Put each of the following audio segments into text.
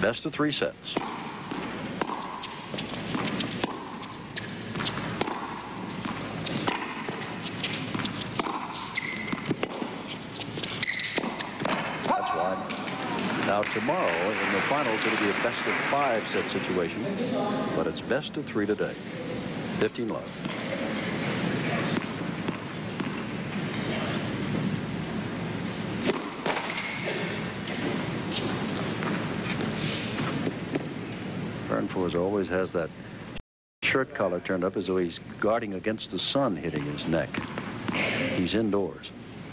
Best of 3 sets. Now tomorrow in the finals it'll be a best of 5 set situation, but it's best of 3 today. 15 love. Bernfors always has that shirt collar turned up as though he's guarding against the sun hitting his neck. He's indoors.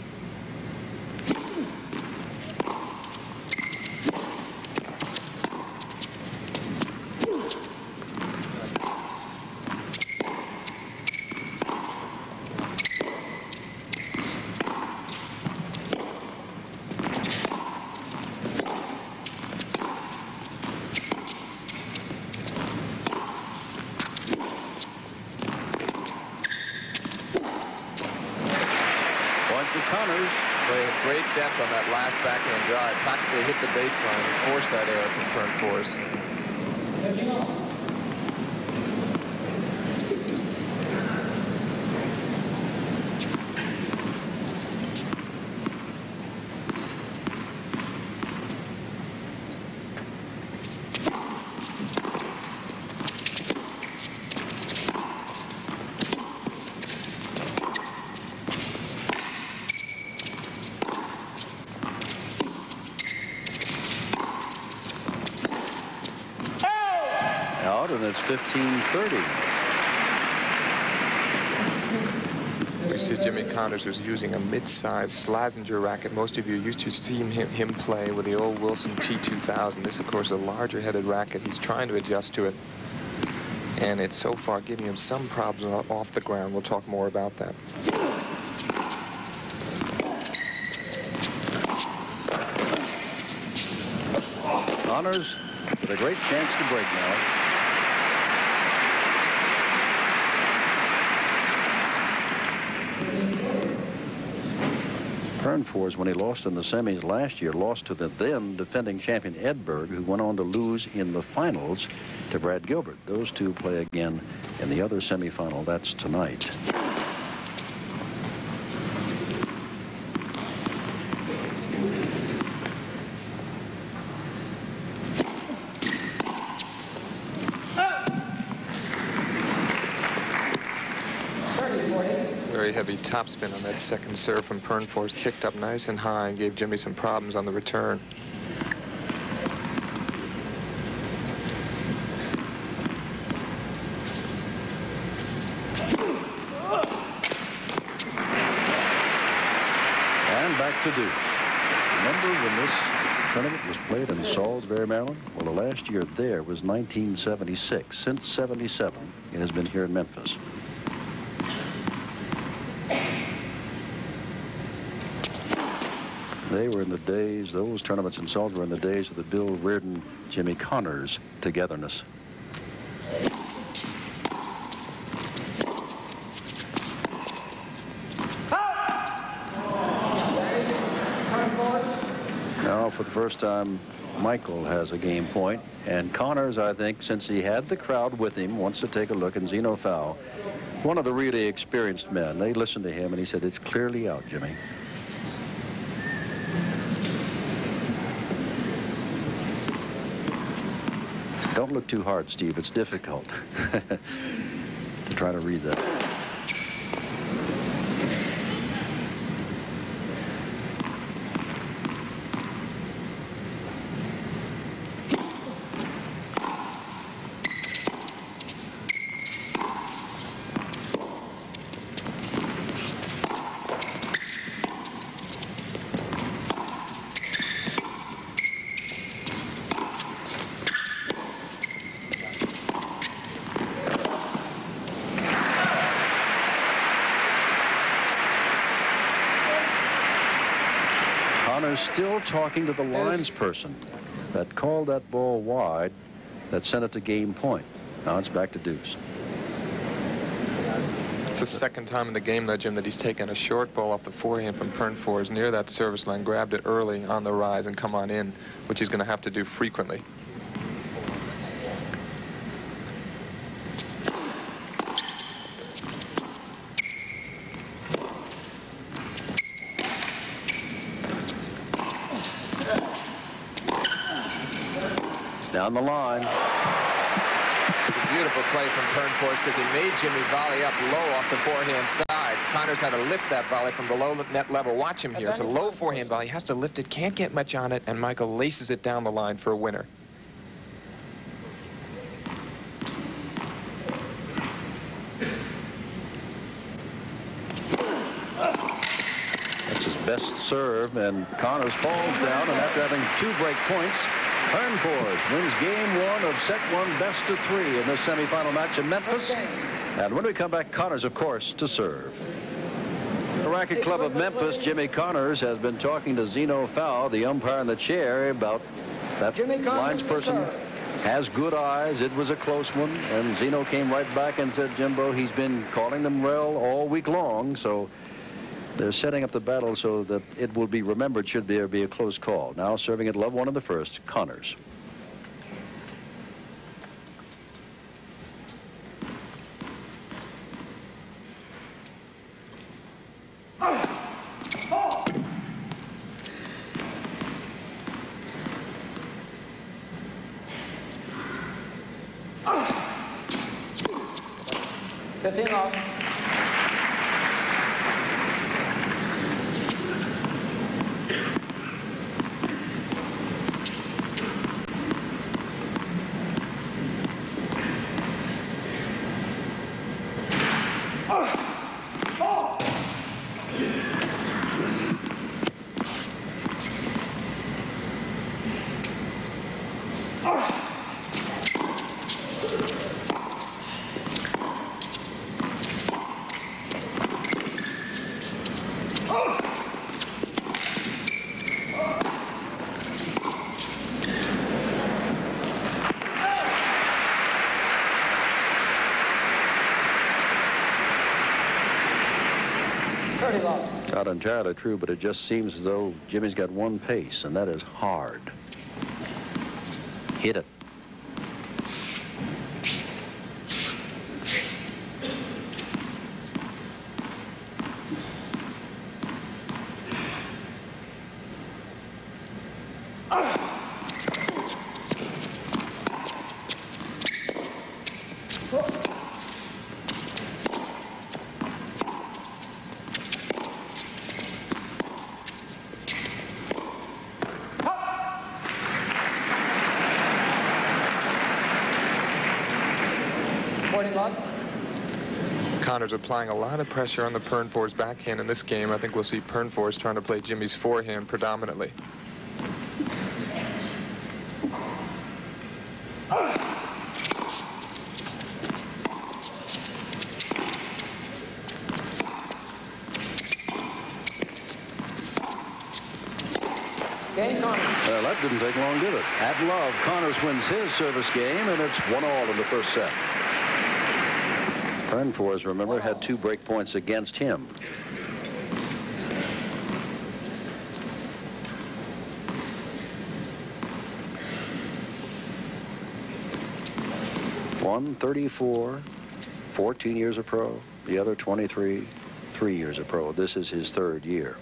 Great depth on that last backhand drive. Practically hit the baseline and forced that error from Bernfors. And it's 15-30. We see Jimmy Connors was using a mid-sized Slazenger racket. Most of you used to see him play with the old Wilson T2000. This, of course, is a larger-headed racket. He's trying to adjust to it, and it's so far giving him some problems off the ground. We'll talk more about that. Connors with a great chance to break now. Bernfors, when he lost in the semis last year, lost to the then defending champion Edberg, who went on to lose in the finals to Brad Gilbert. Those two play again in the other semifinal. That's tonight. Heavy topspin on that second serve from Bernfors, kicked up nice and high and gave Jimmy some problems on the return. And back to deuce. Remember when this tournament was played in Salisbury, Maryland? Well, the last year there was 1976. Since 77, it has been here in Memphis. They were in the days, those tournaments in Salisbury were in the days of the Bill Reardon, Jimmy Connors togetherness. Now, for the first time, Michael has a game point, and Connors, I think, since he had the crowd with him, wants to take a look, and Zeno Fowl, one of the really experienced men, they listened to him, and he said, "It's clearly out, Jimmy." Don't look too hard, Steve. It's difficult to try to read that. Still talking to the lines person that called that ball wide, that sent it to game point. Now it's back to deuce. It's the second time in the game, though, Jim, that he's taken a short ball off the forehand from Bernfors near that service line, grabbed it early on the rise and come on in, which he's going to have to do frequently. Down the line. It's a beautiful play from Pernfors because he made Jimmy volley up low off the forehand side. Connors had to lift that volley from below net level. Watch him here. It's a low forehand volley. He has to lift it, can't get much on it, and Michael laces it down the line for a winner. That's his best serve, and Connors falls down, and after having 2 break points, Pernfors wins game 1 of set 1 best of 3 in this semifinal match in Memphis. And when we come back, Connors, of course, to serve. The Racket Club of Memphis, Jimmy Connors, has been talking to Zeno Fowle, the umpire in the chair, about that linesperson has good eyes. It was a close one, and Zeno came right back and said, Jimbo, he's been calling them well all week long, so they're setting up the battle so that it will be remembered should there be a close call. Now serving at love 1 in the first, Connors. Not entirely true, but it just seems as though Jimmy's got one pace, and that is hard. Hit it. Connors applying a lot of pressure on the Pernfors backhand in this game. I think we'll see Pernfors trying to play Jimmy's forehand predominantly. Well, that didn't take long, did it? At love, Connors wins his service game, and it's 1-all in the first set. Pernfors, remember, had 2 break points against him. One 34, 14 years a pro. The other 23, 3 years a pro. This is his 3rd year.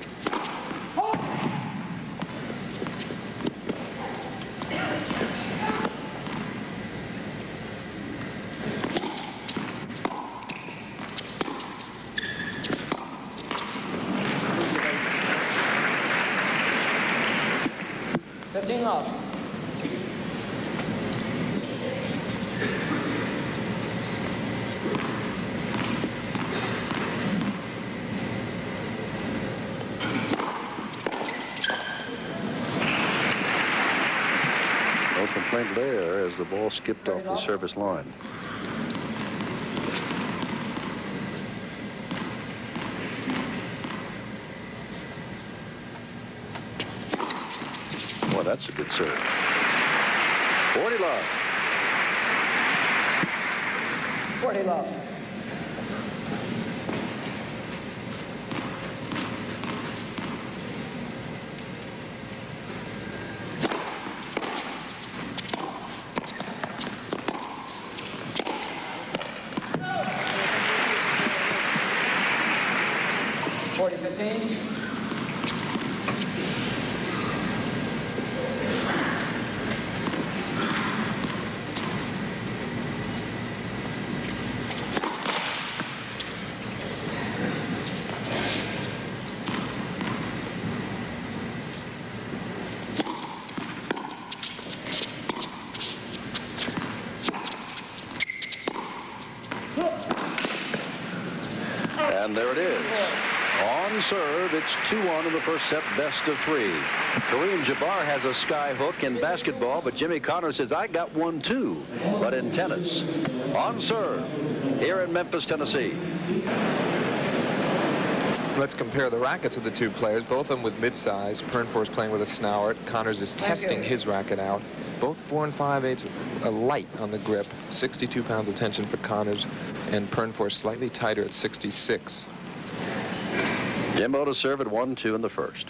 Complaint there as the ball skipped off the service line. Well, that's a good serve. 40 love. 40 love. And there it is. On serve, it's 2-1 in the first set, best of 3. Kareem Jabbar has a sky hook in basketball, but Jimmy Connors says, I got one too, but in tennis. On serve, here in Memphis, Tennessee. Let's compare the rackets of the two players, both of them with mid-size. Pernfors playing with a Snauert. Connors is testing his racket out. Both 4 5/8 light on the grip. 62 pounds of tension for Connors, and Pernfors slightly tighter at 66. Jimbo to serve at 1-2 in the first.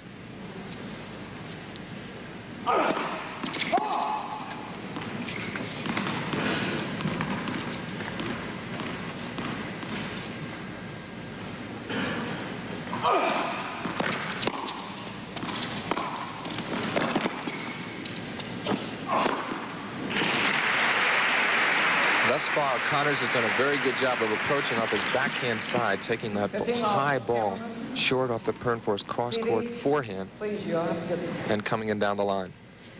Thus far, Connors has done a very good job of approaching off his backhand side, taking that high ball short off the Pernfors cross-court forehand and coming in down the line.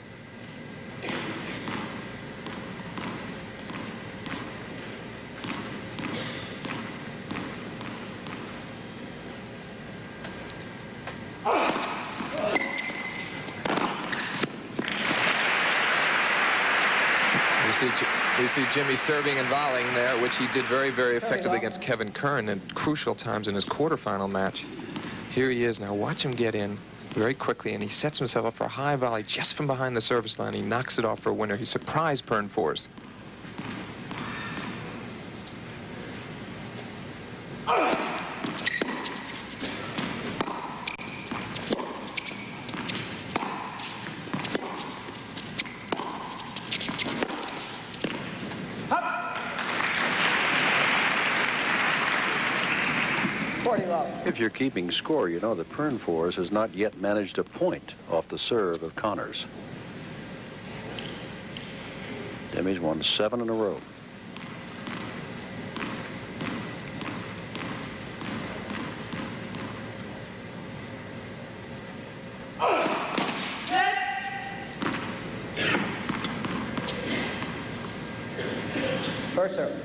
We see Jimmy serving and volleying there, which he did very, very effectively against Kevin Curran at crucial times in his quarterfinal match. Here he is now. Watch him get in very quickly, and he sets himself up for a high volley just from behind the service line. He knocks it off for a winner. He surprised Pernfors. If you're keeping score, you know that Pernfors has not yet managed a point off the serve of Connors. Jimmy's won 7 in a row. First serve.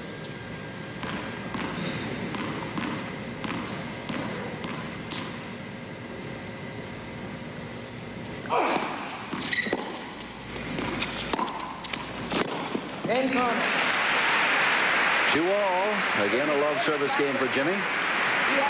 And Connors. 2-all. Again, a love service game for Jimmy. He has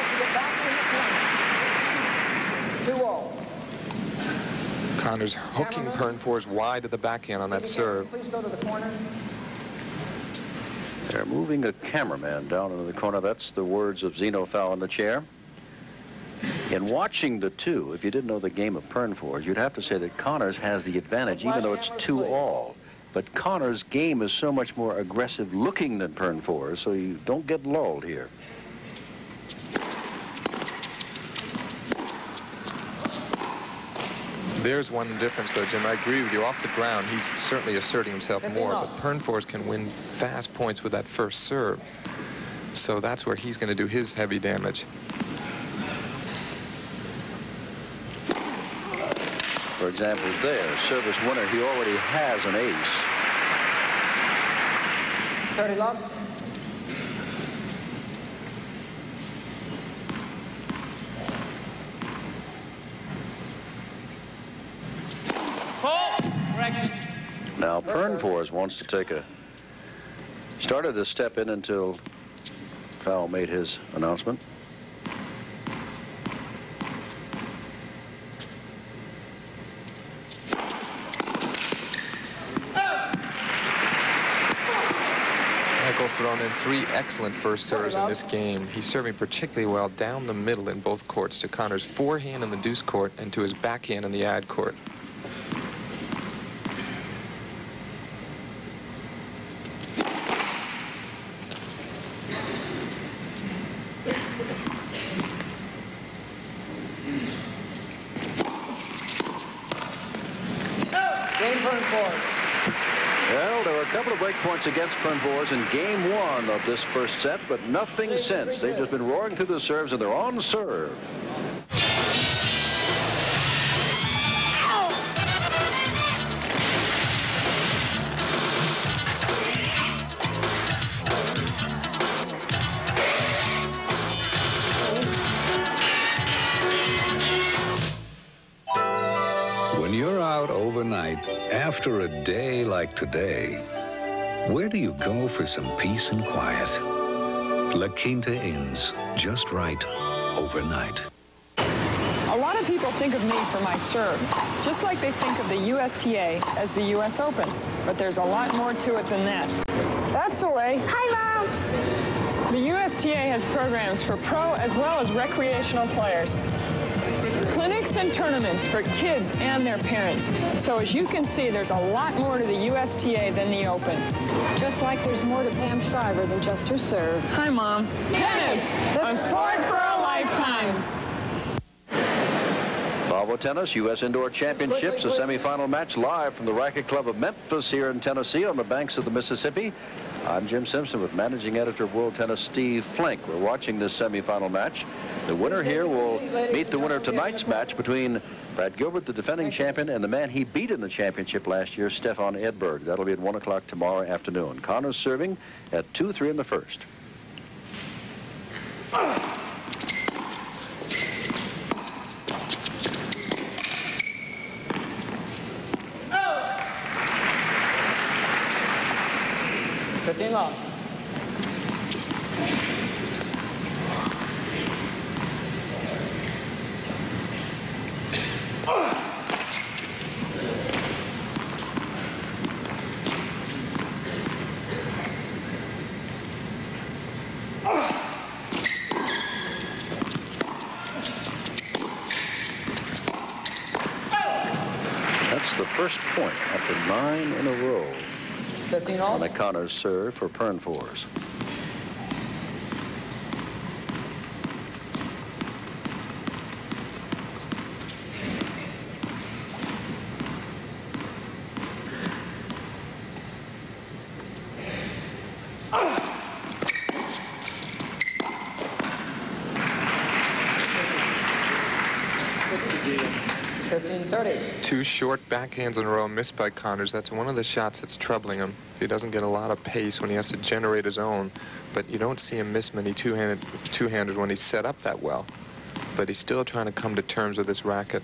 to get back in the corner. 2-all. Connors hooking Pernfors wide to the backhand on that serve. Please go to the corner. They're moving a cameraman down into the corner. That's the words of Zeno Fowle in the chair. In watching the two, if you didn't know the game of Pernfors, you'd have to say that Connors has the advantage, even though it's 2-all. But Connors' game is so much more aggressive looking than Pernfors, so you don't get lulled here. There's one difference, though, Jim. I agree with you. Off the ground, he's certainly asserting himself more, but Pernfors can win fast points with that first serve. So that's where he's going to do his heavy damage. For example, there, service winner, he already has an ace. 30 love. Now Pernfors wants to take a, started to step in until Fowle made his announcement. Michael's thrown in 3 excellent first serves in this game. He's serving particularly well down the middle in both courts, to Connors' forehand in the deuce court and to his backhand in the ad court. Game Pernfors. Well, there were a couple of break points against Pernfors in game 1 of this first set, but nothing since. They've just been roaring through the serves, and they're on serve. When you're out overnight after a day like today, where do you go for some peace and quiet? La Quinta Inns, just right overnight. A lot of people think of me for my serve, just like they think of the USTA as the US Open. But there's a lot more to it than that. That's the way. Hi, Mom! The USTA has programs for pro as well as recreational players. Clinics and tournaments for kids and their parents. So as you can see, there's a lot more to the USTA than the Open. Just like there's more to Pam Shriver than just her serve. Hi, Mom. Tennis, a sport for a lifetime. Bravo Tennis, U.S. Indoor Championships, a semifinal match live from the Racket Club of Memphis here in Tennessee on the banks of the Mississippi. I'm Jim Simpson with managing editor of World Tennis, Steve Flink. We're watching this semifinal match. The winner here will meet the winner of tonight's match between Brad Gilbert, the defending champion, and the man he beat in the championship last year, Stefan Edberg. That'll be at 1 o'clock tomorrow afternoon. Connors serving at 2-3 in the first. Off. That's the first point after 9 in a row. 15 all. On a Connors serve for Pernfors. Two short backhands in a row missed by Connors. That's one of the shots that's troubling him. He doesn't get a lot of pace when he has to generate his own, but you don't see him miss many two-handers when he's set up that well. But he's still trying to come to terms with this racket.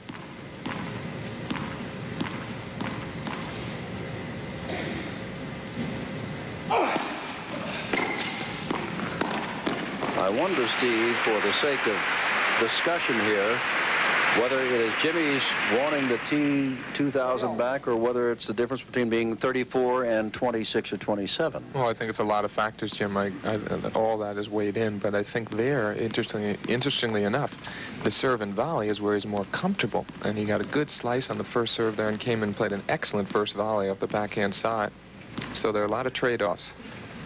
I wonder, Steve, for the sake of discussion here, whether it is Jimmy's wanting the T2000 back or whether it's the difference between being 34 and 26 or 27. Well, I think it's a lot of factors, Jim. All that is weighed in, but I think there, interestingly enough, the serve and volley is where he's more comfortable, and he got a good slice on the first serve there and came in and played an excellent first volley off the backhand side. So there are a lot of trade-offs.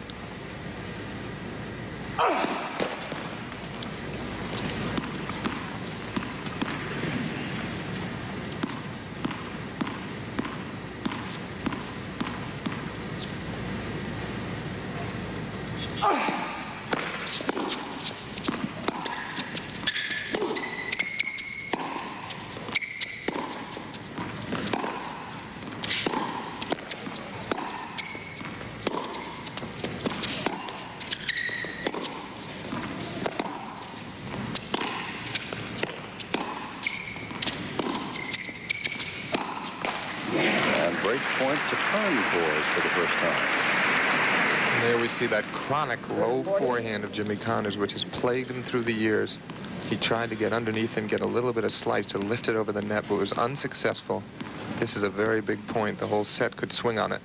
Break point to Pernfors for the first time. And there we see that chronic low forehand of Jimmy Connors, which has plagued him through the years. He tried to get underneath and get a little bit of slice to lift it over the net, but was unsuccessful. This is a very big point. The whole set could swing on it.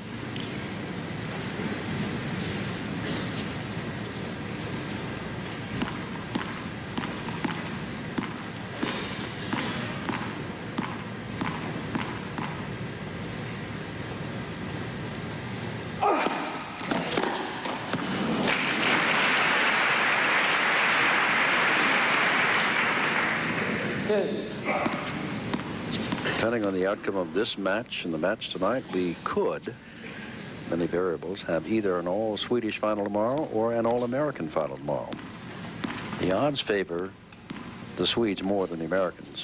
Depending on the outcome of this match and the match tonight, we could, many variables, have either an all-Swedish final tomorrow or an all-American final tomorrow. The odds favor the Swedes more than the Americans.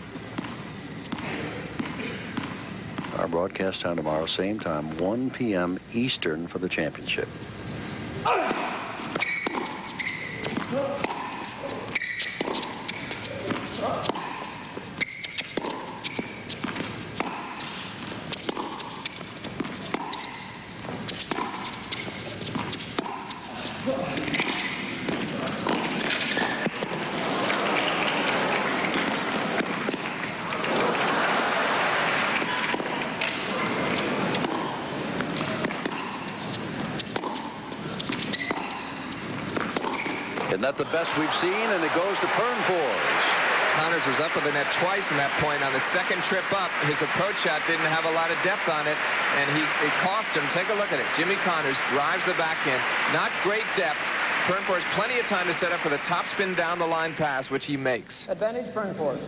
Our broadcast time tomorrow, same time, 1 p.m. Eastern for the championship. Isn't that the best we've seen? And it goes to Pernfors. Connors was up with the net twice in that point. On the second trip up, his approach shot didn't have a lot of depth on it, and it cost him. Take a look at it. Jimmy Connors drives the backhand. Not great depth. Pernfors plenty of time to set up for the topspin down the line pass, which he makes. Advantage Pernfors.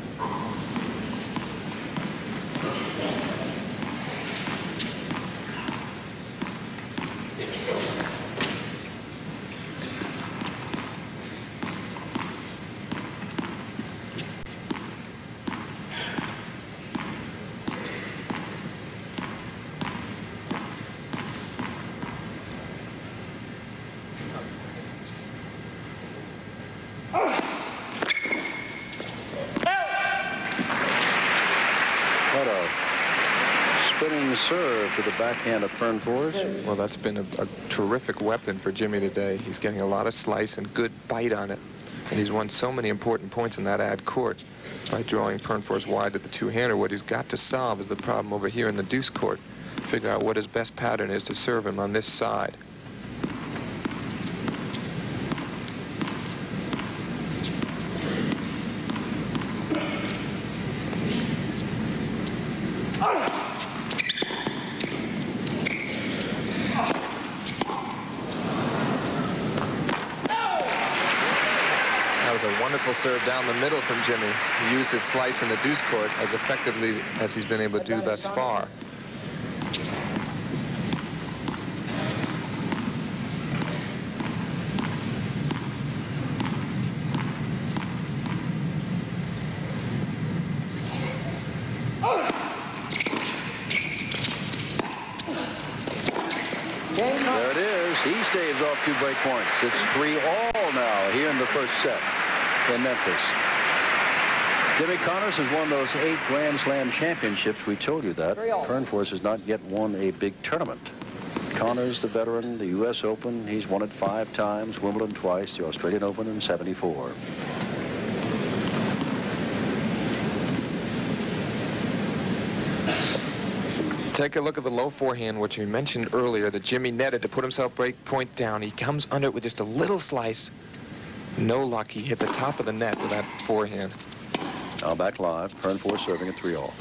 What a spinning serve to the backhand of Pernfors. Well, that's been a terrific weapon for Jimmy today. He's getting a lot of slice and good bite on it. And he's won so many important points in that ad court by drawing Pernfors wide to the two-hander. What he's got to solve is the problem over here in the deuce court. Figure out what his best pattern is to serve him on this side. Wonderful serve down the middle from Jimmy. He used his slice in the deuce court as effectively as he's been able to do thus far. There it is. He staves off 2 break points. It's 3-all now here in the first set in Memphis. Jimmy Connors has won those 8 Grand Slam championships. We told you that. Pernfors has not yet won a big tournament. Connors, the veteran, the U.S. Open, he's won it 5 times, Wimbledon twice, the Australian Open in '74. Take a look at the low forehand, which we mentioned earlier, that Jimmy netted to put himself break point down. He comes under it with just a little slice. No luck. He hit the top of the net with that forehand. Now back live. Pernfors serving at 3-all.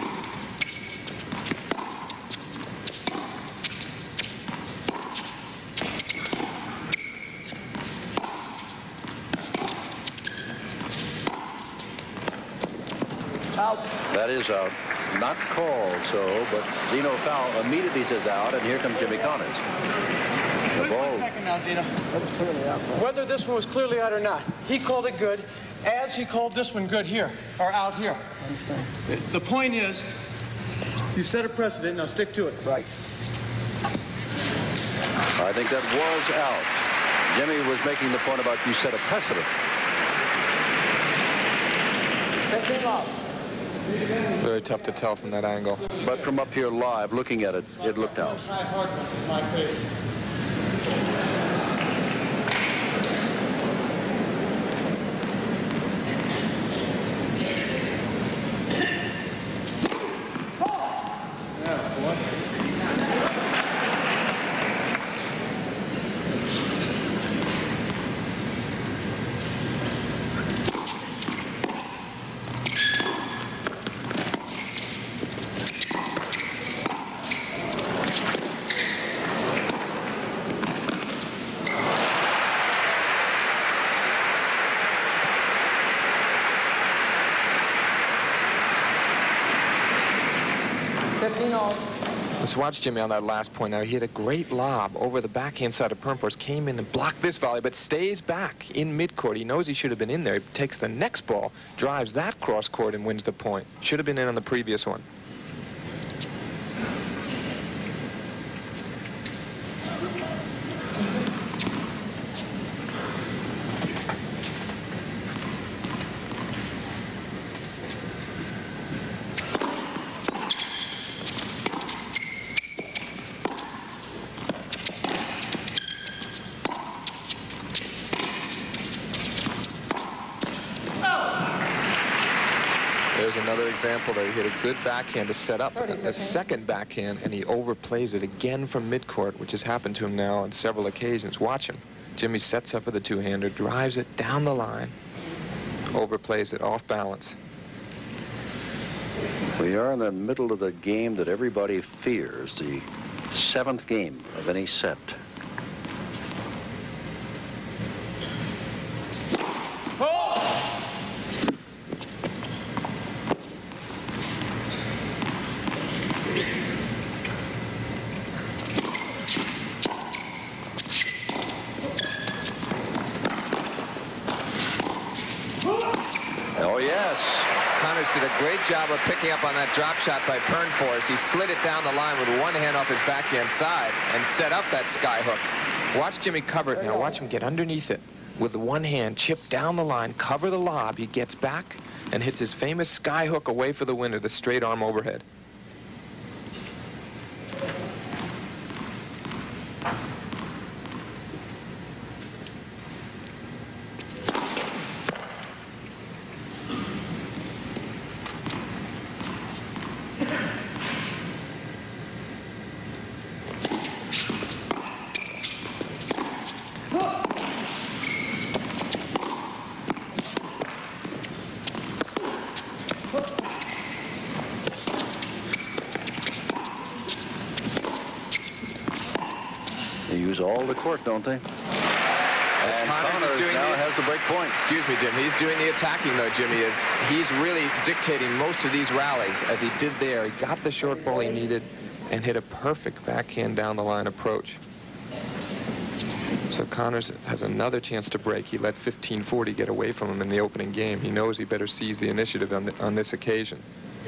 Out. That is out. Not called so, but Zeno Fowl immediately says out, and here comes Jimmy Connors. Wait 1 second now, Zeno. That was clearly out. Whether this one was clearly out or not, he called it good, as he called this one good here, or out here. The point is, you set a precedent, now stick to it. Right. I think that was out. Jimmy was making the point about you set a precedent. 15 out. Very tough to tell from that angle. But from up here live, looking at it, it looked out. Try hard in my face. Let's watch Jimmy on that last point. Now, he hit a great lob over the backhand side of Pernfors, came in and blocked this volley, but stays back in midcourt. He knows he should have been in there. He takes the next ball, drives that cross court, and wins the point. Should have been in on the previous one. There's another example there. He hit a good backhand to set up the second backhand, and he overplays it again from midcourt, which has happened to him now on several occasions. Watch him. Jimmy sets up for the two-hander, drives it down the line, overplays it off balance. We are in the middle of the game that everybody fears, the 7th game of any set. Oh, yes. Connors did a great job of picking up on that drop shot by Pernfors. He slid it down the line with one hand off his backhand side and set up that sky hook. Watch Jimmy cover it now. Watch him get underneath it with one hand, chip down the line, cover the lob. He gets back and hits his famous sky hook away for the winner, the straight arm overhead. They use all the court, don't they? And Connors now has the break point. Excuse me, Jim. He's doing the attacking, though, Jimmy is. He's really dictating most of these rallies, as he did there. He got the short ball he needed and hit a perfect backhand down the line approach. So Connors has another chance to break. He let 1540 get away from him in the opening game. He knows he better seize the initiative on this occasion.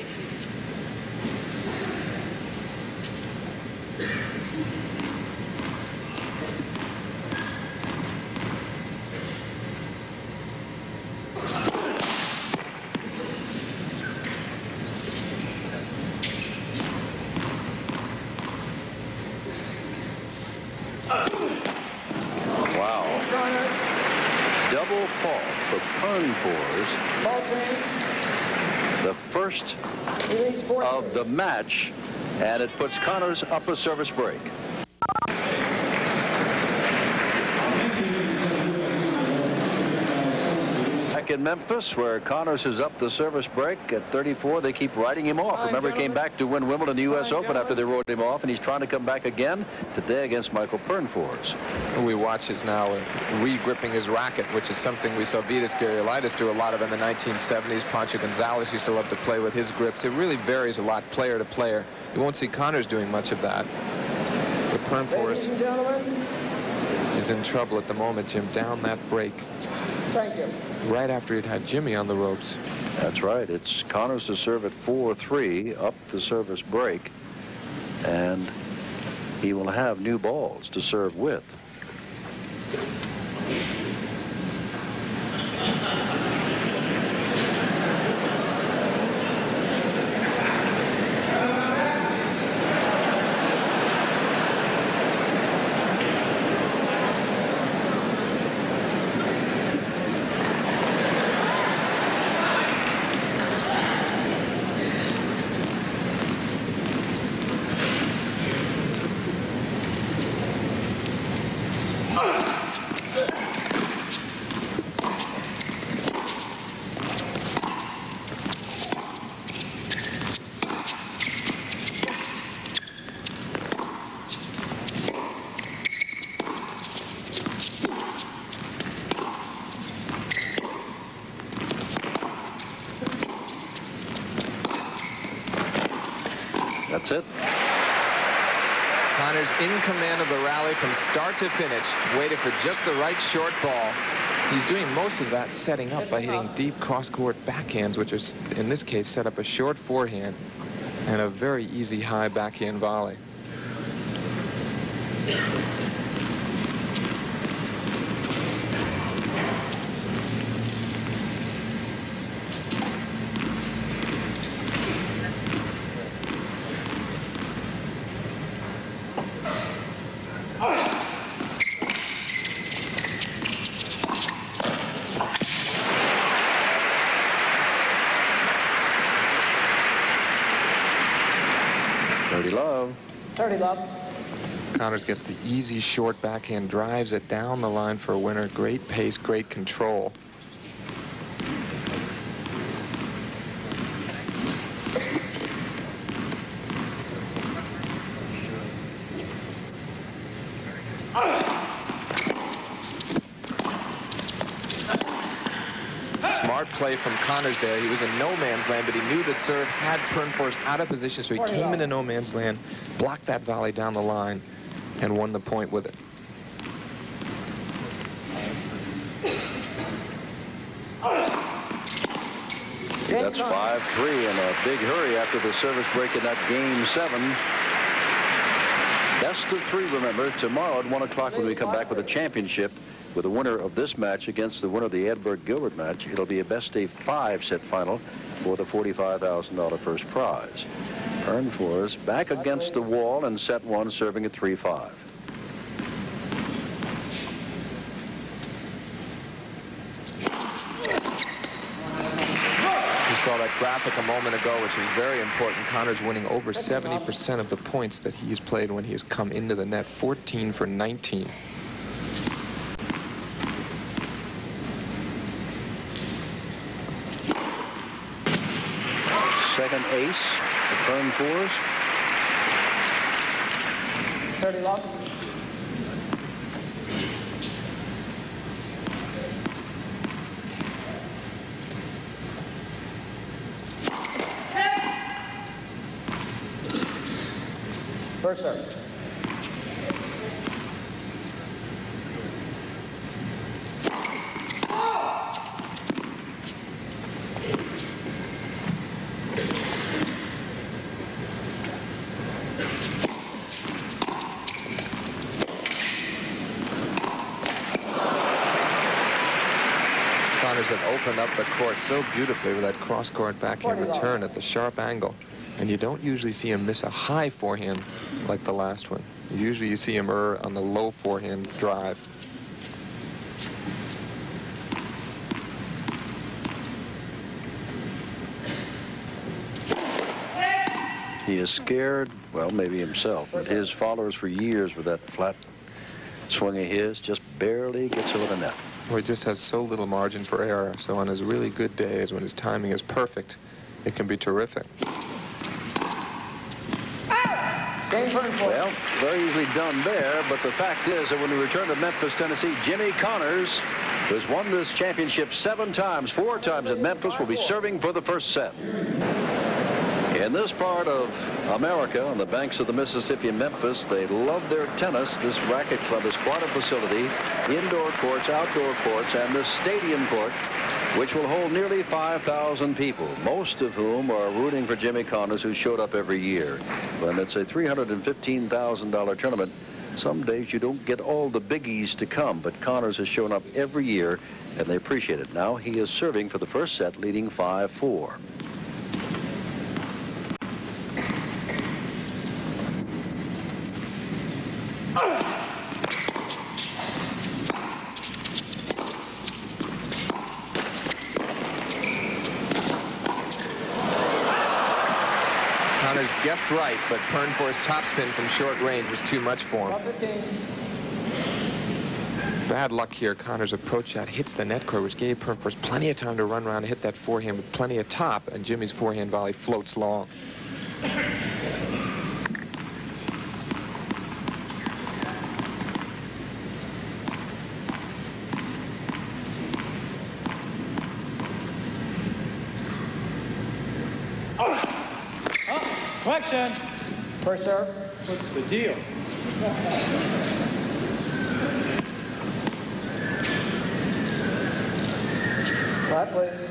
Double fault for Pernfors. The first of the match, and it puts Connors up a service break. Back in Memphis, where Connors is up the service break at 34, they keep writing him off. Remember, he came back to win Wimbledon, the U.S. Open after they wrote him off, and he's trying to come back again today against Michael Pernfors. We watch his now re-gripping his racket, which is something we saw Vitas Gerulaitis do a lot of in the 1970s. Pancho Gonzalez used to love to play with his grips. It really varies a lot player to player. You won't see Connors doing much of that. But Pernfors is in trouble at the moment, Jim, down that break. Thank you. Right after he'd had Jimmy on the ropes. That's right. It's Connors to serve at 4-3, up the service break, and he will have new balls to serve with. That's it. Connors in command of the rally from start to finish, waited for just the right short ball. He's doing most of that setting up by hitting deep cross-court backhands, which are, in this case, set up a short forehand and a very easy high backhand volley. Dirty love. Dirty love. Connors gets the easy short backhand, drives it down the line for a winner. Great pace, great control. Smart play from Connors there. He was in no man's land, but he knew the serve had Pernfors out of position, so he came into no man's land, blocked that volley down the line, and won the point with it. That's 5-3 in a big hurry after the service break in that Game 7. Best of 3, remember, tomorrow at 1 o'clock when we come back with a championship with the winner of this match against the winner of the Edberg-Gilbert match. It'll be a best of 5 set final for the $45,000 first prize. Pernfors back against the wall in set 1, serving at 3-5. You saw that graphic a moment ago, which was very important. Connors winning over 70% of the points that he's played when he has come into the net, 14 for 19. Second ace for Pernfors. 30 long. First serve. Connors had opened up the court so beautifully with that cross-court backhand return at the sharp angle. And you don't usually see him miss a high forehand like the last one. Usually you see him err on the low forehand drive. He is scared, well, maybe himself, but his followers for years with that flat swing of his just barely gets over the net. Well, he just has so little margin for error. So on his really good days, when his timing is perfect, it can be terrific. Well, very easily done there, but the fact is that when we return to Memphis, Tennessee, Jimmy Connors, who has won this championship 7 times, 4 times at Memphis, will be serving for the first set. In this part of America, on the banks of the Mississippi in Memphis, they love their tennis. This racket club is quite a facility. Indoor courts, outdoor courts, and this stadium court, which will hold nearly 5,000 people, most of whom are rooting for Jimmy Connors, who showed up every year. When it's a $315,000 tournament, some days you don't get all the biggies to come, but Connors has shown up every year, and they appreciate it. Now he is serving for the first set, leading 5-4. Connors guessed right, but Pernfors' topspin from short range was too much for him. Bad luck here. Connors' approach shot hits the net core, which gave Pernfors plenty of time to run around and hit that forehand with plenty of top, and Jimmy's forehand volley floats long. Question. First serve. What's the deal? Flat, please.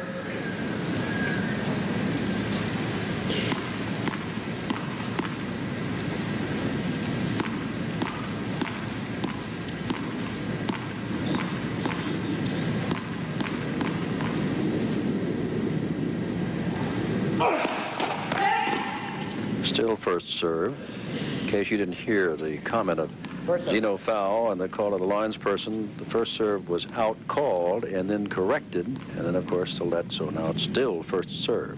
Still first serve. In case you didn't hear the comment of Zeno Fowl and the call of the linesperson, the first serve was out-called and then corrected, and then, of course, the let, so now it's still first serve.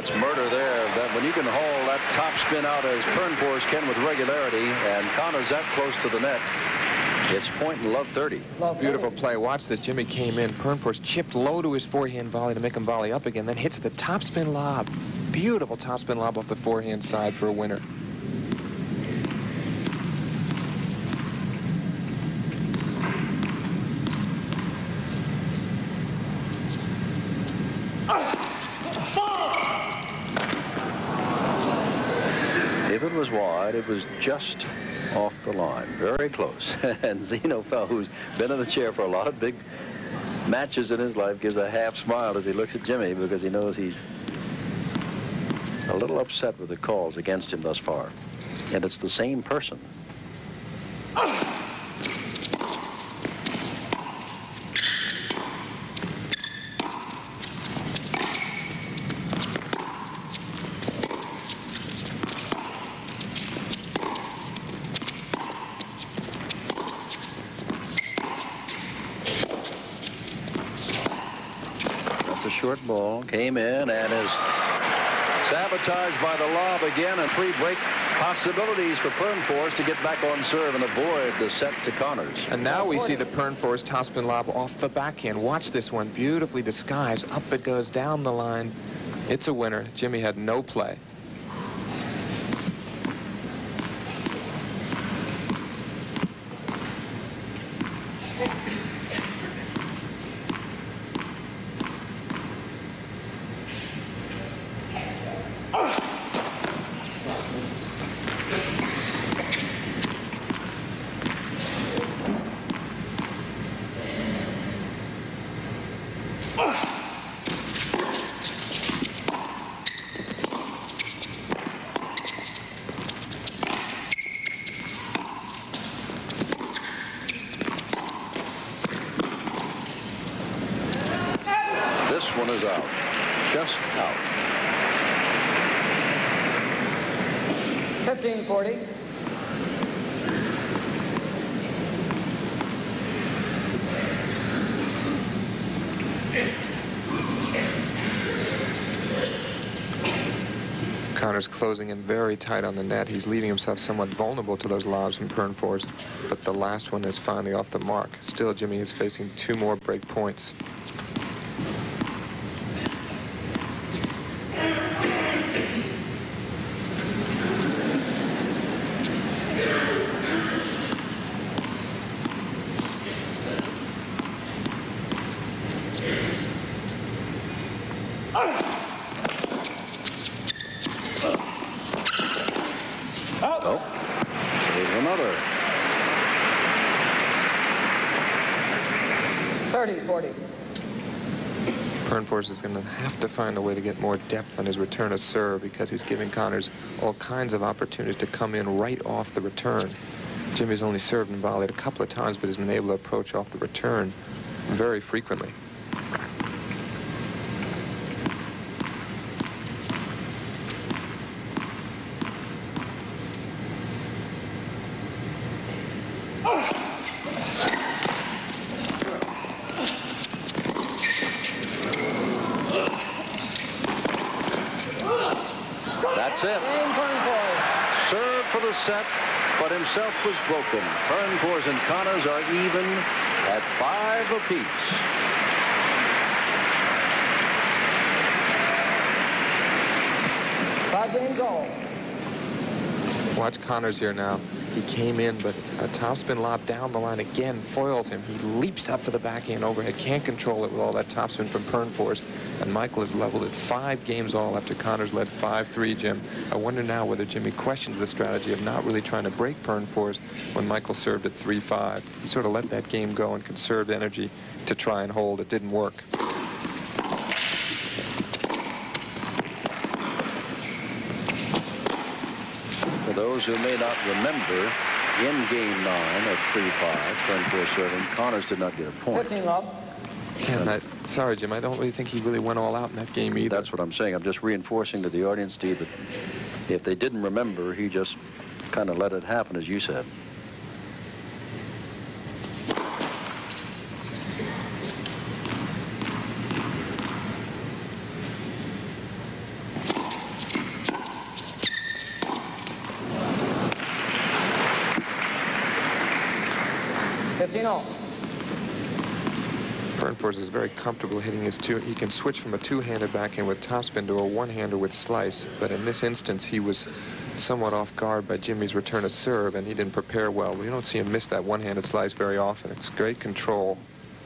That's murder there. That when you can haul that top spin out as Pernfors can with regularity, and Connors that close to the net, it's point and love 30. It's a beautiful play. Watch this. Jimmy came in. Pernfors chipped low to his forehand volley to make him volley up again, then hits the topspin lob. Beautiful topspin lob off the forehand side for a winner. If it was wide, it was just off the line, very close. And Zeno Fell, who's been in the chair for a lot of big matches in his life, gives a half smile as he looks at Jimmy because he knows he's a little upset with the calls against him thus far. And it's the same person. Short ball came in and is sabotaged by the lob again, and free break possibilities for Pernfors to get back on serve and avoid the set to Connors. And now we see the Pernfors topspin lob off the backhand. Watch this one, beautifully disguised. Up it goes down the line. It's a winner. Jimmy had no play. This one is out. Just out. 15-40. Connors closing in very tight on the net. He's leaving himself somewhat vulnerable to those lobs from Pernfors, but the last one is finally off the mark. Still, Jimmy is facing 2 more break points. Oh, save another. 30-40. Pernfors is going to have to find a way to get more depth on his return of serve because he's giving Connors all kinds of opportunities to come in right off the return. Jimmy's only served and volleyed a couple of times, but has been able to approach off the return very frequently. That's it. Serve for the set, but himself was broken. Pernfors and Connors are even at 5 apiece. Five games all. Watch Connors here now. He came in, but a topspin lob down the line again foils him. He leaps up for the backhand overhead. Can't control it with all that topspin from Pernfors. And Michael is leveled at 5 games all after Connors led 5-3, Jim. I wonder now whether Jimmy questions the strategy of not really trying to break Pernfors when Michael served at 3-5. He sort of let that game go and conserved energy to try and hold. It didn't work. For those who may not remember, in Game 9 at 3-5, Pernfors serving, Connors did not get a point. 15 love. And sorry, Jim, I don't really think he really went all out in that game either. That's what I'm saying. I'm just reinforcing to the audience, Steve, that if they didn't remember, he just kind of let it happen, as you said. 15-all. Pernfors is very comfortable hitting his two. He can switch from a two-handed backhand with topspin to a one-hander with slice, but in this instance he was somewhat off guard by Jimmy's return of serve, and he didn't prepare well. We don't see him miss that one-handed slice very often. It's great control.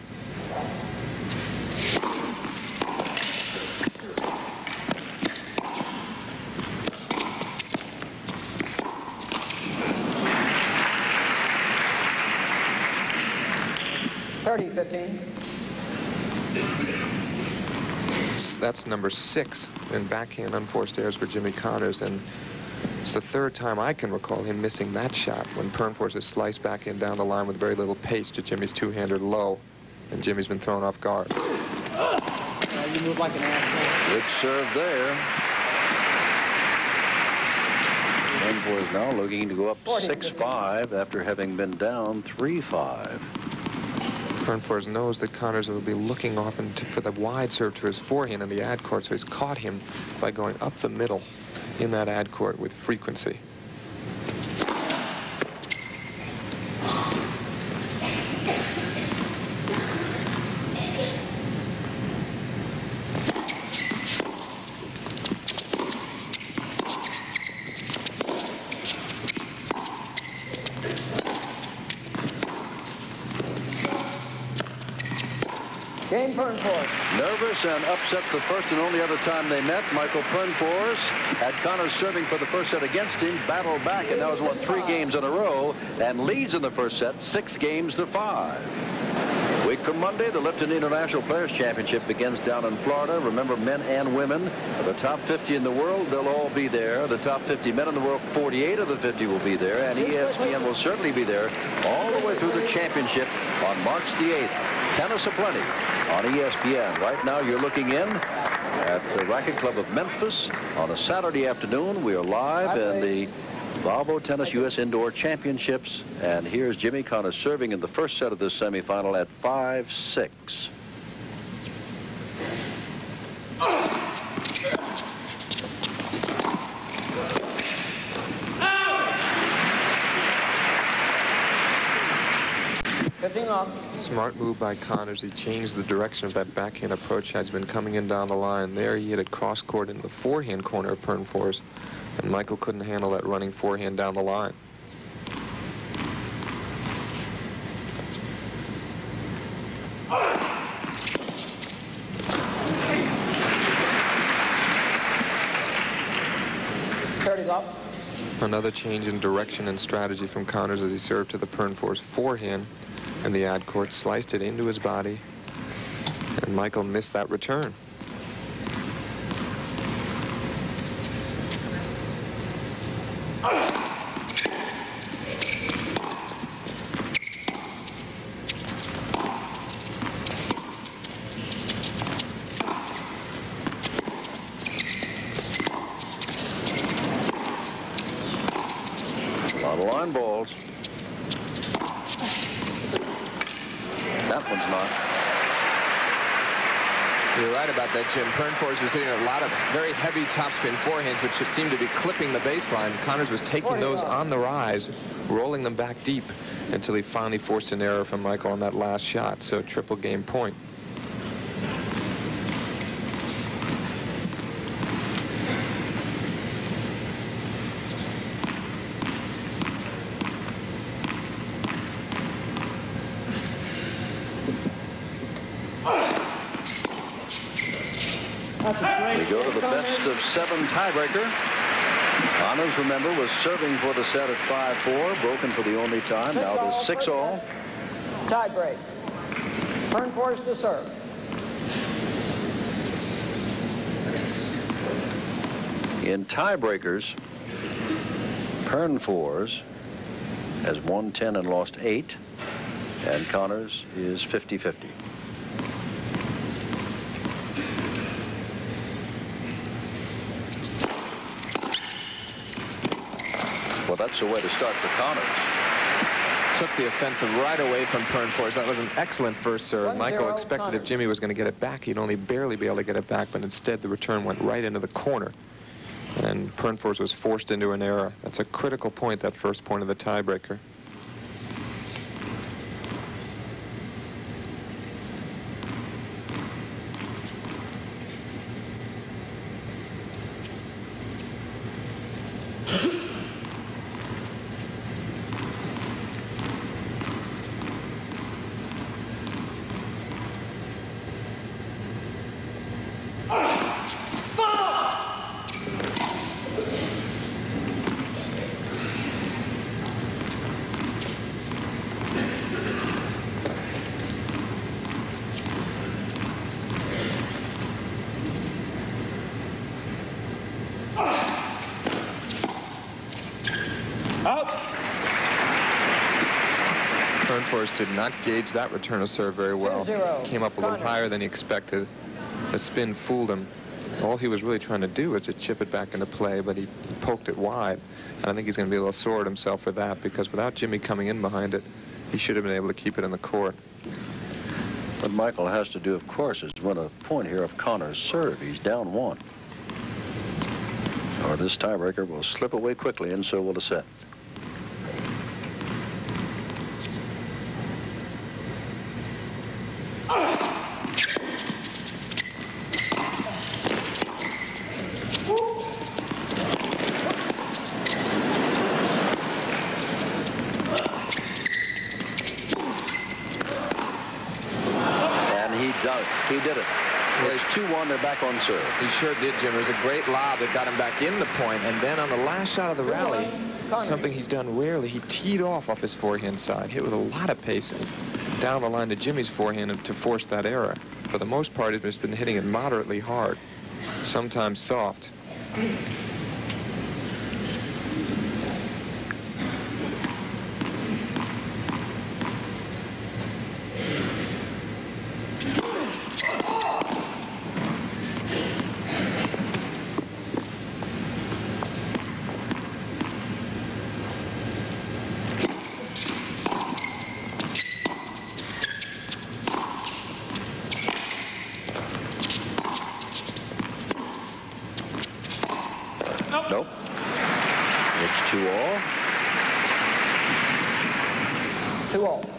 That's number 6 in backhand unforced errors for Jimmy Connors, and it's the third time I can recall him missing that shot when Pernfors has sliced backhand down the line with very little pace to Jimmy's two-hander low, and Jimmy's been thrown off guard. You move like an asshole. Good serve there. Pernfors now looking to go up 6-5 after having been down 3-5. Pernfors knows that Connors will be looking often for the wide serve to his forehand in the ad court, so he's caught him by going up the middle in that ad court with frequency. Game Pernfors. Nervous and upset the first and only other time they met. Michael Pernfors had Connors serving for the first set against him, battled back, and now has won 3 games in a row and leads in the first set 6-5. A week from Monday, the Lipton International Players Championship begins down in Florida. Remember, men and women, the top 50 in the world, they'll all be there. The top 50 men in the world, 48 of the 50 will be there, and ESPN will certainly be there all the way through the championship on March the 8th. Tennis aplenty on ESPN. Right now, you're looking in at the Racket Club of Memphis on a Saturday afternoon. We are live in the Volvo Tennis U.S. Indoor Championships, and here's Jimmy Connors serving in the first set of this semifinal at 5-6. Smart move by Connors. He changed the direction of that backhand approach had been coming in down the line. There he hit it cross court in the forehand corner of Pernfors, and Michael couldn't handle that running forehand down the line. Another change in direction and strategy from Connors as he served to the Pernfors forehand, and the ad court sliced it into his body, and Michael missed that return. A lot of line balls. That one's not. You're right about that, Jim. Pernfors was hitting a lot of very heavy topspin forehands, which seemed to be clipping the baseline. Connors was taking those on the rise, rolling them back deep until he finally forced an error from Michael on that last shot. So triple game point. We go to the best of 7 tiebreaker. Connors, remember, was serving for the set at 5-4, broken for the only time. Now it is 6-all. Tie break. Pernfors to serve. In tiebreakers, Pernfors has won 10 and lost 8, and Connors is 50-50. Well, that's the way to start for Connors. Took the offensive right away from Pernfors. That was an excellent first serve. Michael expected if Jimmy was going to get it back, he'd only barely be able to get it back, but instead the return went right into the corner, and Pernfors was forced into an error. That's a critical point, that first point of the tiebreaker. Pernfors did not gauge that return of serve very well. 2-0. Came up a little higher than he expected. The spin fooled him. All he was really trying to do was to chip it back into play, but he poked it wide. And I think he's going to be a little sore at himself for that, because without Jimmy coming in behind it, he should have been able to keep it in the court. What Michael has to do, of course, is win a point here of Connor's serve. He's down 1. Or this tiebreaker will slip away quickly, and so will the set. He did it. It's 2-1. They're back on serve. He sure did, Jim. It was a great lob that got him back in the point. And then on the last shot of the rally, something he's done rarely, he teed off his forehand side, hit with a lot of pace down the line to Jimmy's forehand to force that error. For the most part, he's been hitting it moderately hard, sometimes soft. Nope. It's 2-all. 2-all.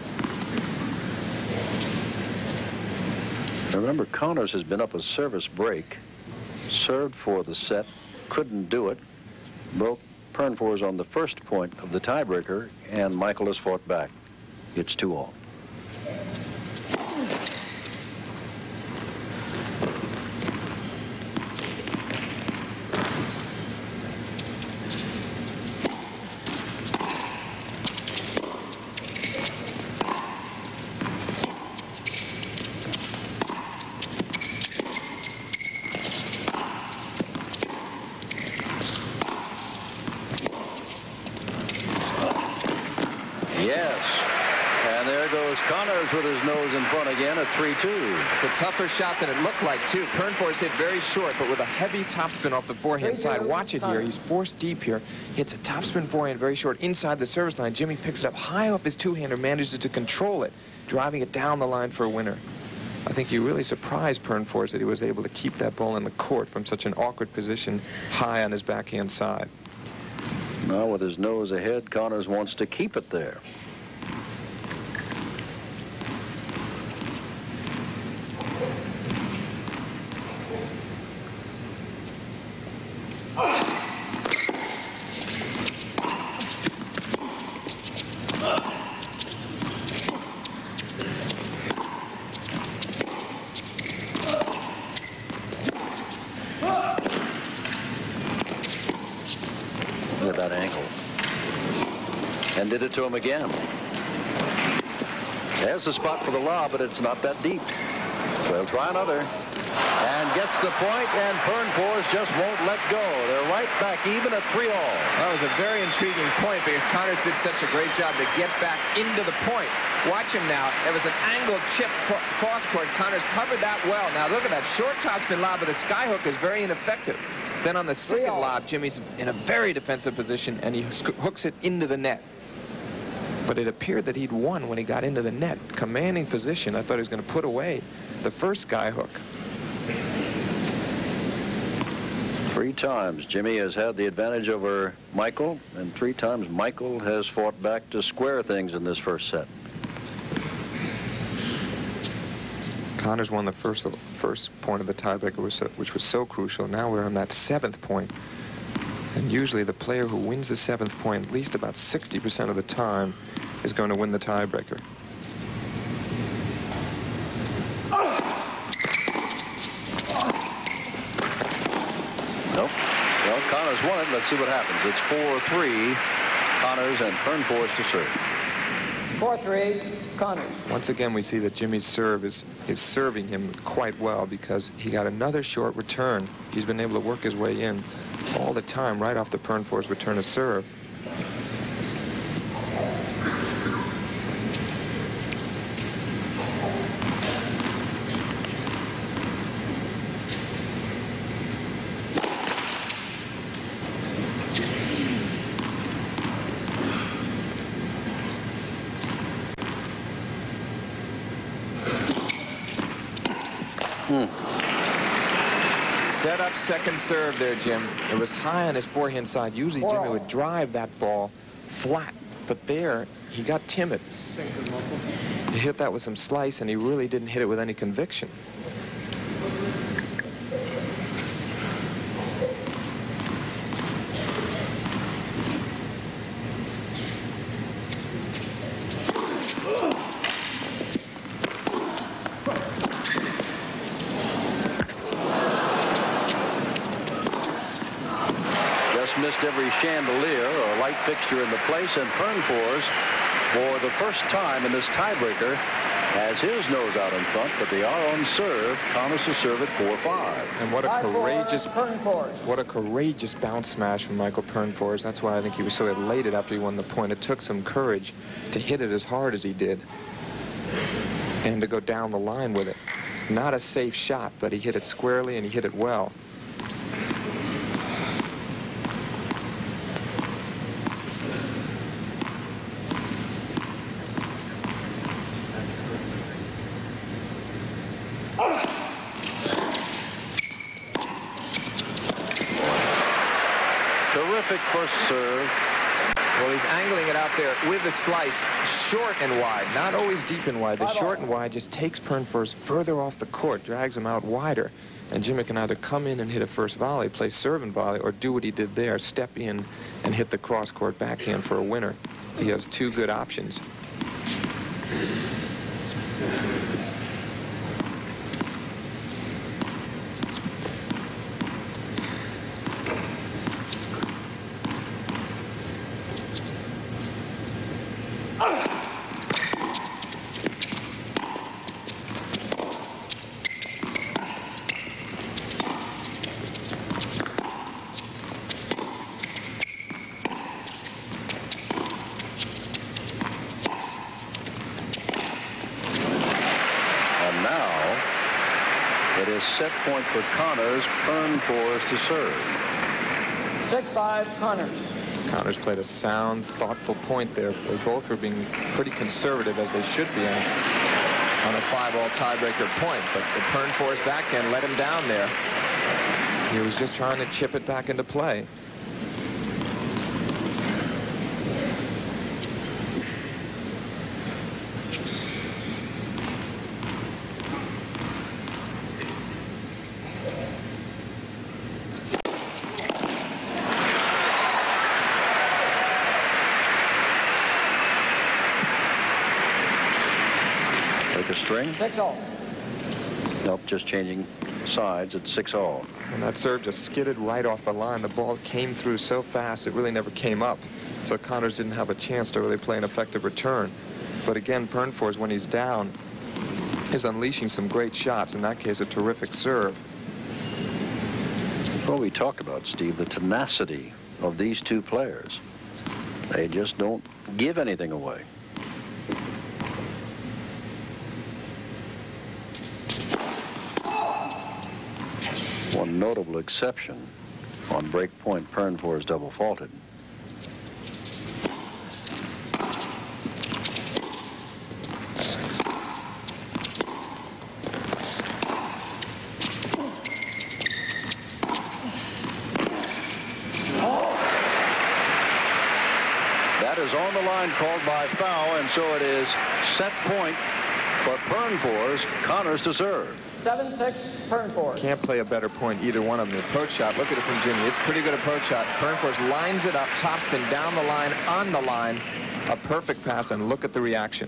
Remember, Connors has been up a service break, served for the set, couldn't do it, broke Pernfors on the first point of the tiebreaker, and Michael has fought back. It's 2-all. Yes. And there goes Connors with his nose in front again at 3-2. It's a tougher shot than it looked like, too. Pernfors hit very short, but with a heavy topspin off the forehand side. Watch it here. He's forced deep here. Hits a topspin forehand very short inside the service line. Jimmy picks it up high off his two-hander, manages to control it, driving it down the line for a winner. I think he really surprised Pernfors that he was able to keep that ball in the court from such an awkward position high on his backhand side. Now with his nose ahead, Connors wants to keep it there. Look at that ankle. And did it to him again. There's the spot for the lob, but it's not that deep. So he'll try another. And gets the point, and Pernfors just won't let go. They're right back even at 3-all. That was a very intriguing point because Connors did such a great job to get back into the point. Watch him now. It was an angled chip cross court. Connors covered that well. Now look at that short topspin lob, but the skyhook is very ineffective. Then on the second lob, Jimmy's in a very defensive position, and he hooks it into the net. But it appeared that he'd won when he got into the net. Commanding position. I thought he was going to put away the first skyhook. 3 times Jimmy has had the advantage over Michael, and 3 times Michael has fought back to square things in this first set. Connors won the first point of the tiebreaker, which was so crucial. Now we're on that 7th point. And usually the player who wins the 7th point, at least about 60% of the time, is going to win the tiebreaker. Nope. Well, Connors won it. Let's see what happens. It's 4-3. Connors and Pernfors to serve. 4-3. Connors. Once again, we see that Jimmy's serve is serving him quite well because he got another short return. He's been able to work his way in all the time right off the Pernfors return of serve. Set up second serve there, Jim. It was high on his forehand side. Usually Jimmy would drive that ball flat, but there he got timid. He hit that with some slice, and he really didn't hit it with any conviction. Missed every chandelier or light fixture in the place, and Pernfors, for the first time in this tiebreaker, has his nose out in front, but they are on serve. Connors to serve at 4-5. And what a courageous bounce smash from Michael Pernfors. That's why I think he was so elated after he won the point. It took some courage to hit it as hard as he did and to go down the line with it. Not a safe shot, but he hit it squarely and he hit it well. Terrific first serve. Well, he's angling it out there with the slice, short and wide, not always deep and wide. The short and wide just takes Pernfors further off the court, drags him out wider. And Jimmy can either come in and hit a first volley, play serve and volley, or do what he did there, step in and hit the cross-court backhand for a winner. He has two good options. Set point for Connors, Pernfors to serve. 6-5, Connors. Connors played a sound, thoughtful point there. They both were being pretty conservative, as they should be on a 5-all tiebreaker point. But the Pernfors backhand let him down there. He was just trying to chip it back into play. String. 6-all. Nope, just changing sides at 6-all. And that serve just skidded right off the line. The ball came through so fast it really never came up. So Connors didn't have a chance to really play an effective return. But again, Pernfors, when he's down, is unleashing some great shots. In that case, a terrific serve. Well, we talk about, Steve, the tenacity of these two players. They just don't give anything away. One notable exception on break point, Pernfors double faulted. That is on the line, called by foul, and so it is set point for Pernfors. Connors to serve. 7-6, Pernfors. Can't play a better point, either one of them. The approach shot, look at it from Jimmy. It's a pretty good approach shot. Pernfors lines it up, topspin down the line, on the line. A perfect pass, and look at the reaction.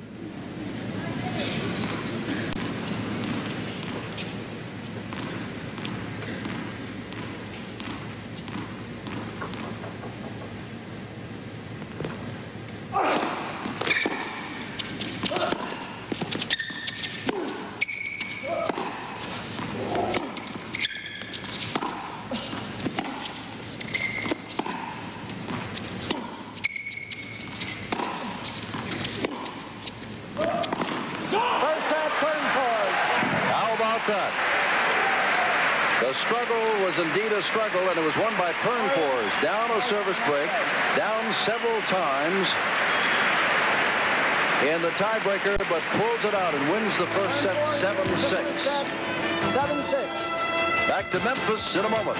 The struggle was indeed a struggle, and it was won by Pernfors. Down a service break, down several times. in the tiebreaker, but pulls it out and wins the first set 7-6. 7-6. Back to Memphis in a moment.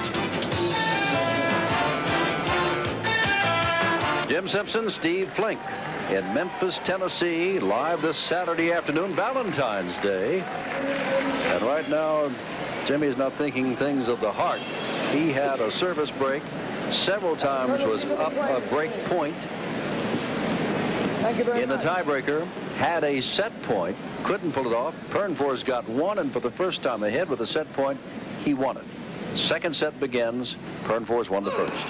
Jim Simpson, Steve Flink in Memphis, Tennessee, live this Saturday afternoon, Valentine's Day. And right now, Jimmy's not thinking things of the heart. He had a service break, several times was up a break point. Thank you very In the much. tiebreaker, had a set point, couldn't pull it off. Pernfors got one, and for the first time ahead with a set point, he won it. Second set begins. Pernfors won the first.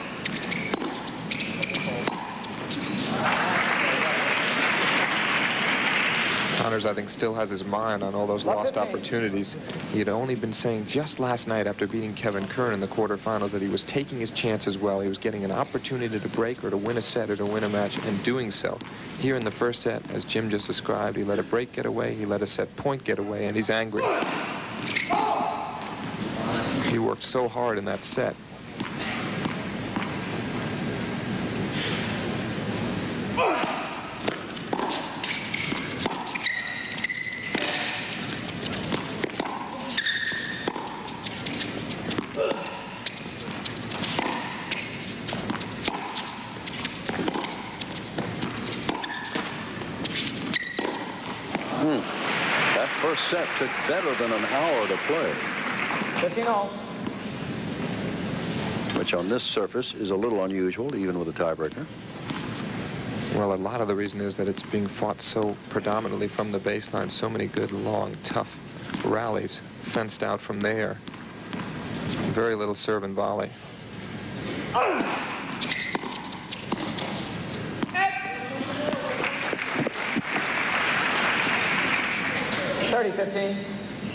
Connors, I think, still has his mind on all those lost opportunities. He had only been saying just last night after beating Kevin Kern in the quarterfinals that he was taking his chances well. He was getting an opportunity to break or to win a set or to win a match, and doing so. Here in the first set, as Jim just described, he let a break get away, he let a set point get away, and he's angry. He worked so hard in that set. That first set took better than an hour to play. 15-all. Which on this surface is a little unusual, even with a tiebreaker. Well, a lot of the reason is that it's being fought so predominantly from the baseline. So many good, long, tough rallies fenced out from there. Very little serve and volley. 30-15.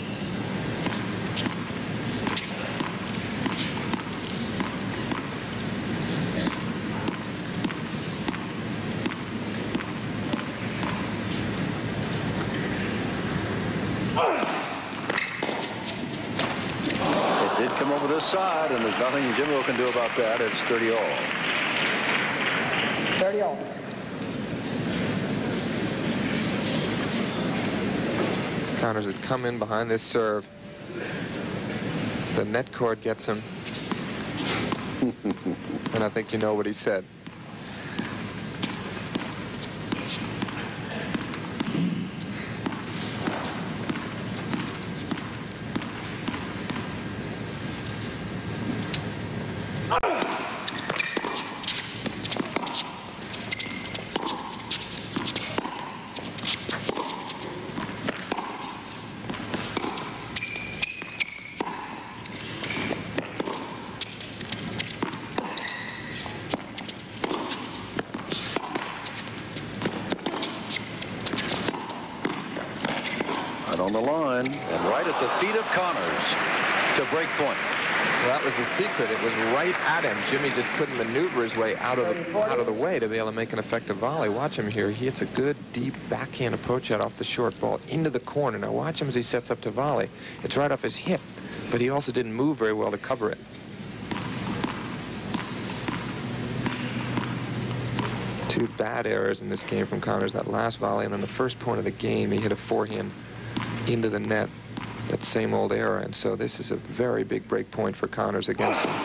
It did come over this side, and there's nothing Jimmy can do about that. It's 30-all. 30-all. Connors had come in behind this serve. The net cord gets him. And I think you know what he said. On the line, and right at the feet of Connors to break point. Well, that was the secret. It was right at him. Jimmy just couldn't maneuver his way out of the way to be able to make an effective volley. Watch him here. He hits a good, deep backhand approach shot off the short ball into the corner. Now watch him as he sets up to volley. It's right off his hip, but he also didn't move very well to cover it. Two bad errors in this game from Connors. That last volley, and then the first point of the game, he hit a forehand into the net. That same old error, and so this is a very big break point for Connors against him.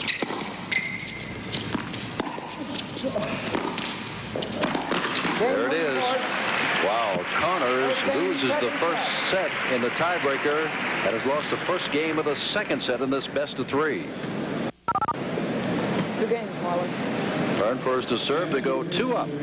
There it is. Wow, Connors loses the first set in the tiebreaker and has lost the first game of the second set in this best of three. 2 games, Marlon. Pernfors to serve to go 2 up.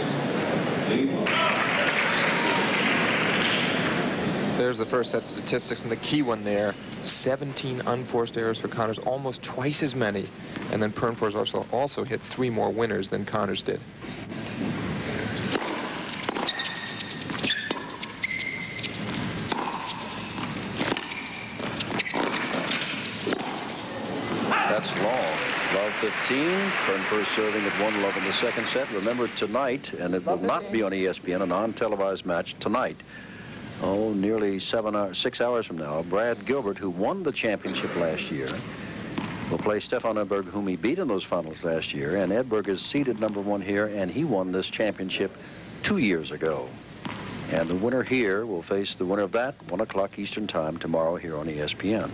There's the first set statistics, and the key one there, 17 unforced errors for Connors, almost twice as many. And then Pernfors also hit 3 more winners than Connors did. That's long. Love 15. Pernfors serving at 1 love in the second set. Remember tonight, and it will not be on ESPN, a non-televised match tonight. Oh, nearly 6 hours from now, Brad Gilbert, who won the championship last year, will play Stefan Edberg, whom he beat in those finals last year. And Edberg is seeded #1 here, and he won this championship 2 years ago. And the winner here will face the winner of that, 1 o'clock Eastern Time tomorrow here on ESPN.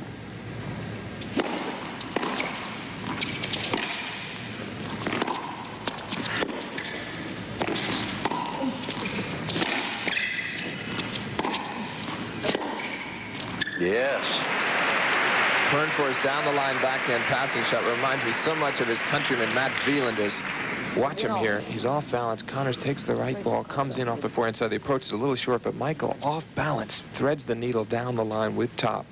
Yes. Pernfors down the line backhand passing shot reminds me so much of his countryman Mats Wielanders. Watch him here. He's off balance. Connors takes the right ball, comes in off the forehand side. The approach is a little short, but Michael off balance threads the needle down the line with top.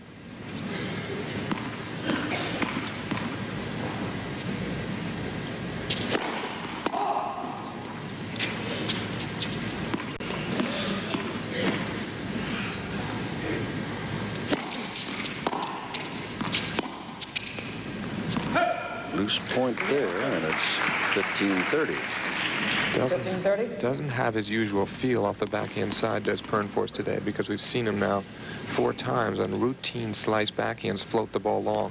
Loose point there, and it's 15-30. Doesn't have his usual feel off the backhand side, does Pernfors today, because we've seen him now 4 times on routine slice backhands float the ball long.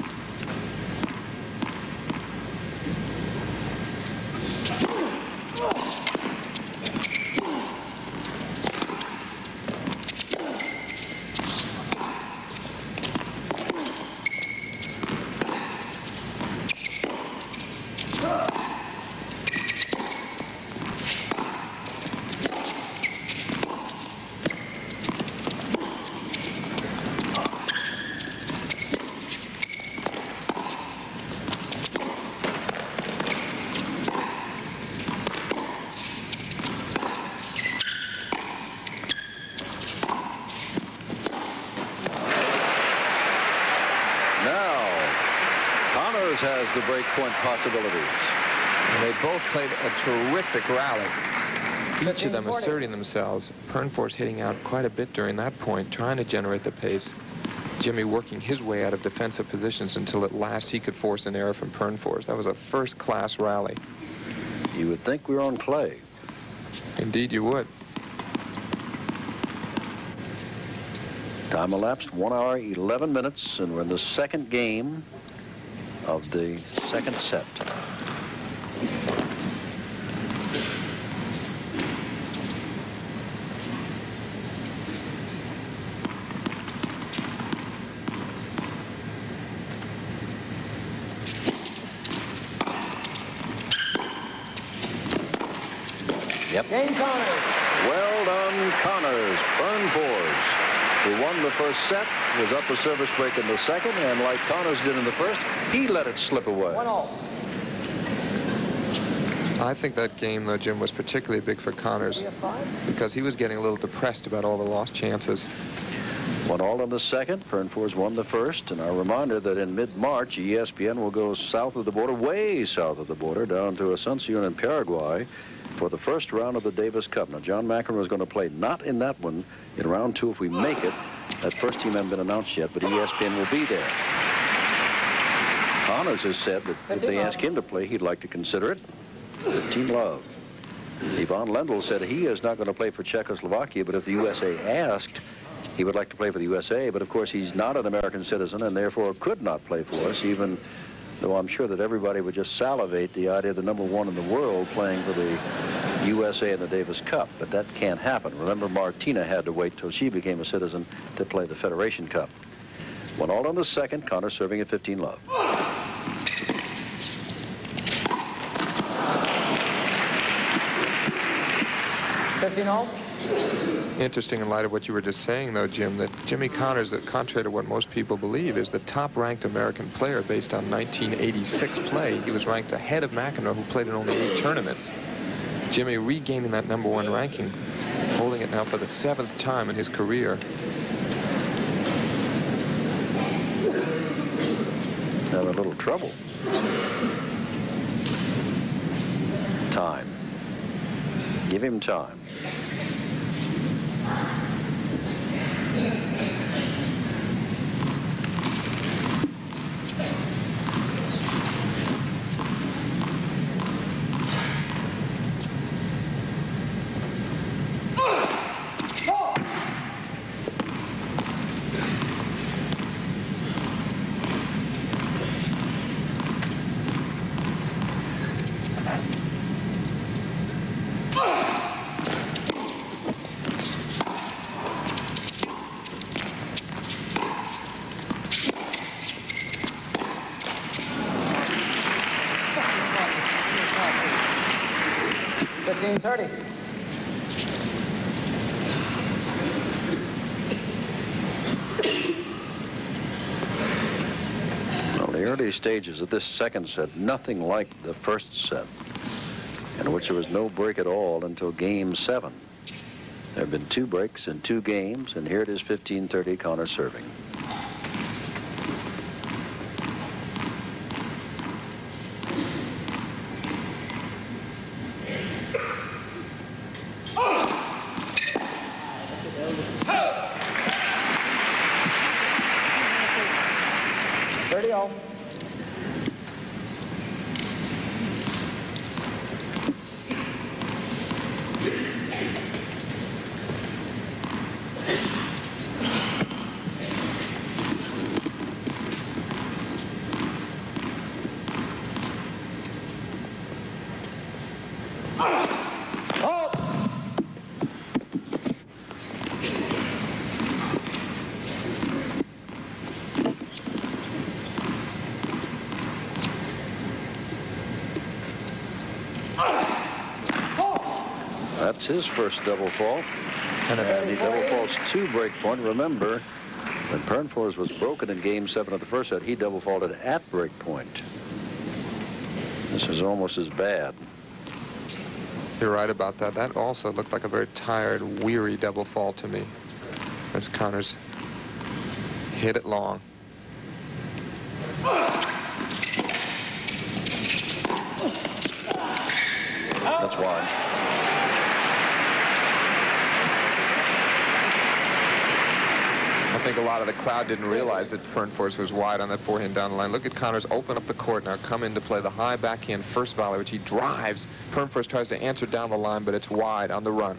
Has the break point possibilities. And they both played a terrific rally. Each of them asserting themselves. Pernfors hitting out quite a bit during that point, trying to generate the pace. Jimmy working his way out of defensive positions until at last he could force an error from Pernfors. That was a first-class rally. You would think we were on clay. Indeed you would. Time elapsed 1 hour, 11 minutes, and we're in the second game of the second set. Yep. Game Connors. Well done, Connors. Pernfors, who won the first set, was up a service break in the second, and like Connors did in the first, he let it slip away. 1-all. I think that game, though, Jim, was particularly big for Connors because he was getting a little depressed about all the lost chances. 1-all in the second. Pernfors won the first, and our reminder that in mid-March, ESPN will go south of the border, way south of the border, down to Asuncion in Paraguay for the first round of the Davis Cup. Now, John McEnroe is going to play not in that one, in round 2 if we make it. That first team hasn't been announced yet, but ESPN will be there. Connors has said that if they ask him to play, he'd like to consider it. 15 love. Ivan Lendl said he is not going to play for Czechoslovakia, but if the USA asked, he would like to play for the USA. But, of course, he's not an American citizen and therefore could not play for us, even though I'm sure that everybody would just salivate the idea of the #1 in the world playing for the USA in the Davis Cup. But that can't happen. Remember, Martina had to wait till she became a citizen to play the Federation Cup. 1-all in the second. Connors serving at 15 love. Interesting in light of what you were just saying, though, Jim, that Jimmy Connors, that contrary to what most people believe, is the top-ranked American player based on 1986 play. He was ranked ahead of McEnroe, who played in only 8 tournaments. Jimmy regaining that #1 ranking, holding it now for the 7th time in his career. Having a little trouble. Time. Give him time. 15-30. Well, the early stages of this second set, nothing like the first set, in which there was no break at all until game 7. There have been 2 breaks in 2 games, and here it is 15-30, Connor serving. That's his first double fault. And he double faults 2 break point. Remember, when Pernfors was broken in game 7 of the first set, he double faulted at break point. This is almost as bad. You're right about that. That also looked like a very tired, weary double fault to me, as Connors hit it long. That's why. I think a lot of the crowd didn't realize that Pernfors was wide on that forehand down the line. Look at Connors open up the court now, come in to play the high backhand first volley, which he drives. Pernfors tries to answer down the line, but it's wide on the run.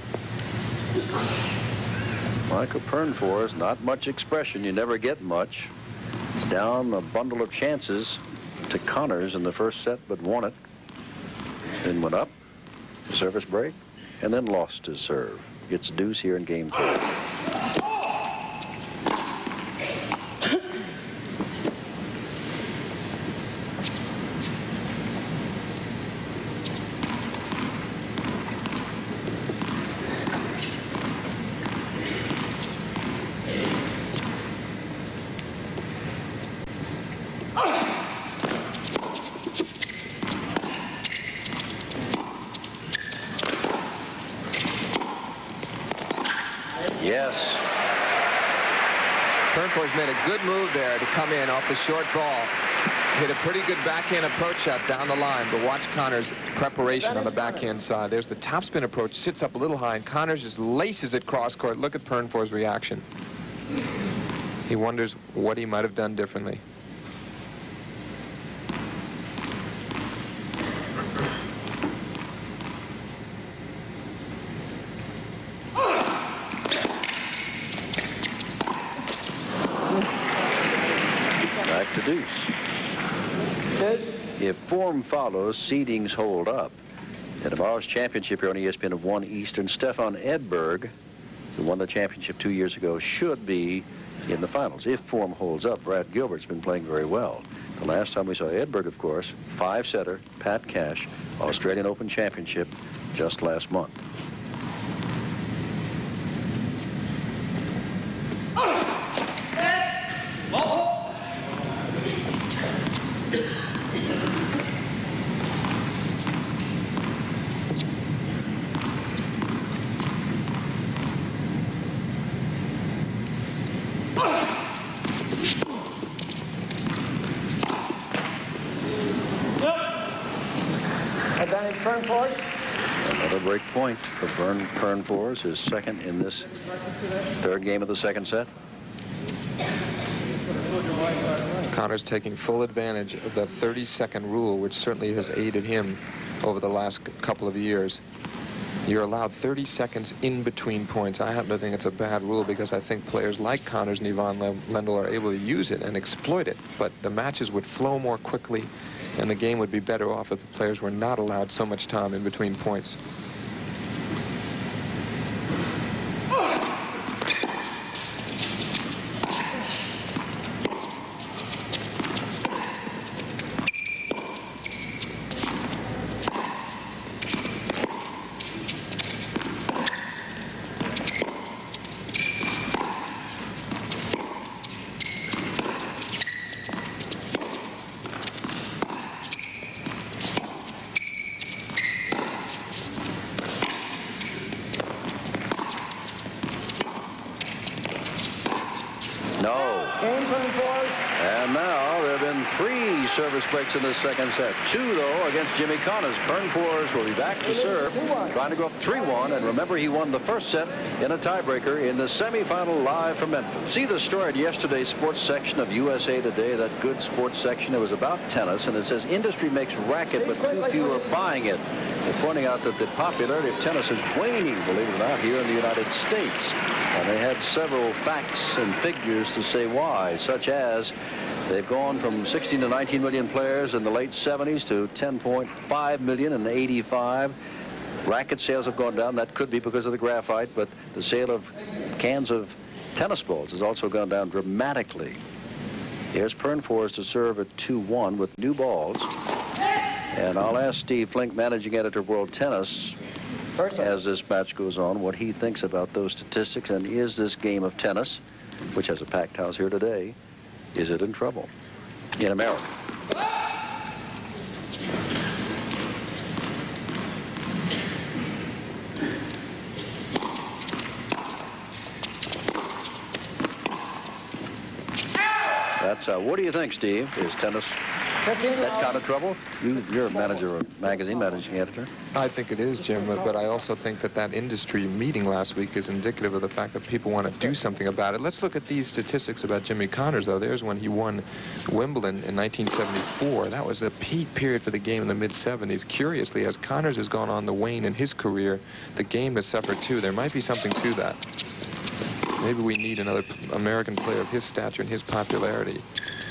Michael Pernfors, not much expression. You never get much. Down a bundle of chances to Connors in the first set, but won it. Then went up, service break, and then lost his serve. Gets deuce here in game 3. Yes. Pernfors made a good move there to come in off the short ball. Hit a pretty good backhand approach shot down the line, but watch Connors' preparation on the backhand side. There's the topspin approach, sits up a little high, and Connors just laces it cross court. Look at Pernfors' reaction. He wonders what he might have done differently. Back to deuce. If form follows, seedings hold up. In tomorrow's championship here on ESPN of 1 Eastern, Stefan Edberg, who won the championship 2 years ago, should be in the finals. If form holds up, Brad Gilbert's been playing very well. The last time we saw Edberg, of course, 5-setter, Pat Cash, Australian Open Championship just last month. Advantage Pernfors. Another break point for Pernfors, his second in this 3rd game of the second set. Connors taking full advantage of that 30-second rule, which certainly has aided him over the last couple of years. You're allowed 30 seconds in between points. I happen to think it's a bad rule because I think players like Connors and Ivan Lendl are able to use it and exploit it, but the matches would flow more quickly and the game would be better off if the players were not allowed so much time in between points. No. Game turn fours. And now there have been 3 service breaks in the second set. 2, though, against Jimmy Connors. Pernfors will be back to serve, trying to go up 3-1. And remember, he won the first set in a tiebreaker in the semifinal live from Memphis. See the story in yesterday's sports section of USA Today, that good sports section. It was about tennis, and it says industry makes racket, but too few are buying it. They're pointing out that the popularity of tennis is waning, believe it or not, here in the United States. And they had several facts and figures to say why, such as they've gone from 16 to 19 million players in the late 70s to 10.5 million in 85. Racket sales have gone down. That could be because of the graphite, but the sale of cans of tennis balls has also gone down dramatically. Here's Pernfors to serve at 2-1 with new balls. And I'll ask Steve Flink, managing editor of World Tennis, as this match goes on, what he thinks about those statistics, and is this game of tennis, which has a packed house here today, is it in trouble in America? That's what do you think, Steve? Is tennis that kind of trouble? You're a manager, a magazine managing editor. I think it is, Jim, but I also think that that industry meeting last week is indicative of the fact that people want to do something about it. Let's look at these statistics about Jimmy Connors, though. There's when he won Wimbledon in 1974. That was a peak period for the game in the mid-70s. Curiously, as Connors has gone on the wane in his career, the game has suffered too. There might be something to that. Maybe we need another American player of his stature and his popularity.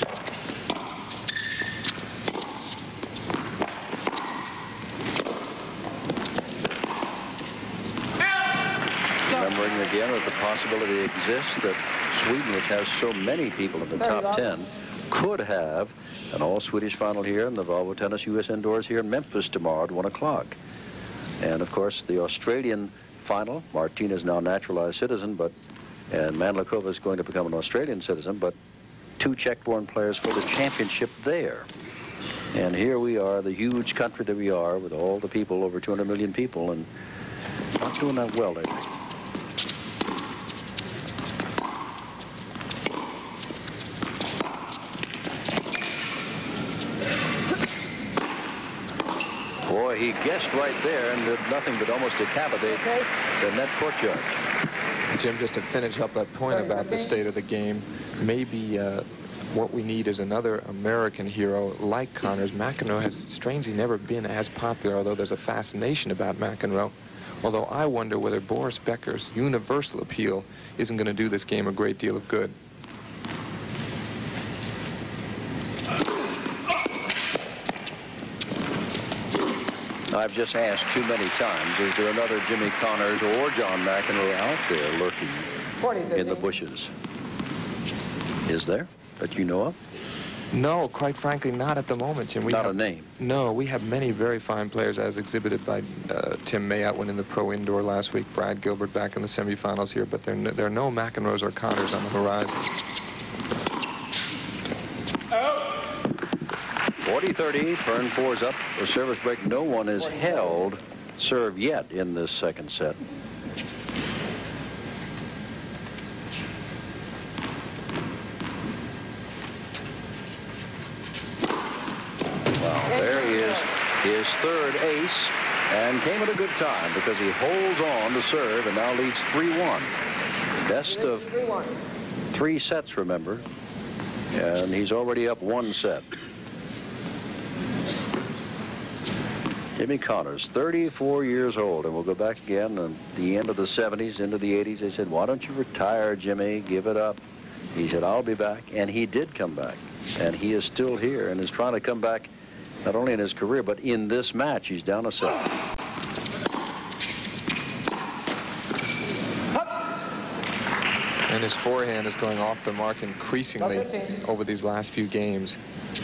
Remembering again that the possibility exists that Sweden, which has so many people in the top 10, could have an all-Swedish final here in the Volvo Tennis US Indoors here in Memphis tomorrow at 1 o'clock. And, of course, the Australian final, Martina is now a naturalized citizen, and Mandlikova is going to become an Australian citizen, but 2 Czech-born players for the championship there. And here we are, the huge country that we are, with all the people, over 200 million people, and not doing that well lately. Boy, he guessed right there and did nothing but almost decapitate the net court judge. Jim, just to finish up that point about the state of the game, maybe what we need is another American hero like Connors. McEnroe has strangely never been as popular, although there's a fascination about McEnroe. Although I wonder whether Boris Becker's universal appeal isn't going to do this game a great deal of good. I've just asked too many times, is there another Jimmy Connors or John McEnroe out there lurking in the bushes? Is there, that you know of? No, quite frankly, not at the moment, Jim. Not a name? No, we have many very fine players, as exhibited by Tim Mayotte winning the Pro Indoor last week, Brad Gilbert back in the semifinals here, but there are no McEnroes or Connors on the horizon. 40-30, Pernfors up, the service break. No one has held serve yet in this second set. Well, there he is, his third ace, and came at a good time because he holds on to serve and now leads 3-1. Best of 3 sets, remember, and he's already up 1 set. Jimmy Connors, 34 years old, and we'll go back again at the end of the 70s, into the 80s. They said, why don't you retire, Jimmy? Give it up. He said, I'll be back. And he did come back. And he is still here and is trying to come back not only in his career, but in this match. He's down a set. And his forehand is going off the mark increasingly over these last few games.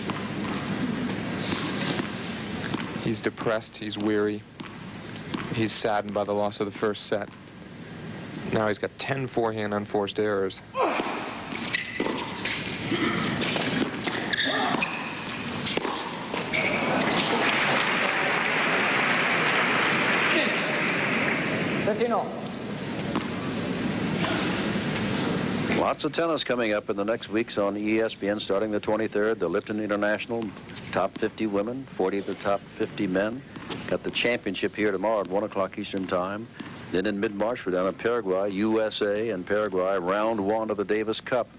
He's depressed, he's weary, he's saddened by the loss of the first set. Now he's got 10 forehand unforced errors. Lots of tennis coming up in the next weeks on ESPN, starting the 23rd. The Lipton International, top 50 women, 40 of the top 50 men. Got the championship here tomorrow at 1 o'clock Eastern Time. Then in mid-March, we're down in Paraguay, USA and Paraguay, round 1 of the Davis Cup.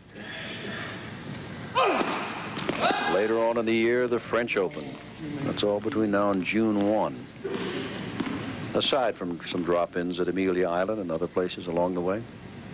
Later on in the year, the French Open. That's all between now and June 1. Aside from some drop-ins at Amelia Island and other places along the way.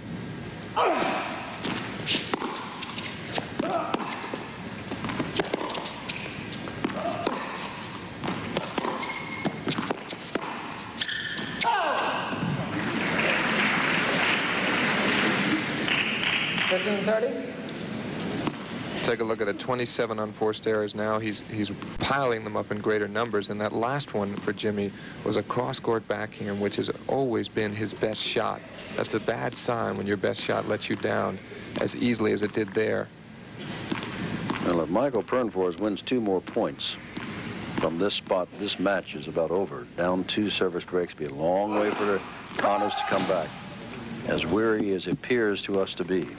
Take a look at it, 27 unforced errors now. He's piling them up in greater numbers, and that last one for Jimmy was a cross-court backhand, which has always been his best shot. That's a bad sign when your best shot lets you down as easily as it did there. Well, if Michael Pernfors wins 2 more points from this spot, this match is about over. Down 2 service breaks, be a long way for Connors to come back, as weary as it appears to us to be.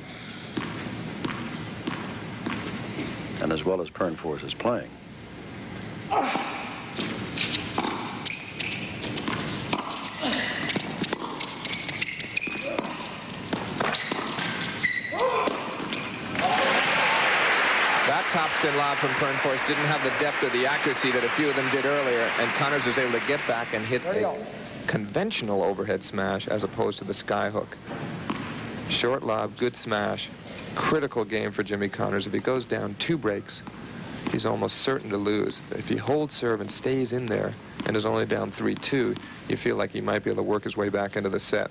And as well as Pernfors is playing. That topspin lob from Pernfors didn't have the depth or the accuracy that a few of them did earlier, and Connors was able to get back and hit a conventional overhead smash as opposed to the skyhook. Short lob, good smash. Critical game for Jimmy Connors. If he goes down 2 breaks, he's almost certain to lose. But if he holds serve and stays in there and is only down 3-2, you feel like he might be able to work his way back into the set.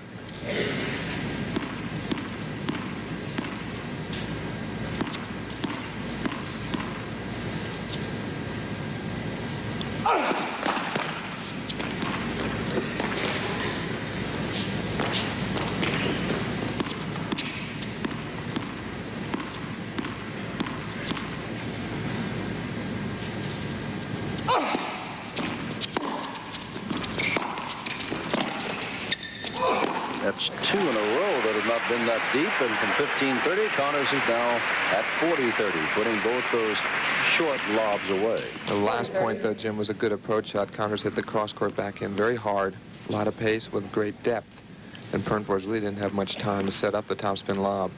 That's 2 in a row that have not been that deep, and from 15-30, Connors is now at 40-30, putting both those short lobs away. The last point, though, Jim, was a good approach shot. Connors hit the cross-court backhand very hard, a lot of pace with great depth, and Pernfors really didn't have much time to set up the topspin lob.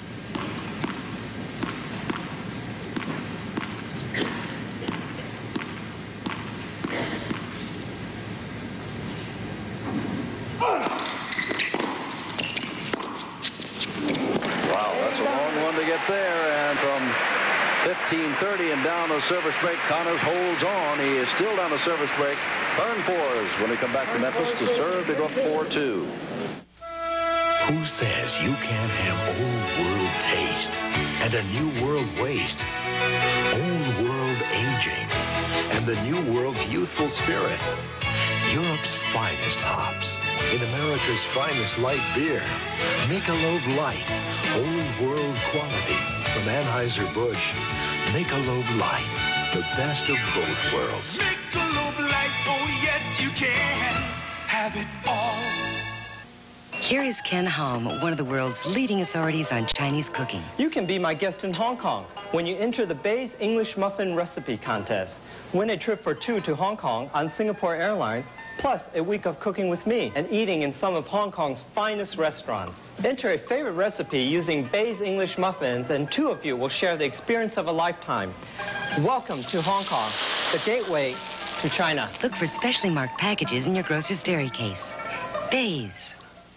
There, and from 15-30 and down a service break, Connors holds on. He is still down a service break. Pernfors, when we come back to Memphis to serve, they go up 4-2. Who says you can't have old world taste and a new world waste? Old world aging and the new world's youthful spirit. Europe's finest hops in America's finest light beer. Michelob Light, old world quality from Anheuser-Busch. Michelob Light, the best of both worlds. Michelob Light, oh yes you can have it all. Here is Ken Hom, one of the world's leading authorities on Chinese cooking. You can be my guest in Hong Kong when you enter the Bay's English Muffin Recipe Contest. Win a trip for 2 to Hong Kong on Singapore Airlines, plus a week of cooking with me and eating in some of Hong Kong's finest restaurants. Enter a favorite recipe using Bay's English Muffins, and 2 of you will share the experience of a lifetime. Welcome to Hong Kong, the gateway to China. Look for specially marked packages in your grocer's dairy case. Bay's.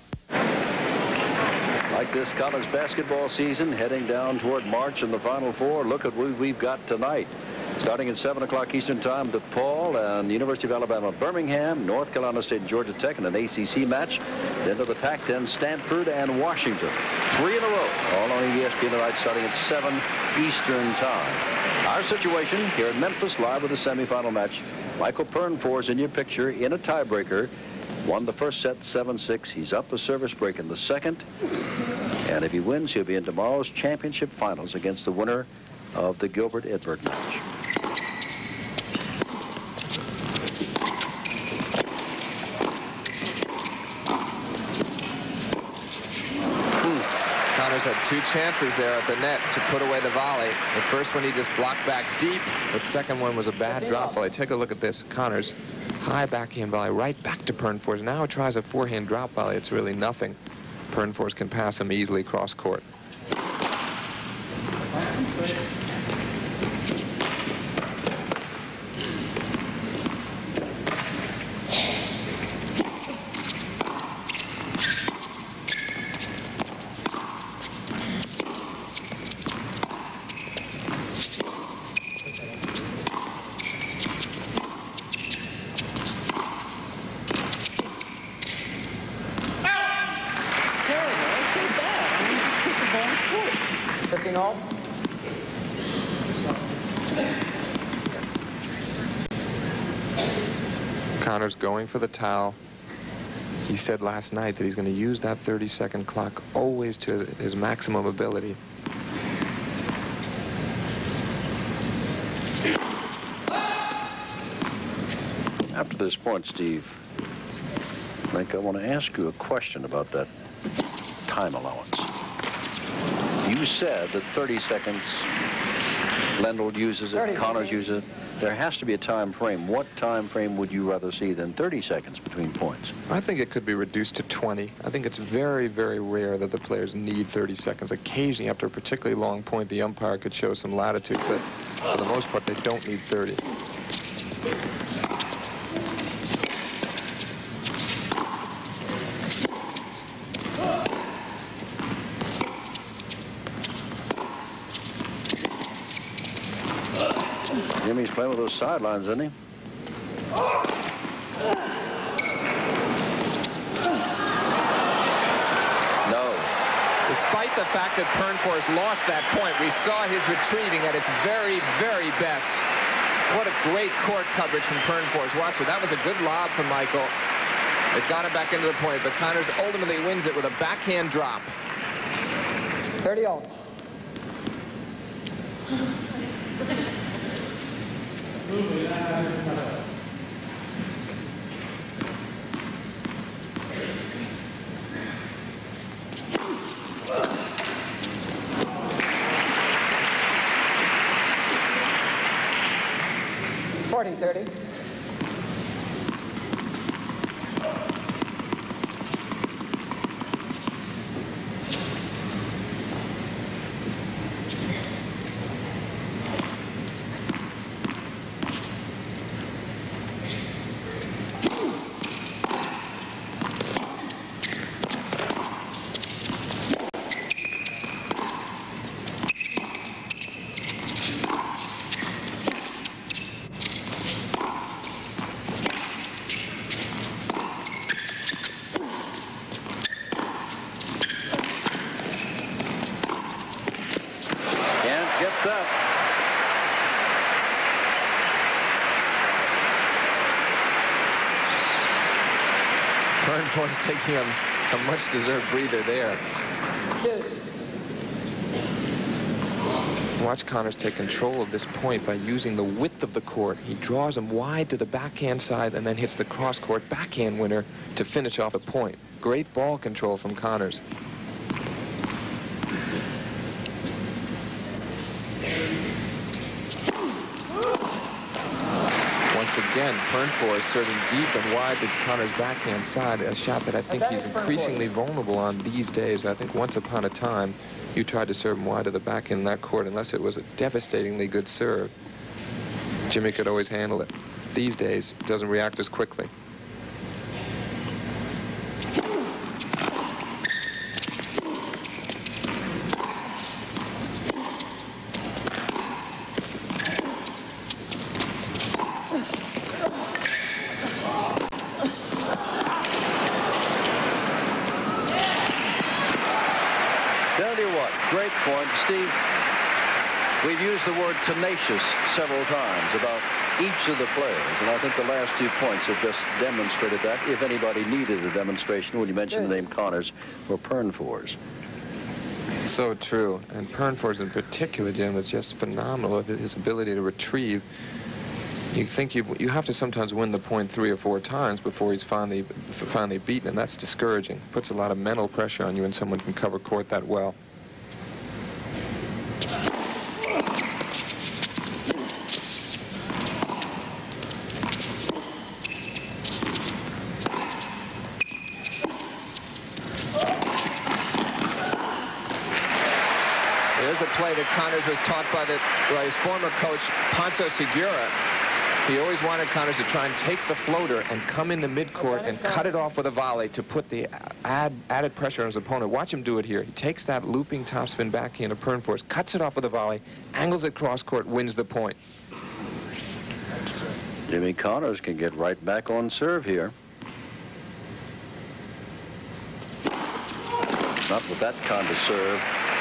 Like this college basketball season, heading down toward March and the Final Four, look at what we've got tonight. Starting at 7 o'clock Eastern Time, DePaul and the University of Alabama, Birmingham, North Carolina State and Georgia Tech in an ACC match. Then to the Pac-10, Stanford and Washington. 3 in a row, all on ESPN tonight, starting at 7 Eastern Time. Our situation here in Memphis, live with the semifinal match. Michael Pernfors in your picture in a tiebreaker. Won the first set 7-6. He's up a service break in the second. And if he wins, he'll be in tomorrow's championship finals against the winner of the Gilbert Edberg match. Connors had two chances there at the net to put away the volley. The first one he just blocked back deep. The second one was a bad drop volley. Take a look at this. Connors, high backhand volley right back to Pernfors. Now he tries a forehand drop volley. It's really nothing. Pernfors can pass him easily cross court. Connors going for the towel. He said last night that he's going to use that 30-second clock always to his maximum ability. After this point, Steve, I think I want to ask you a question about that time allowance. You said that 30 seconds, Lendl uses it, Connors uses it. There has to be a time frame. What time frame would you rather see than 30 seconds between points? I think it could be reduced to 20. I think it's very, very rare that the players need 30 seconds. Occasionally, after a particularly long point, the umpire could show some latitude, but for the most part, they don't need 30. Jimmy's playing with those sidelines, isn't he? No. Despite the fact that Pernfors lost that point, we saw his retrieving at its very, very best. What a great court coverage from Pernfors. Watch it. That was a good lob from Michael. It got him back into the point, but Connors ultimately wins it with a backhand drop. 30-all. .30. Pernfors taking a much-deserved breather there. Watch Connors take control of this point by using the width of the court. He draws him wide to the backhand side and then hits the cross-court backhand winner to finish off a point. Great ball control from Connors. Once again, Pernfors serving deep and wide to Connors' backhand side, a shot that I think he's increasingly vulnerable on these days. I think once upon a time, you tried to serve him wide to the backhand in that court, unless it was a devastatingly good serve. Jimmy could always handle it. These days, it doesn't react as quickly. Great point, Steve. We've used the word tenacious several times about each of the players, and I think the last 2 points have just demonstrated that. If anybody needed a demonstration, when you mentioned the name Connors or Pernfors. So true, and Pernfors in particular, Jim, is just phenomenal with his ability to retrieve. You think you have to sometimes win the point 3 or 4 times before he's finally beaten, and that's discouraging. Puts a lot of mental pressure on you when someone can cover court that well. There's a play that Connors was taught by his former coach, Pancho Segura. He always wanted Connors to try and take the floater and come into midcourt and cut it off with a volley to put the added pressure on his opponent. Watch him do it here. He takes that looping topspin backhand of Pernfors, cuts it off with a volley, angles it cross court, wins the point. Jimmy Connors can get right back on serve here. Not with that kind of serve.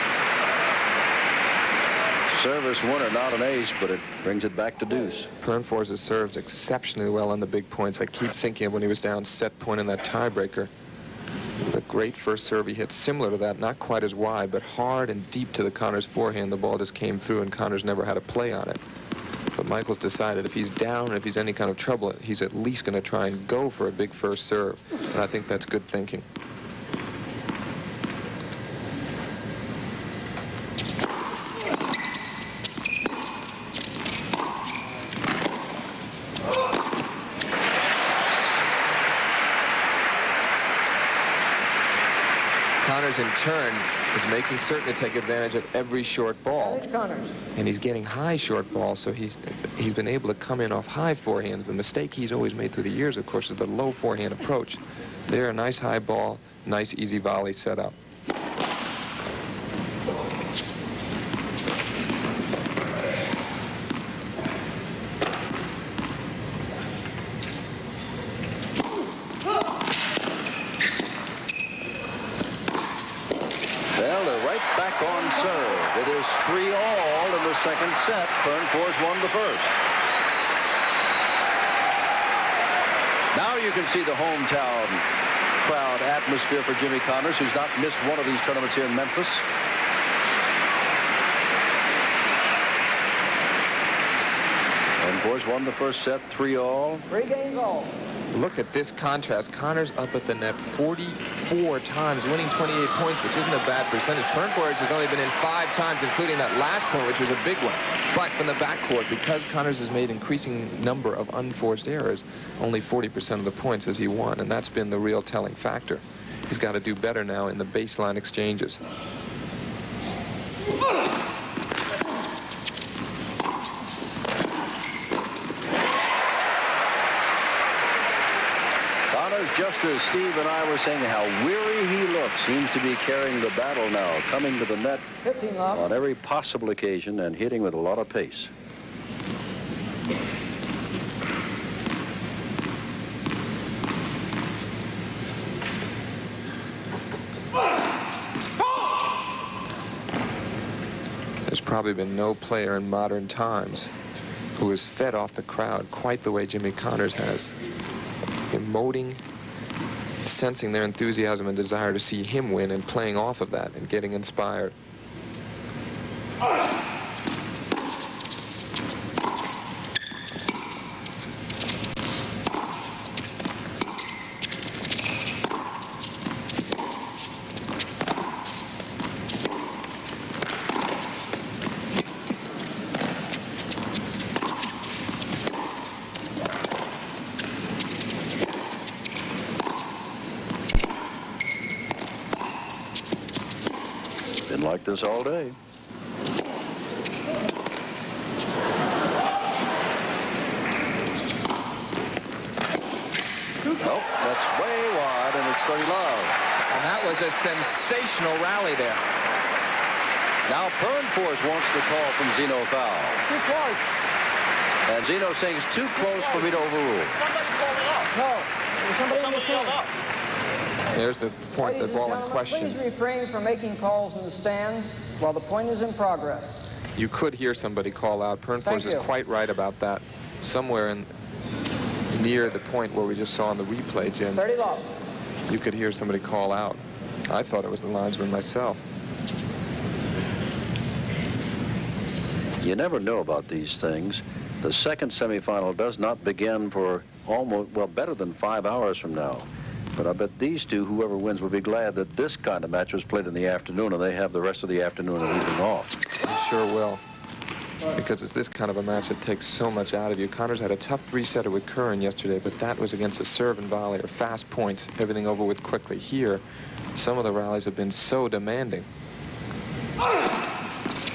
Service winner, not an ace, but it brings it back to deuce. Pernfors has served exceptionally well on the big points. I keep thinking of when he was down set point in that tiebreaker. The great first serve he hit, similar to that, not quite as wide, but hard and deep to the Connors forehand. The ball just came through, and Connors never had a play on it. But Michaels decided if he's down and if he's any kind of trouble, he's at least going to try and go for a big first serve. And I think that's good thinking. Connors, in turn, is making certain to take advantage of every short ball. And he's getting high short balls, so he's been able to come in off high forehands. The mistake he's always made through the years, of course, is the low forehand approach. There, a nice high ball, nice easy volley set up. On serve. It is 3-all in the second set. Pernfors won the first. Now you can see the hometown crowd atmosphere for Jimmy Connors, who's not missed one of these tournaments here in Memphis. Pernfors won the first set, 3-all. 3 games all. Look at this contrast. Connors up at the net 44 times, winning 28 points, which isn't a bad percentage. Pernfors has only been in 5 times, including that last point, which was a big one. But from the backcourt, because Connors has made increasing number of unforced errors, only 40% of the points has he won, and that's been the real telling factor. He's got to do better now in the baseline exchanges. Just as Steve and I were saying how weary he looks, seems to be carrying the battle now, coming to the net on every possible occasion and hitting with a lot of pace. There's probably been no player in modern times who has fed off the crowd quite the way Jimmy Connors has. Emoting, sensing their enthusiasm and desire to see him win and playing off of that and getting inspired. Been like this all day. Nope, that's way wide, and it's 30 love. And that was a sensational rally there. Now Pernfors wants the call from Zeno Foul. Too close. And Zeno saying it's too close for me to overrule. Somebody called it up. No, somebody yelled up. There's the point, the ball in question. Please refrain from making calls in the stands while the point is in progress. You could hear somebody call out. Pernfors is quite right about that. Somewhere near the point where we just saw on the replay, Jim, 30 love. You could hear somebody call out. I thought it was the linesman myself. You never know about these things. The second semifinal does not begin for almost, well, better than 5 hours from now. But I bet these two, whoever wins, will be glad that this kind of match was played in the afternoon and they have the rest of the afternoon and evening off. They sure will. Because it's this kind of a match that takes so much out of you. Connors had a tough 3-setter with Curran yesterday, but that was against a serve and volley or fast points, everything over with quickly. Here, some of the rallies have been so demanding.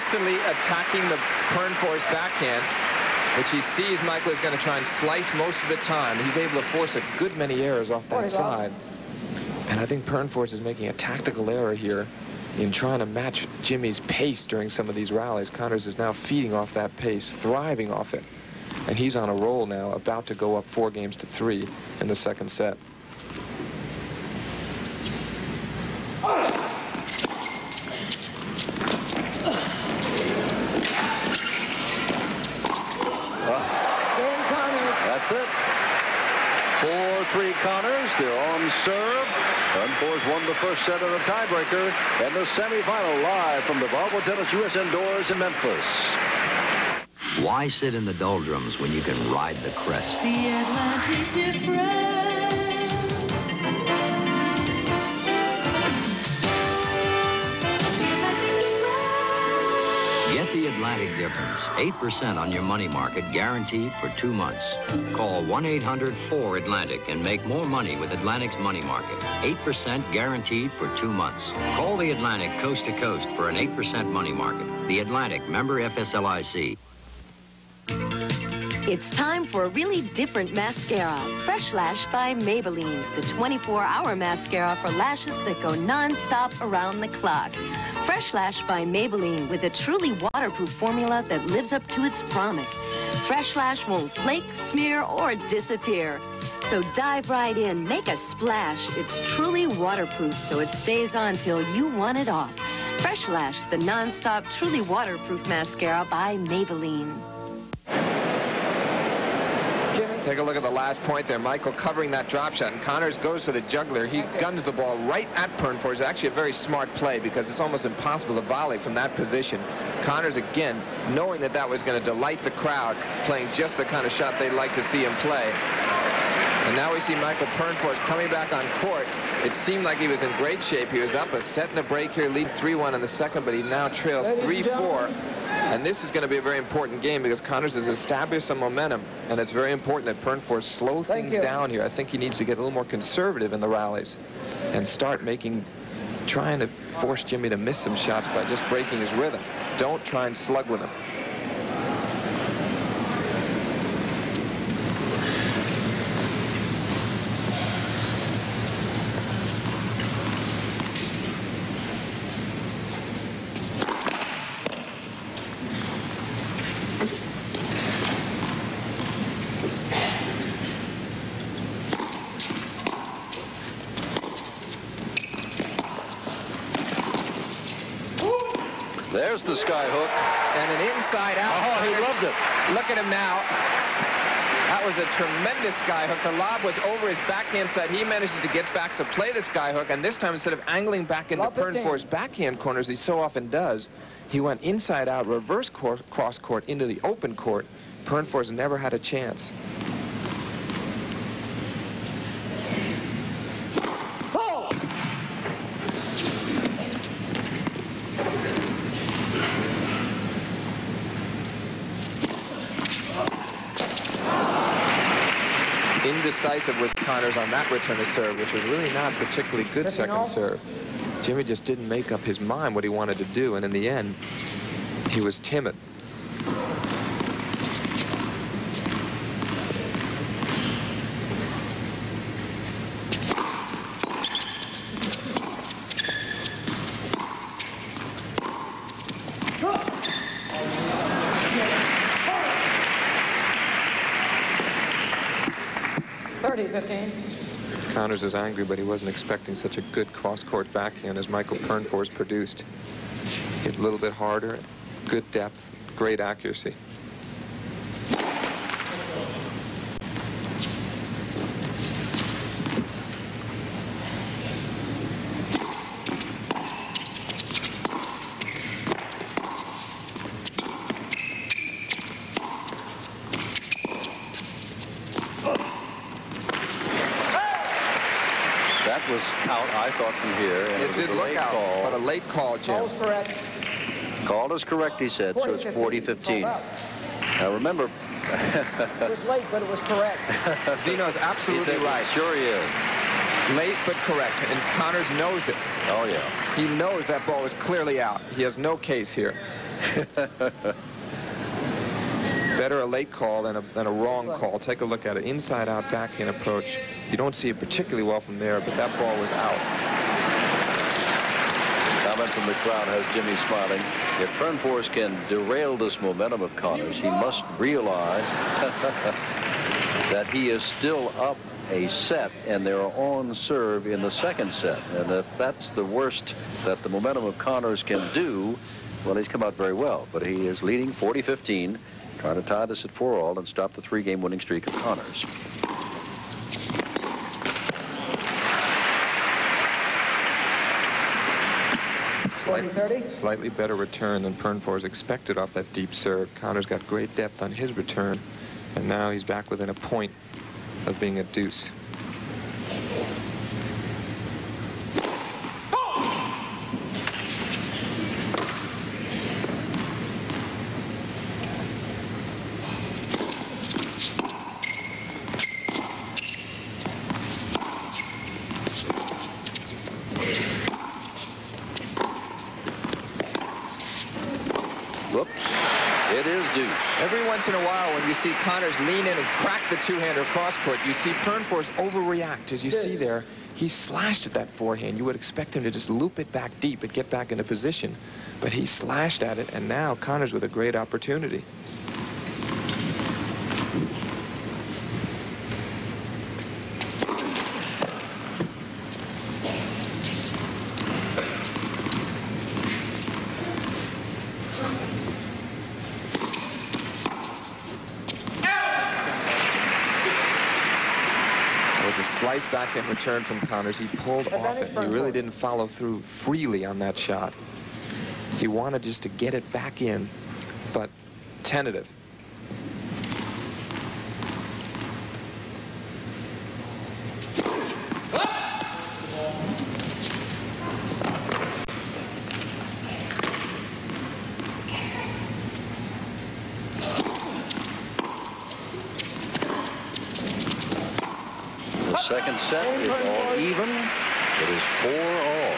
constantly attacking the Pernfors backhand, which he sees Michael is going to try and slice most of the time. He's able to force a good many errors off that side. And I think Pernfors is making a tactical error here in trying to match Jimmy's pace during some of these rallies. Connors is now feeding off that pace, thriving off it. And he's on a roll now, about to go up 4-3 in the second set. That's it. 4-3 Connors. They're on serve. Pernfors won the first set in a tiebreaker. And the semifinal live from the Volvo Tennis US Indoors in Memphis. Why sit in the doldrums when you can ride the crest? The Atlantic difference. Get the Atlantic difference. 8% on your money market guaranteed for 2 months. Call 1-800-4-ATLANTIC and make more money with Atlantic's money market. 8% guaranteed for 2 months. Call the Atlantic coast to coast for an 8% money market. The Atlantic, member FSLIC. It's time for a really different mascara. Fresh Lash by Maybelline, the 24-hour mascara for lashes that go non-stop around the clock. Fresh Lash by Maybelline with a truly waterproof formula that lives up to its promise. Fresh Lash won't flake, smear, or disappear. So dive right in, make a splash. It's truly waterproof, so it stays on till you want it off. Fresh Lash, the non-stop, truly waterproof mascara by Maybelline. Take a look at the last point there. Michael covering that drop shot, and Connors goes for the juggler. He guns the ball right at Pernfors. Actually a very smart play because it's almost impossible to volley from that position. Connors, again, knowing that that was going to delight the crowd, playing just the kind of shot they'd like to see him play. And now we see Michael Pernfors coming back on court. It seemed like he was in great shape. He was up a set and a break here, leading 3-1 in the second, but he now trails 3-4. And this is going to be a very important game because Connors has established some momentum, and it's very important that Pernfors slow things down here. I think he needs to get a little more conservative in the rallies and start trying to force Jimmy to miss some shots by just breaking his rhythm. Don't try and slug with him. There's the sky hook. And an inside out. Oh, he loved it. Look at him now. That was a tremendous sky hook. The lob was over his backhand side. He manages to get back to play the sky hook, and this time instead of angling back into Pernfors' backhand corners, he so often does, he went inside out, reverse cross court into the open court. Pernfors never had a chance. Indecisive was Connors on that return to serve, which was really not particularly good second serve. Jimmy just didn't make up his mind what he wanted to do, and in the end, he was timid. Connors is angry, but he wasn't expecting such a good cross-court backhand as Michael Pernfors produced. Hit a little bit harder, good depth, great accuracy. Was out, I thought, from here. And it did look out, but a late call, Jim. Call is correct. Call is correct, he said, so it's 40-15. Now, remember... It was late, but it was correct. Zeno's absolutely right. Sure he is. Late, but correct, and Connors knows it. Oh, yeah. He knows that ball was clearly out. He has no case here. Better a late call than a wrong call. Take a look at it. Inside-out backhand approach. You don't see it particularly well from there, but that ball was out. Comment from the crowd has Jimmy smiling. If Pernfors can derail this momentum of Connors, he must realize that he is still up a set, and they're on serve in the second set. And if that's the worst that the momentum of Connors can do, well, he's come out very well. But he is leading 40-15, trying to tie this at 4-all and stop the 3-game winning streak of Connors. Slightly better return than Pernfors expected off that deep serve. Connors got great depth on his return, and now he's back within a point of being a deuce. Every once in a while, when you see Connors lean in and crack the two-hander cross court, you see Pernfors overreact. As you see there, he slashed at that forehand. You would expect him to just loop it back deep and get back into position. But he slashed at it, and now Connors with a great opportunity. Slice backhand return from Connors. He pulled off it. He really didn't follow through freely on that shot. He wanted just to get it back in, but tentative. Second set is all even. It is 4-all.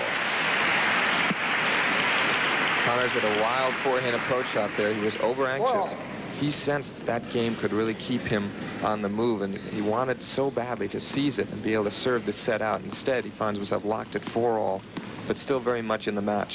Connors with a wild forehand approach shot there. He was over anxious. He sensed that game could really keep him on the move, and he wanted so badly to seize it and be able to serve the set out. Instead, he finds himself locked at 4-all, but still very much in the match.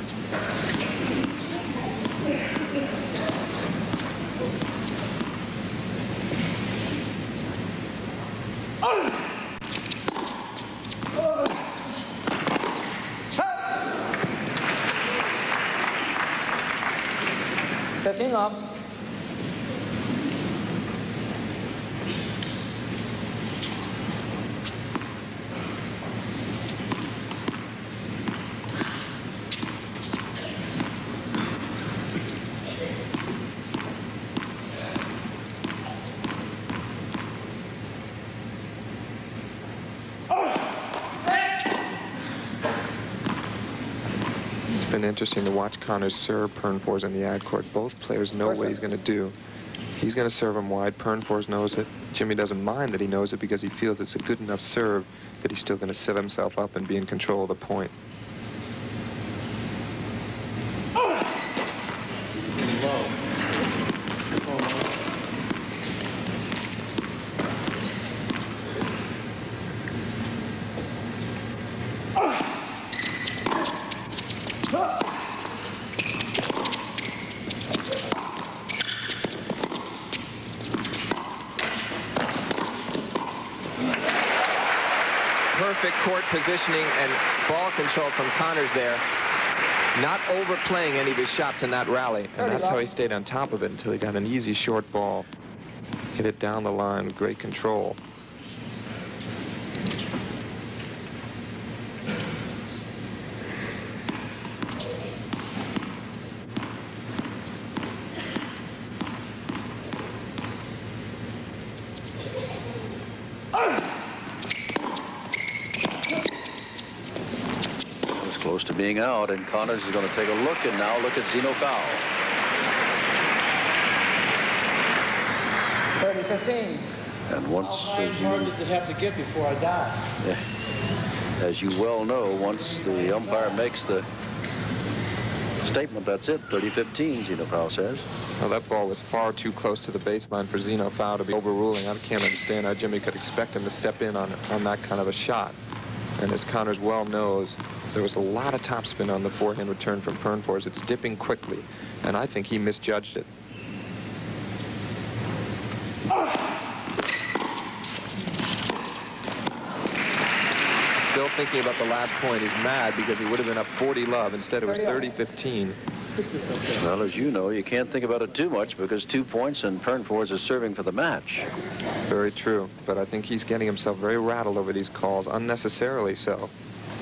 Up. It's been interesting to watch Connors serve Pernfors in the ad court. Both players know what he's going to do. He's going to serve him wide. Pernfors knows it. Jimmy doesn't mind that he knows it because he feels it's a good enough serve that he's still going to set himself up and be in control of the point. Perfect court positioning and ball control from Connors there. Not overplaying any of his shots in that rally. And that's how he stayed on top of it until he got an easy short ball. Hit it down the line with great control. Close to being out, and Connors is going to take a look, and now look at Zeno foul. 30-15. And once, how far did it have to get before I die? As you well know, once the umpire makes the statement, that's it. 30-15, Zeno Fowle says. Well, that ball was far too close to the baseline for Zeno Fowle to be overruling. I can't understand how Jimmy could expect him to step in on that kind of a shot. And as Connors well knows, there was a lot of topspin on the forehand return from Pernfors. It's dipping quickly, and I think he misjudged it. Still thinking about the last point. He's mad because he would have been up 40-love. Instead, it was 30-15. Well, as you know, you can't think about it too much because 2 points and Pernfors is serving for the match. Very true, but I think he's getting himself very rattled over these calls, unnecessarily so.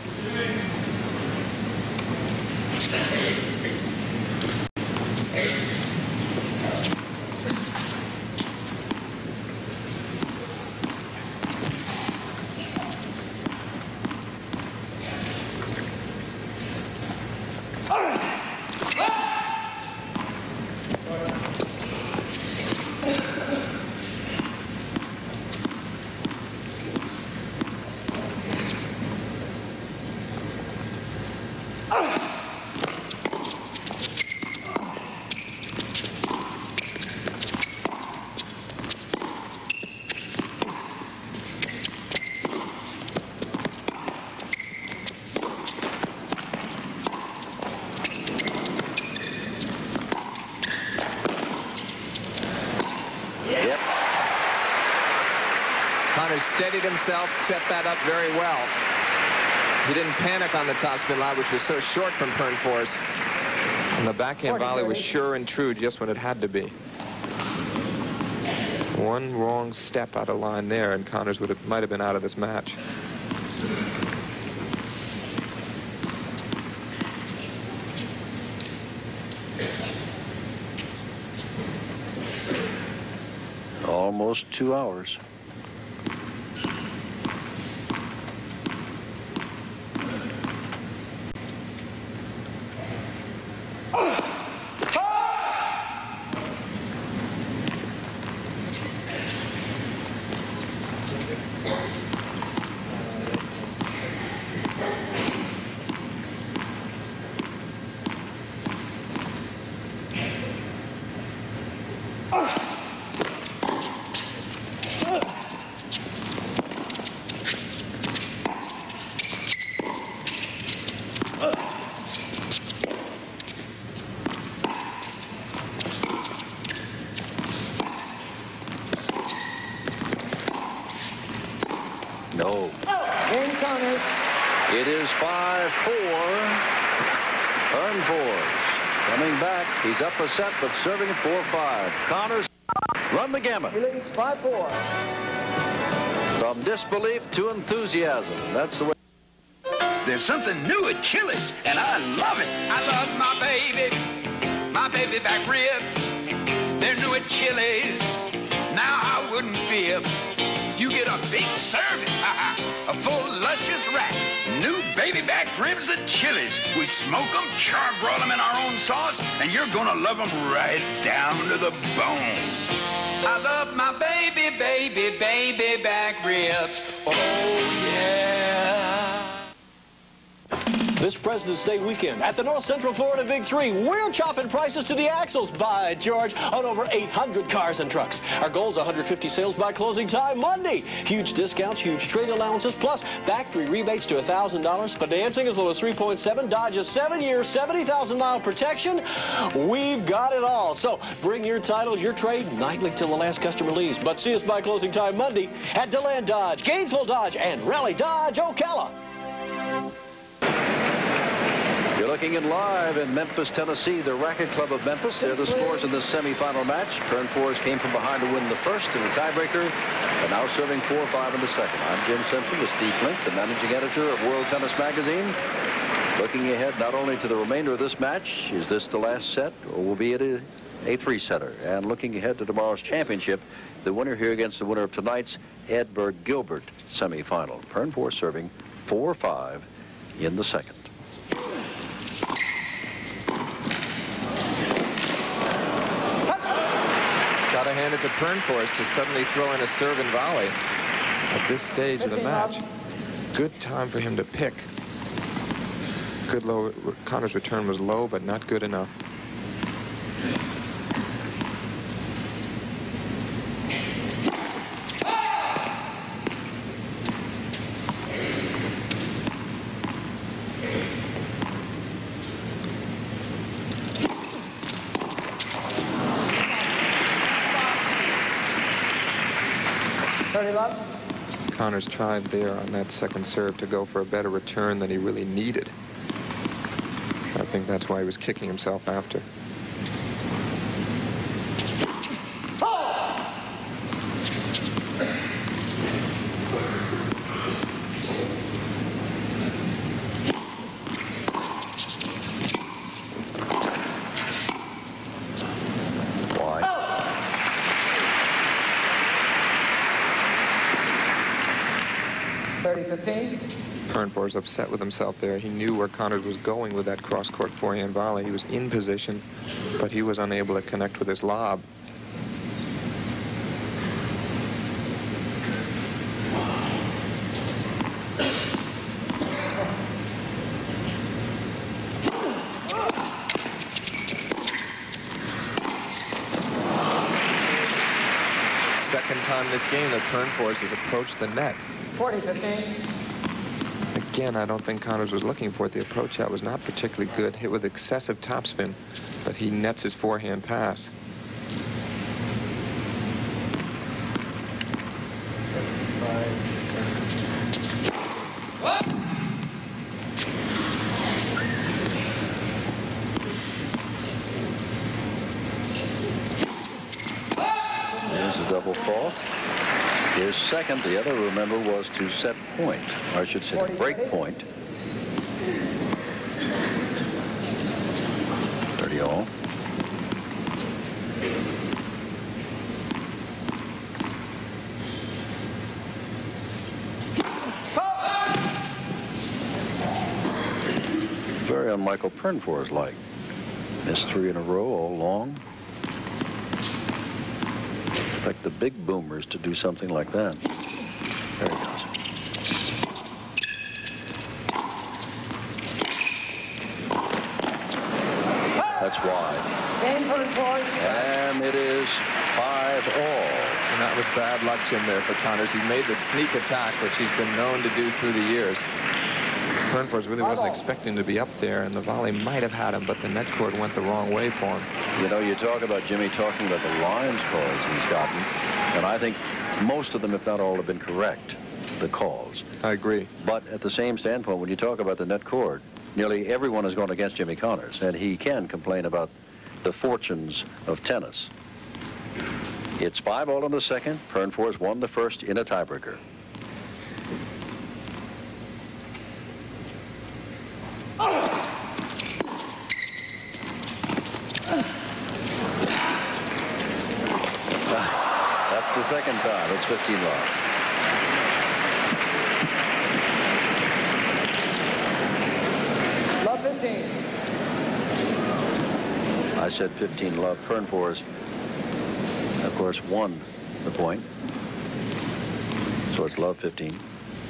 Steadied himself, set that up very well. He didn't panic on the topspin lob, which was so short from Pernfors. And the backhand volley was sure and true just when it had to be. One wrong step out of line there, and Connors might have been out of this match. Almost 2 hours. No. Game Connors. It is 5-4. Pernfors coming back. He's up a set, but serving at 4-5. Connors run the gamut. He leads 5-4. From disbelief to enthusiasm. That's the way. There's something new at Chili's, and I love it. I love my baby back ribs. They're new at Chili's. Now I wouldn't fib. You get a big serving, a full luscious rack. New baby back ribs at Chili's. We smoke them, charbroil them in our own sauce, and you're gonna love them right down to the bone. I love my baby back ribs. Oh yeah. This President's Day weekend at the North Central Florida Big 3, we're chopping prices to the axles, by George, on over 800 cars and trucks. Our goal is 150 sales by closing time Monday. Huge discounts, huge trade allowances, plus factory rebates to $1,000. Financing as low as 3.7, Dodge's 7-year, 70,000-mile protection. We've got it all. So bring your titles, your trade, nightly till the last customer leaves. But see us by closing time Monday at DeLand Dodge, Gainesville Dodge, and Raleigh Dodge, Ocala. You're looking in live in Memphis, Tennessee, the Racket Club of Memphis. They're the scores in this semifinal match. Pernfors came from behind to win the first in the tiebreaker, and now serving 4-5 in the second. I'm Jim Simpson with Steve Flink, the managing editor of World Tennis Magazine. Looking ahead not only to the remainder of this match, is this the last set, or will be it a three-setter? And looking ahead to tomorrow's championship, the winner here against the winner of tonight's Edberg Gilbert semifinal. Pernfors serving 4-5 in the second. Gotta hand it to Pernfors to suddenly throw in a serve and volley at this stage of the match. Good time for him to pick. Good low. Connor's return was low, but not good enough. Connors tried there on that second serve to go for a better return than he really needed. I think that's why he was kicking himself after. Pernfors was upset with himself there. He knew where Connors was going with that cross-court forehand volley. He was in position, but he was unable to connect with his lob. Second time this game that Pernfors has approached the net. 40-15. Again, I don't think Connors was looking for it. The approach shot was not particularly good, hit with excessive topspin, but he nets his forehand pass. There's a double fault. His second, the other, remember, was to set point. Or I should say the break point. 30-all. Very on Michael Pernfors like. Missed 3 in a row all long. Expect the big boomers to do something like that. There he goes. That's wide. And it is 5-all. And that was bad luck, Jim, there for Connors. He made the sneak attack, which he's been known to do through the years. Pernfors really wasn't expecting to be up there, and the volley might have had him, but the net cord went the wrong way for him. You know, you talk about Jimmy talking about the lines calls he's gotten, and I think most of them, if not all, have been correct, the calls. I agree. But at the same standpoint, when you talk about the net cord, nearly everyone has gone against Jimmy Connors, and he can complain about the fortunes of tennis. It's 5-all in the second. Pernfors won the first in a tiebreaker. That's the second time. It's 15 love. Love 15. I said 15 love. Pernfors, of course, won the point. So it's love 15.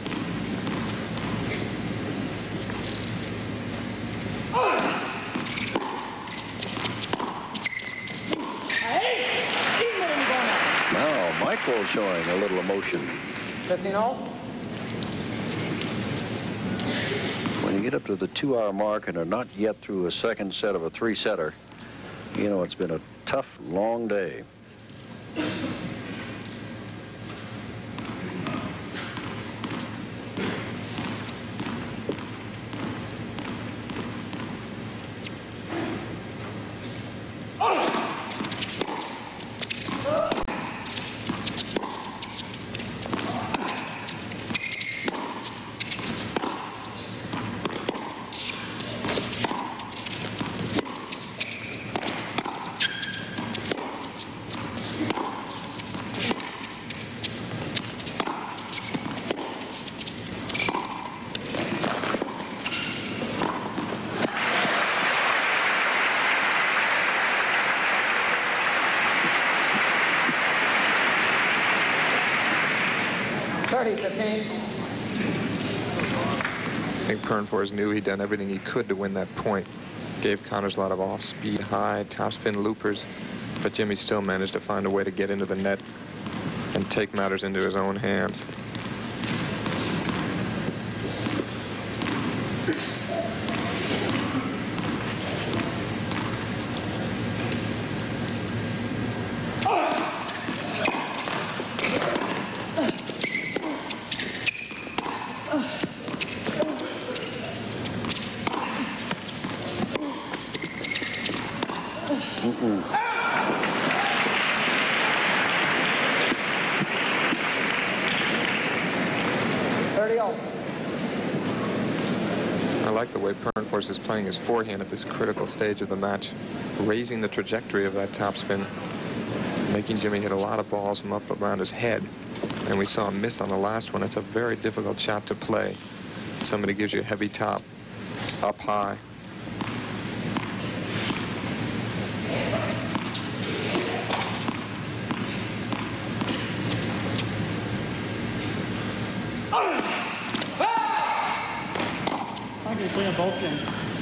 Now, Michael showing a little emotion. 15-all. When you get up to the 2-hour mark and are not yet through a second set of a 3-setter, you know it's been a tough, long day. think Pernfors knew he'd done everything he could to win that point. Gave Connors a lot of off-speed, high, topspin loopers, but Jimmy still managed to find a way to get into the net and take matters into his own hands. I like the way Pernfors is playing his forehand at this critical stage of the match, raising the trajectory of that topspin, making Jimmy hit a lot of balls from up around his head. And we saw him miss on the last one. It's a very difficult shot to play. Somebody gives you a heavy top, up high. Both games.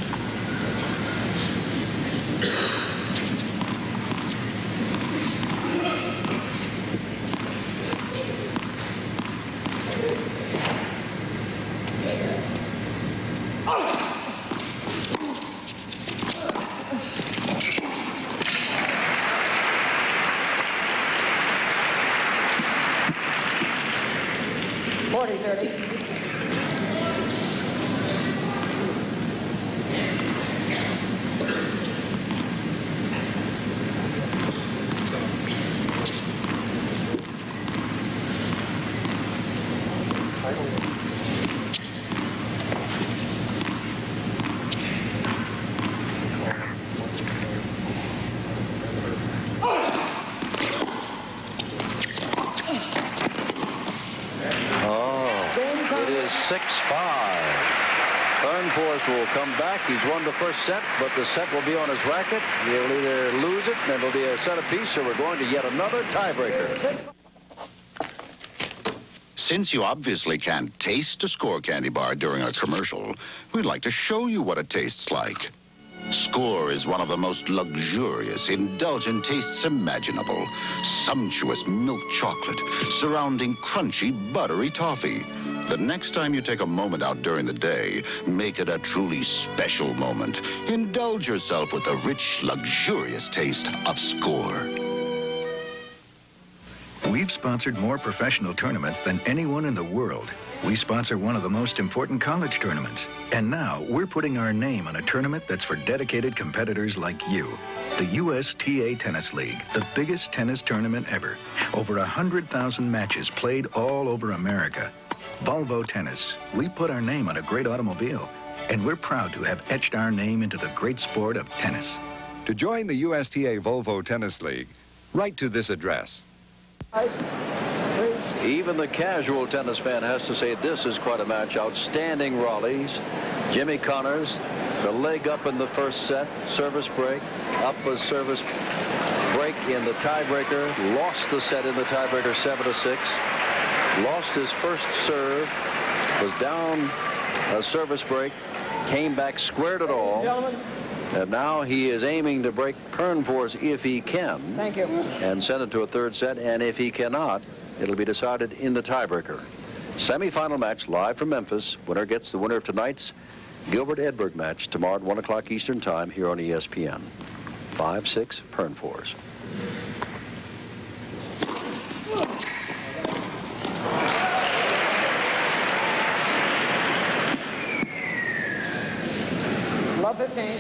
Pernfors will come back. He's won the first set, but the set will be on his racket. He'll either lose it, and it'll be a set apiece, so we're going to yet another tiebreaker. Since you obviously can't taste a Score candy bar during a commercial, we'd like to show you what it tastes like. Score is one of the most luxurious, indulgent tastes imaginable. Sumptuous milk chocolate surrounding crunchy, buttery toffee. The next time you take a moment out during the day, make it a truly special moment. Indulge yourself with the rich, luxurious taste of Score. We've sponsored more professional tournaments than anyone in the world. We sponsor one of the most important college tournaments. And now we're putting our name on a tournament that's for dedicated competitors like you. The USTA Tennis League, the biggest tennis tournament ever. Over 100,000 matches played all over America. Volvo Tennis, we put our name on a great automobile. And we're proud to have etched our name into the great sport of tennis. To join the USTA Volvo Tennis League, write to this address. Even the casual tennis fan has to say this is quite a match. Outstanding rallies. Jimmy Connors, the leg up in the first set, service break, up a service break in the tiebreaker, lost the set in the tiebreaker 7-6, lost his first serve, was down a service break, came back, squared it all. And now he is aiming to break Pernfors if he can. Thank you. And send it to a third set. And if he cannot, it'll be decided in the tiebreaker. Semi-final match live from Memphis. Winner gets the winner of tonight's Gilbert Edberg match tomorrow at 1 o'clock Eastern Time here on ESPN. 5-6 Pernfors. Love 15.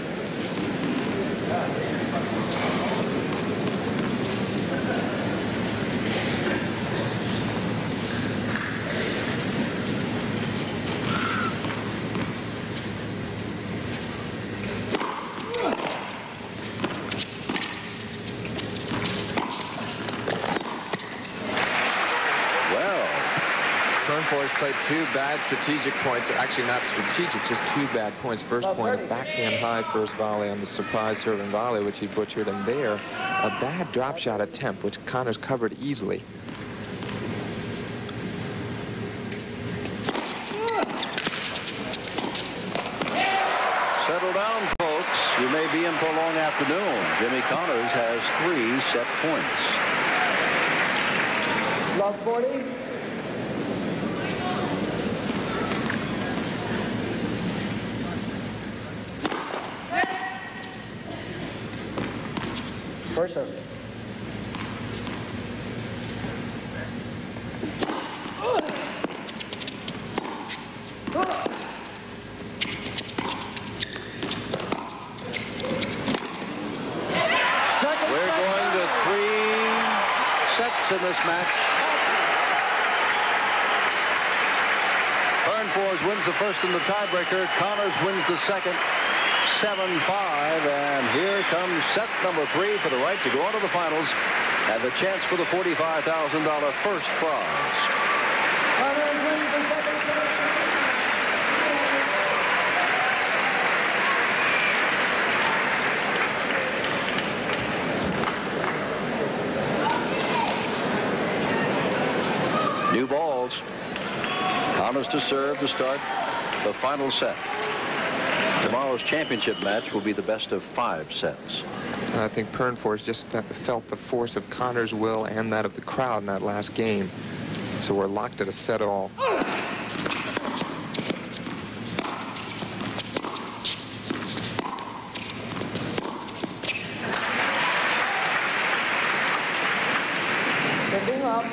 Pernfors played two bad strategic points. Actually, not strategic, just two bad points. First point, a backhand high first volley on the surprise serve and volley, which he butchered. And there, a bad drop shot attempt, which Connors covered easily. afternoon. Jimmy Connors has 3 set points. Love 40. First serve. We're going to 3 sets in this match. Pernfors wins the first in the tiebreaker. Connors wins the second. 7-5, and here comes set number 3 for the right to go on to the finals and the chance for the $45,000 first prize. Connors wins the second set. New balls. Connors to serve to start the final set. Tomorrow's championship match will be the best of 5 sets. And I think Pernfors just felt the force of Connors' will and that of the crowd in that last game. So we're locked at a set all. Picking up.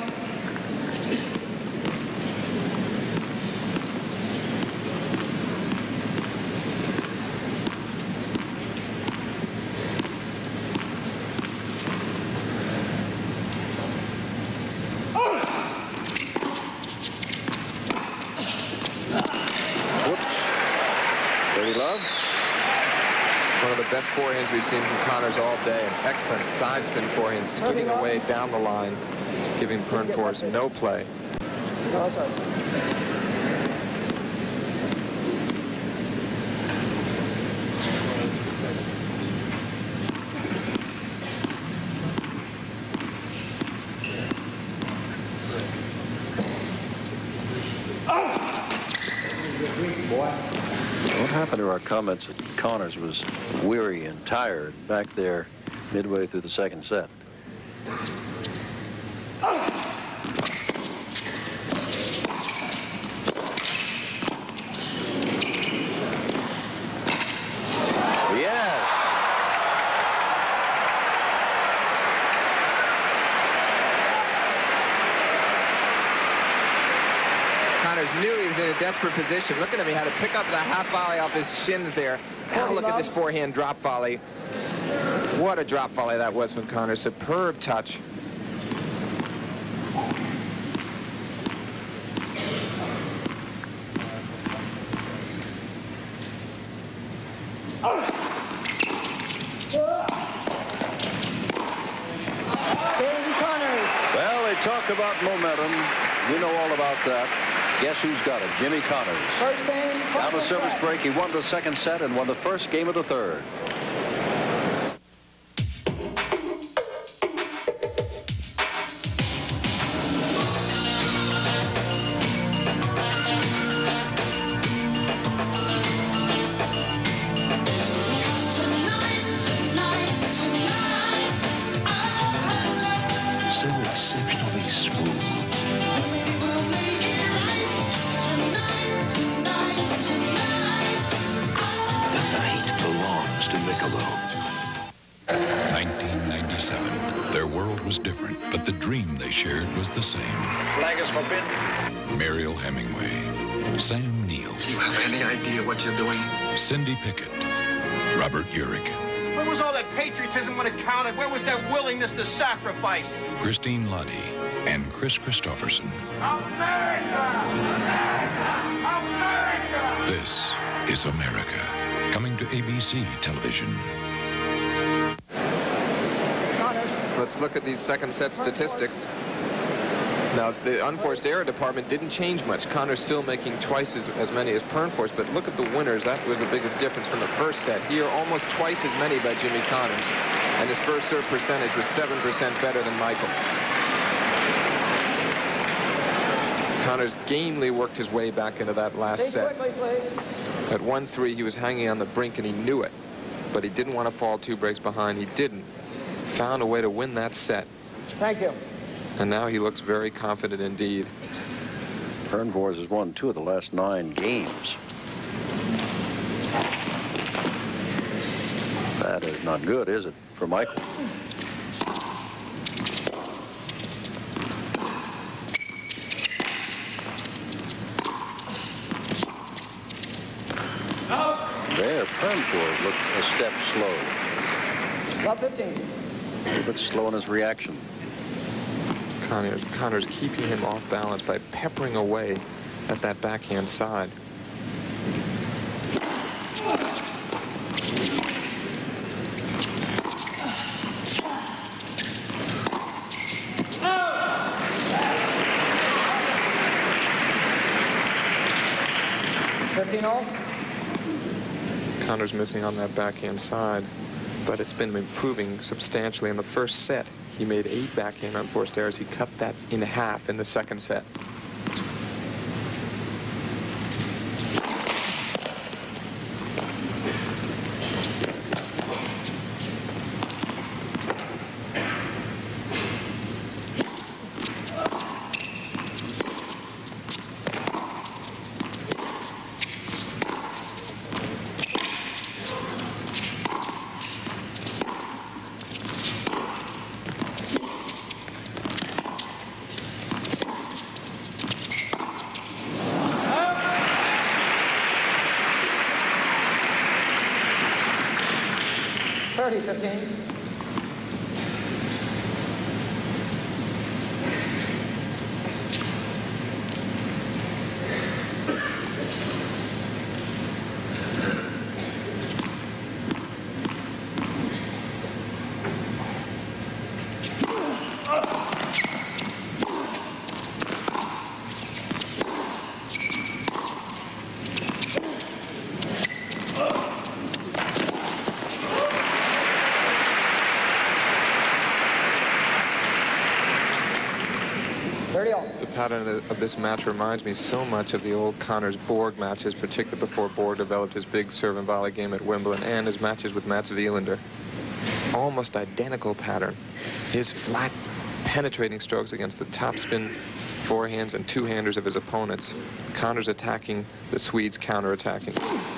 Best forehands we've seen from Connors all day. An excellent side spin forehand, skipping away down the line, giving Pernfors no play. What happened to our comments that Connors was weary and tired back there midway through the second set? Yes. Connors knew he was in a desperate position. Look at him. He had to pick up the half volley off his shins there. Now look at this forehand drop volley. What a drop volley that was from Connors. Superb touch. Well, they talk about momentum. You know all about that. Guess who's got it? Jimmy Connors. First game. Down to service break. He won the second set and won the first game of the third. So exceptionally smooth. The night belongs to Michelob. 1997. Their world was different, but the dream they shared was the same. Flag is forbidden. Mariel Hemingway, Sam Neill. Do you have any idea what you're doing? Cindy Pickett, Robert Urich, Where was all that patriotism when it counted? Where was that willingness to sacrifice? Christine Lottie, and Chris Christopherson. America! America! America! This is America, coming to ABC television. Let's look at these second set statistics. Now, the unforced error department didn't change much. Connors still making twice as many as Pernfors, but look at the winners. That was the biggest difference from the first set. Here, almost twice as many by Jimmy Connors. And his first serve percentage was 7% better than Michael's. Connors gamely worked his way back into that last set. At 1-3, he was hanging on the brink, and he knew it. but he didn't want to fall 2 breaks behind. He didn't. Found a way to win that set. Thank you. And now he looks very confident indeed. Pernfors has won 2 of the last 9 games. That is not good, is it, for Michael? There, Pernfors looked a step slow. About 15. A little bit slow in his reaction. Connors keeping him off balance by peppering away at that backhand side. Connors missing on that backhand side, but it's been improving substantially. In the first set, he made 8 backhand unforced errors. He cut that in half in the second set. The pattern of this match reminds me so much of the old Connors-Borg matches, particularly before Borg developed his big serve and volley game at Wimbledon, and his matches with Mats Wilander. Almost identical pattern. His flat, penetrating strokes against the topspin forehands and two-handers of his opponents. Connors attacking, the Swedes counter-attacking.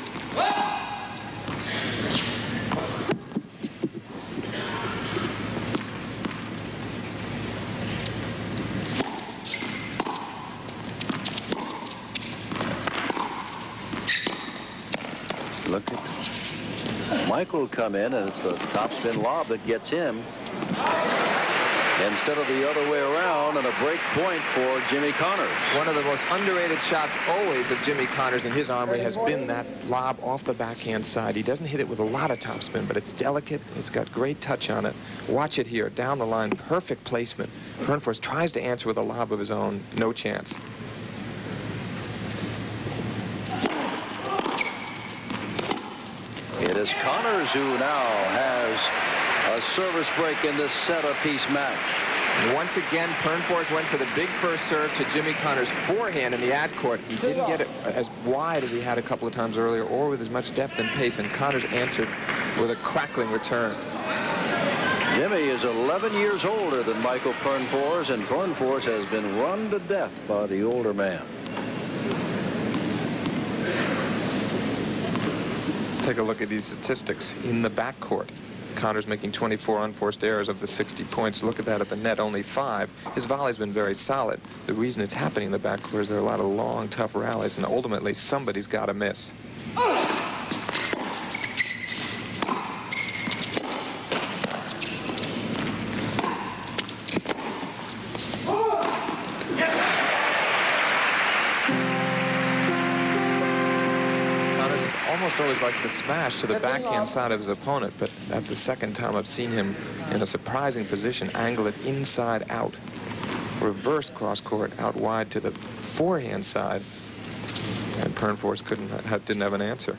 Look at Michael come in, and it's the topspin lob that gets him instead of the other way around, and a break point for Jimmy Connors. One of the most underrated shots always of Jimmy Connors in his armory has been that lob off the backhand side. He doesn't hit it with a lot of topspin, but it's delicate. It's got great touch on it. Watch it here, down the line, perfect placement. Pernfors tries to answer with a lob of his own, no chance. It is Connors who now has a service break in this set-apiece match. Once again, Pernfors went for the big first serve to Jimmy Connors' forehand in the ad court. He didn't get it as wide as he had a couple of times earlier, or with as much depth and pace, and Connors answered with a crackling return. Jimmy is 11 years older than Michael Pernfors, and Pernfors has been run to death by the older man. Let's take a look at these statistics in the backcourt. Connors making 24 unforced errors of the 60 points. Look at that at the net, only 5. His volley's been very solid. The reason it's happening in the backcourt is there are a lot of long, tough rallies, and ultimately somebody's got to miss. Almost always likes to smash to the backhand side of his opponent, but that's the second time I've seen him in a surprising position, angle it inside out. Reverse cross court out wide to the forehand side, and Pernfors didn't have an answer.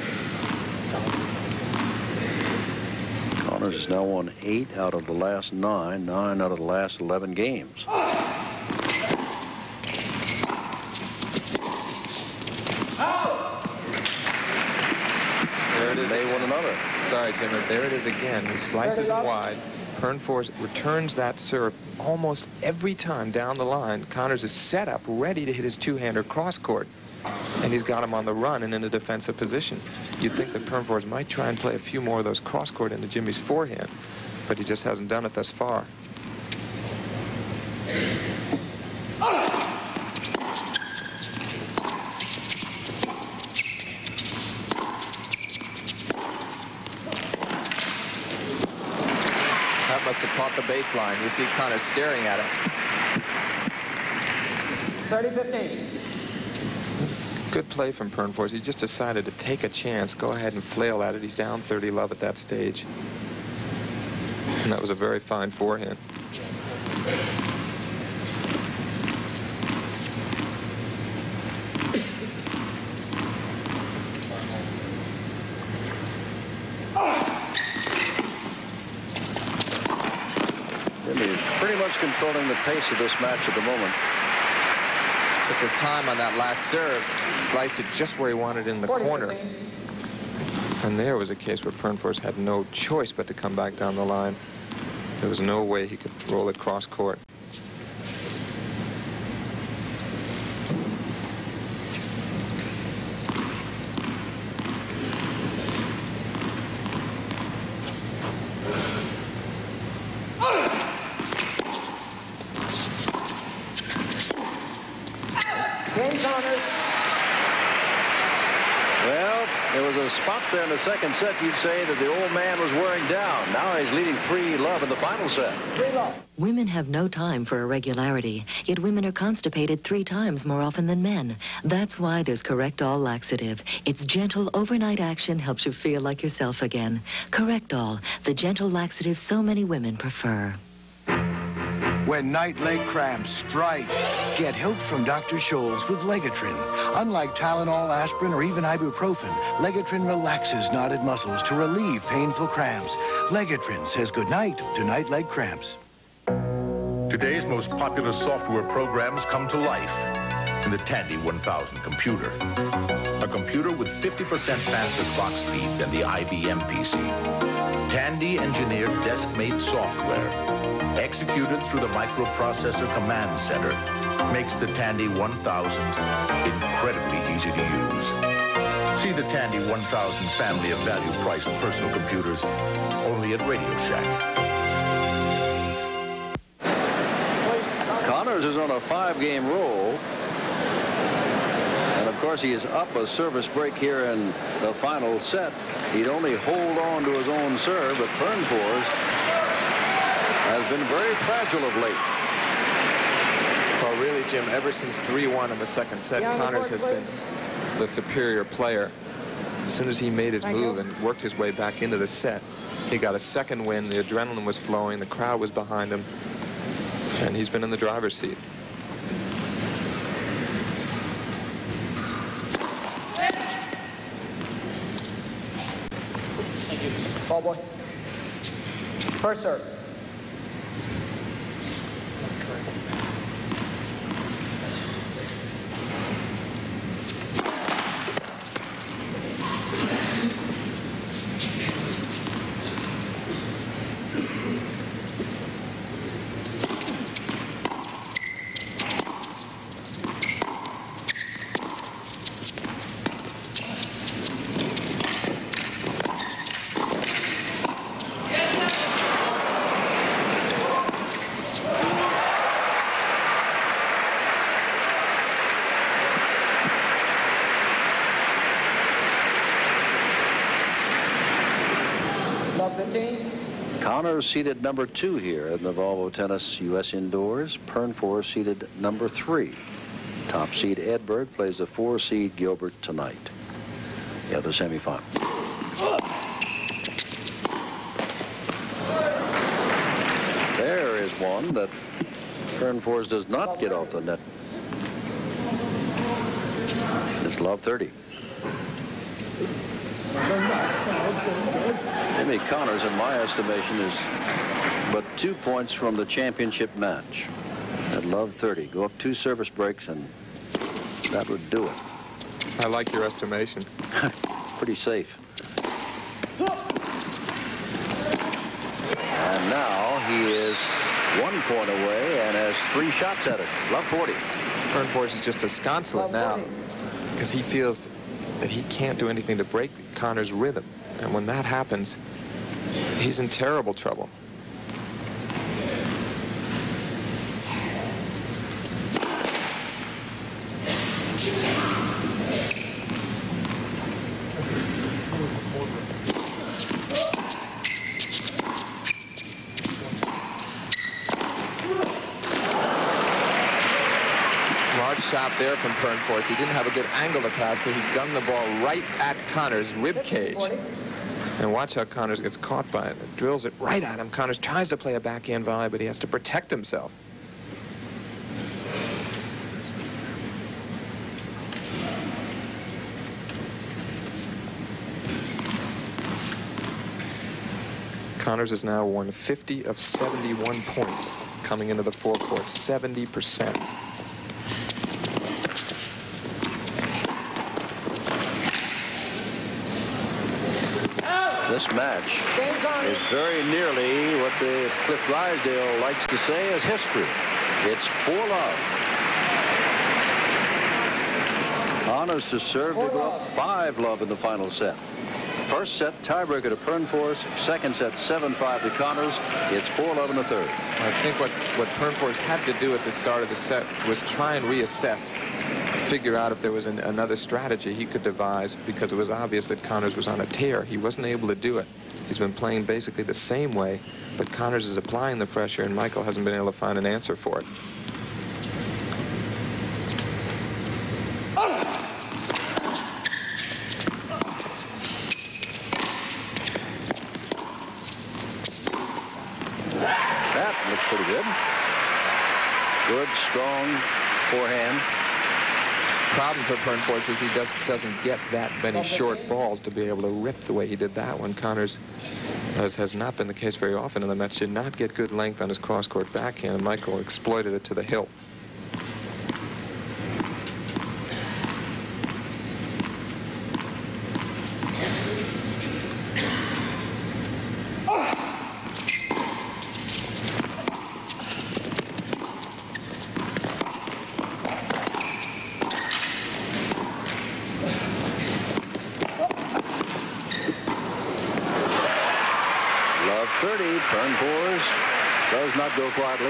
Connors has now won 8 out of the last 9 out of the last 11 games. There it is. They won another. Sorry, Jim, there it is again. He slices it wide. Pernfors returns that serve almost every time down the line. Connors is set up, ready to hit his two-hander cross-court. And he's got him on the run and in a defensive position. You'd think that Pernfors might try and play a few more of those cross-court into Jimmy's forehand, but he just hasn't done it thus far. That must have caught the baseline. You see Connors staring at him. 30-15. Good play from Pernfors. He just decided to take a chance, go ahead and flail at it. He's down 30-love at that stage. And that was a very fine forehand. Jimmy's pretty much controlling the pace of this match at the moment. Took his time on that last serve, sliced it just where he wanted in the corner. And there was a case where Pernfors had no choice but to come back down the line. There was no way he could roll it cross court. Well, there was a spot there in the second set, you'd say, that the old man was wearing down. Now he's leading 3-love in the final set. 3-love. Women have no time for irregularity, yet women are constipated 3 times more often than men. That's why there's Correctol laxative. Its gentle overnight action helps you feel like yourself again. Correctol, the gentle laxative so many women prefer. When night leg cramps strike, get help from Dr. Scholl's with Legatrin. Unlike Tylenol, aspirin, or even ibuprofen, Legatrin relaxes knotted muscles to relieve painful cramps. Legatrin says goodnight to night leg cramps. Today's most popular software programs come to life in the Tandy 1000 computer. A computer with 50% faster clock speed than the IBM PC. Tandy engineered desk-made software, executed through the microprocessor command center, makes the Tandy 1000 incredibly easy to use. See the Tandy 1000 family of value-priced personal computers only at Radio Shack. Connors is on a 5-game roll. And of course, he is up a service break here in the final set. He'd only hold on to his own serve, but Pernfors has been very fragile of late. Well, really, Jim, ever since 3-1 in the second set, Connors has been the superior player. As soon as he made his move and worked his way back into the set, he got a second win. The adrenaline was flowing. The crowd was behind him. And he's been in the driver's seat. Thank you. Ball boy. First serve. Connors seated number 2 here in the Volvo Tennis U.S. Indoors. Pernfors seated number 3. Top seed Edberg plays the 4 seed Gilbert tonight. The other semifinal. There is one that Pernfors does not get off the net. It's love 30. Jimmy Connors, in my estimation, is but 2 points from the championship match at love 30. Go up 2 service breaks, and that would do it. I like your estimation. Pretty safe. And now he is 1 point away and has 3 shots at it. Love 40. Pernfors is just disconsolate now because he feels that he can't do anything to break Connors' rhythm. And when that happens, he's in terrible trouble. Shot there from Pernfors. He didn't have a good angle to pass, so he gunned the ball right at Connors' rib cage. And watch how Connors gets caught by it. It drills it right at him. Connors tries to play a backhand volley, but he has to protect himself. Connors has now won 50 of 71 points coming into the forecourt, 70%. This match is very nearly what the Cliff Drysdale likes to say is history. It's 4-love. Honors to serve to go up 5-love in the final set. First set, tiebreaker to Pernfors. Second set, 7-5 to Connors. It's 4-love in the third. I think what Pernfors had to do at the start of the set was try and reassess, figure out if there was another strategy he could devise, because it was obvious that Connors was on a tear. He wasn't able to do it. He's been playing basically the same way, but Connors is applying the pressure, and Michael hasn't been able to find an answer for it. That looks pretty good. Good, strong forehand. Problem for Pernfors is he doesn't get that many short balls to be able to rip the way he did that one. Connors, as has not been the case very often in the match, did not get good length on his cross-court backhand, and Michael exploited it to the hilt. Love 30. Pernfors does not go quietly.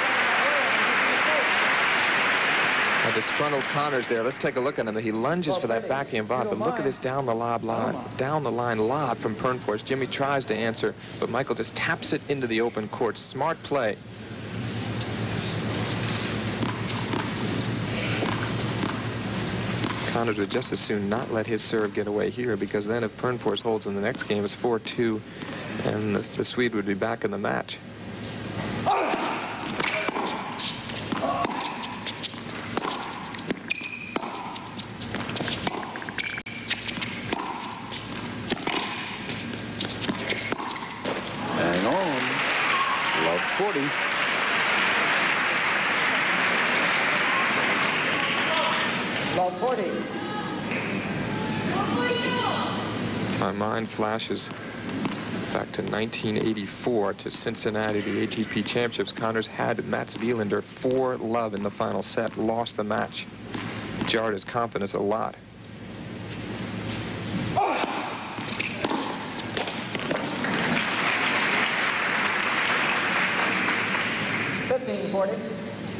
A disgruntled Connors there. Let's take a look at him. He lunges for that backhand volley, but look at this down the line lob from Pernfors. Jimmy tries to answer, but Michael just taps it into the open court. Smart play. Connors would just as soon not let his serve get away here, because then if Pernfors holds in the next game, it's 4-2, and the Swede would be back in the match. Hang on. Love 40. Love 40. My mind flashes back to 1984 to Cincinnati, the ATP Championships. Connors had Mats Wilander 4-love in the final set, lost the match. Jarred his confidence a lot. $15.40.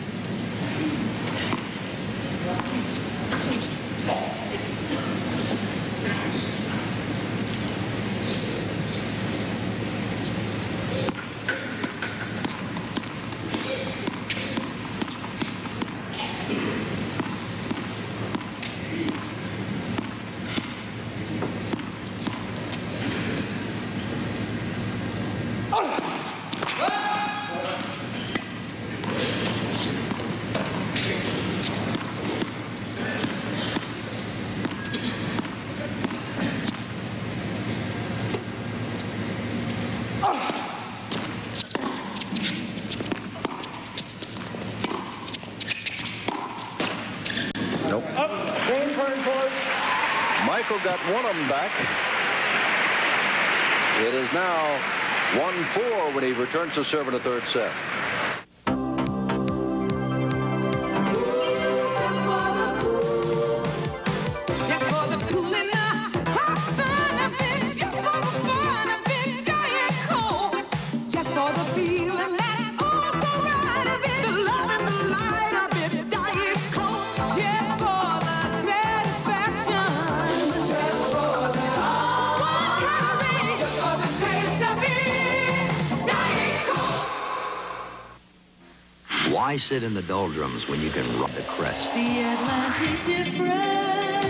Nope. Game Pernfors. Michael got one of them back. It is now 1-4 when he returns to serve in the third set. Why sit in the doldrums when you can rub the crest? The Atlantic difference.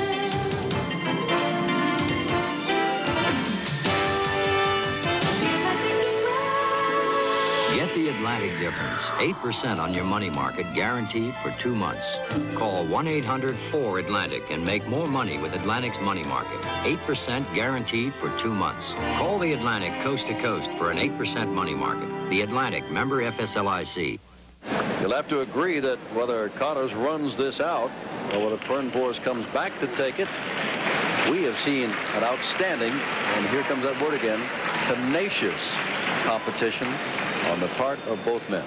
Get the Atlantic difference. 8% on your money market, guaranteed for 2 months. Call 1-800-4-ATLANTIC and make more money with Atlantic's money market. 8% guaranteed for 2 months. Call the Atlantic coast to coast for an 8% money market. The Atlantic, member FSLIC. You'll have to agree that whether Connors runs this out or whether Pernfors comes back to take it, we have seen an outstanding, and here comes that word again, tenacious competition on the part of both men.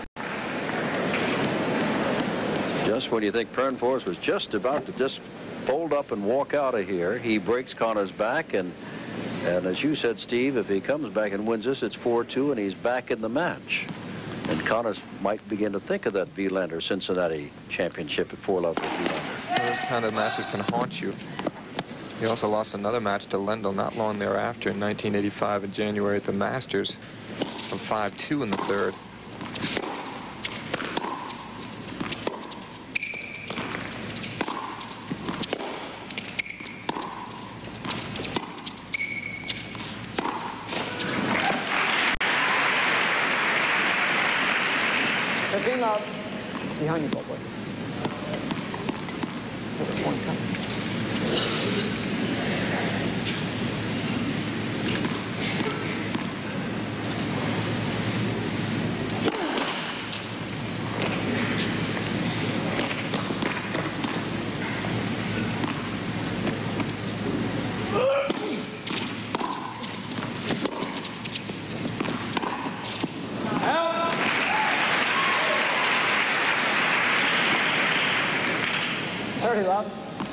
Just when you think Pernfors was just about to just fold up and walk out of here, he breaks Connors back, and as you said, Steve, if he comes back and wins this, it's 4-2, and he's back in the match. And Connors might begin to think of that Wilander Cincinnati championship at 4-love with Wilander. Those kind of matches can haunt you. He also lost another match to Lendl not long thereafter in 1985 in January at the Masters of 5-2 in the third. Up behind you, boy. There's one coming. Love.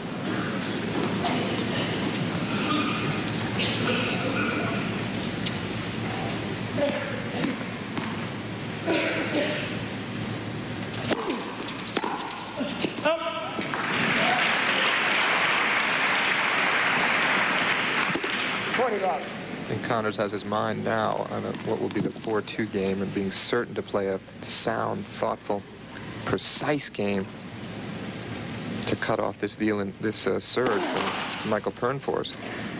And Connors has his mind now on what will be the 4-2 game and being certain to play a sound, thoughtful, precise game to cut off this surge from Michael Pernfors.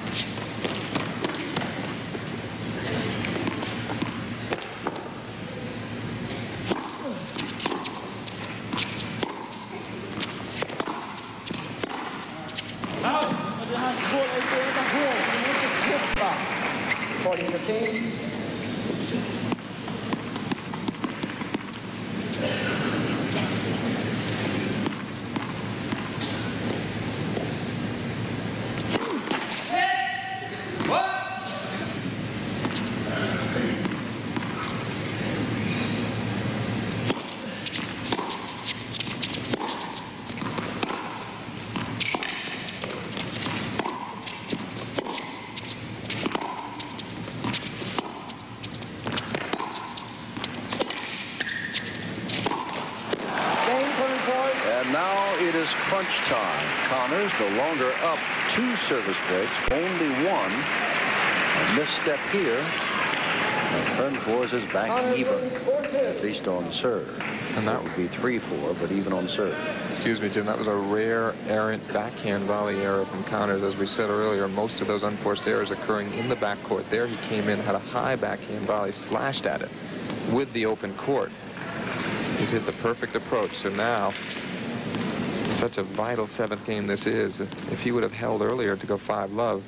Crunch time. Connors no longer up 2 service breaks, only 1. A misstep here. And Pernfors is back even, at least on serve. And that would be 3-4, but even on serve. Excuse me, Jim, that was a rare errant backhand volley error from Connors. As we said earlier, most of those unforced errors occurring in the backcourt. There he came in, had a high backhand volley, slashed at it with the open court. He did the perfect approach. So now, such a vital 7th game this is. If he would have held earlier to go 5-love,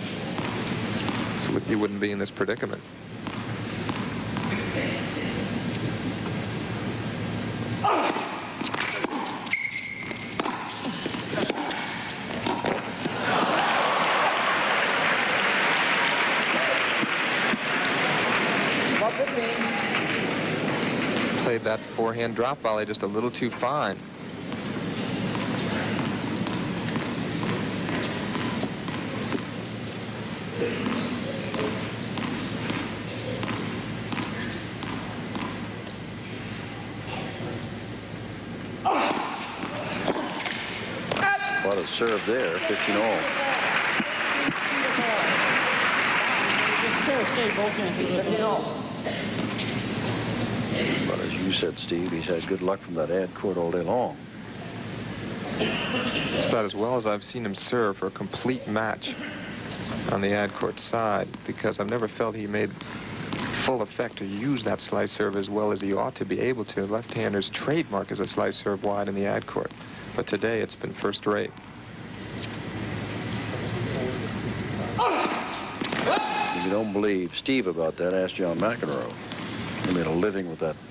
so he wouldn't be in this predicament. played that forehand drop volley just a little too fine. What a serve there, 15-all. But as you said, Steve, he's had good luck from that ad court all day long. It's about as well as I've seen him serve for a complete match on the ad court side, because I've never felt he made full effect to use that slice serve as well as he ought to be able to. Left-handers trademark as a slice serve wide in the ad court, but today it's been first rate. If you don't believe Steve about that, ask John McEnroe. He made a living with that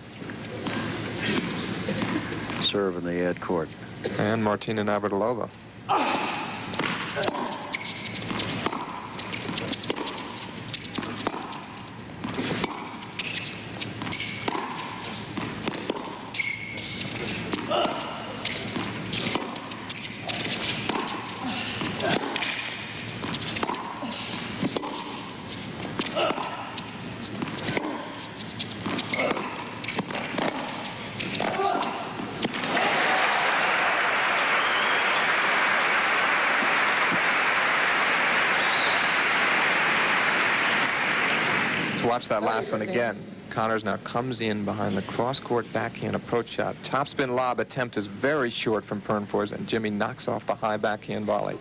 serve in the ad court. And Martina Navratilova. Watch that last one again. Connors now comes in behind the cross-court backhand approach shot. Topspin lob attempt is very short from Pernfors, and Jimmy knocks off the high backhand volley.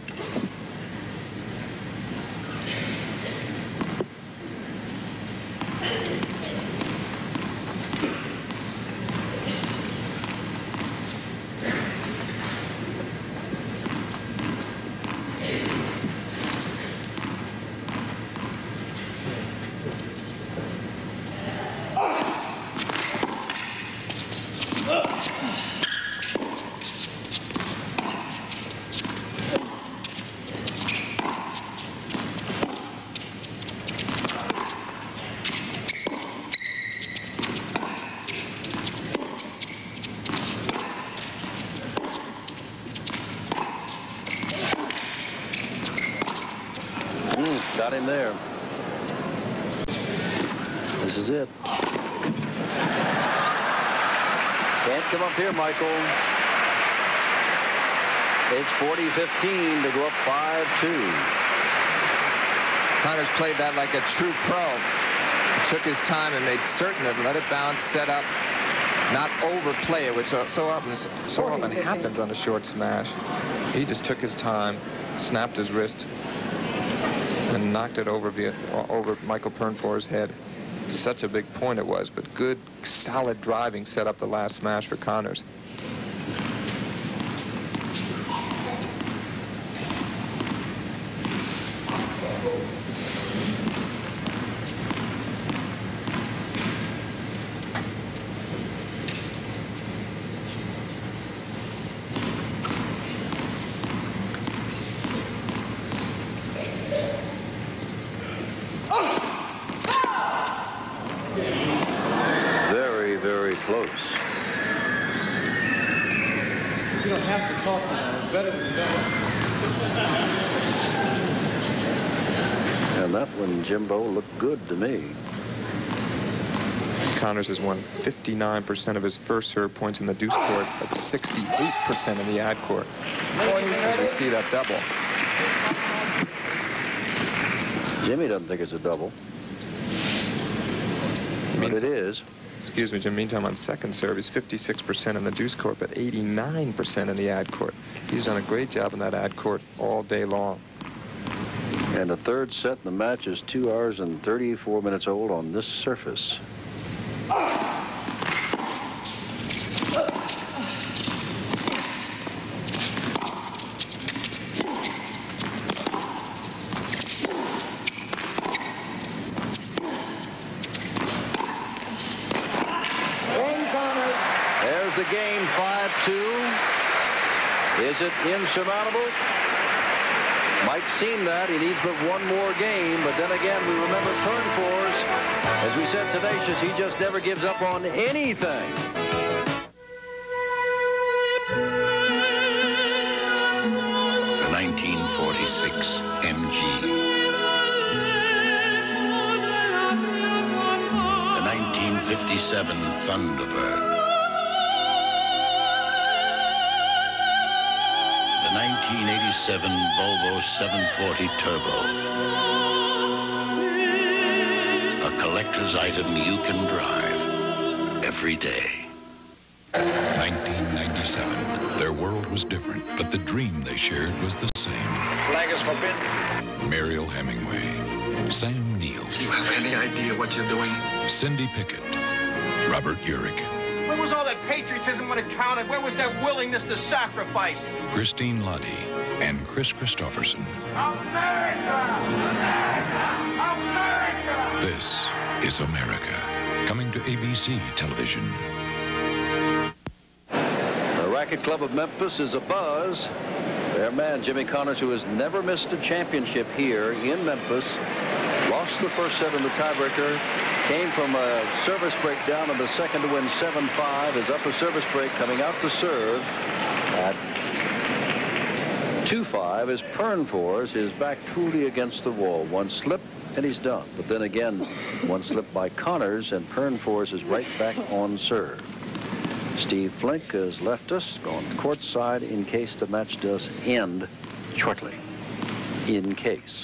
Got him there. This is it. Can't come up here, Michael. It's 40-15 to go up 5-2. Connors played that like a true pro. He took his time and made certain of it, let it bounce, set up, not overplay it, which so often happens on a short smash. He just took his time, snapped his wrist, and knocked it over Michael Pernfors' head. Such a big point it was, but good, solid driving set up the last smash for Connors. Close. You don't have to talk now. It's better than that. And that one, Jimbo, looked good to me. Connors has won 59% of his first serve points in the deuce court, but 68% in the ad court. As we see that double. Jimmy doesn't think it's a double. But it is. Excuse me, Jim. Meantime, on second serve, he's 56% in the deuce court, but 89% in the ad court. He's done a great job in that ad court all day long. And the third set in the match is 2 hours and 34 minutes old on this surface. The game 5-2. Is it insurmountable? Might seem that he needs but one more game, but then again, we remember Pernfors. As we said, tenacious, he just never gives up on anything. The 1946 MG. The 1957 Thunderbird. The 1987 Volvo 740 Turbo. A collector's item you can drive every day. 1997. Their world was different, but the dream they shared was the same. Flag is forbidden. Mariel Hemingway, Sam Neill. Do you have any idea what you're doing? Cindy Pickett, Robert Urich, Where was all that patriotism when it counted? Where was that willingness to sacrifice? Christine Lottie, and Chris Christopherson. America! America! America! This is America, coming to ABC television. The Racquet Club of Memphis is abuzz. Their man, Jimmy Connors, who has never missed a championship here in Memphis, lost the first set in the tiebreaker, came from a service break down in the second to win 7-5, is up a service break, coming out to serve at 2-5 as Pernfors is back truly against the wall. One slip and he's done. But then again, one slip by Connors and Pernfors is right back on serve. Steve Flink has left us, gone courtside in case the match does end shortly. In case.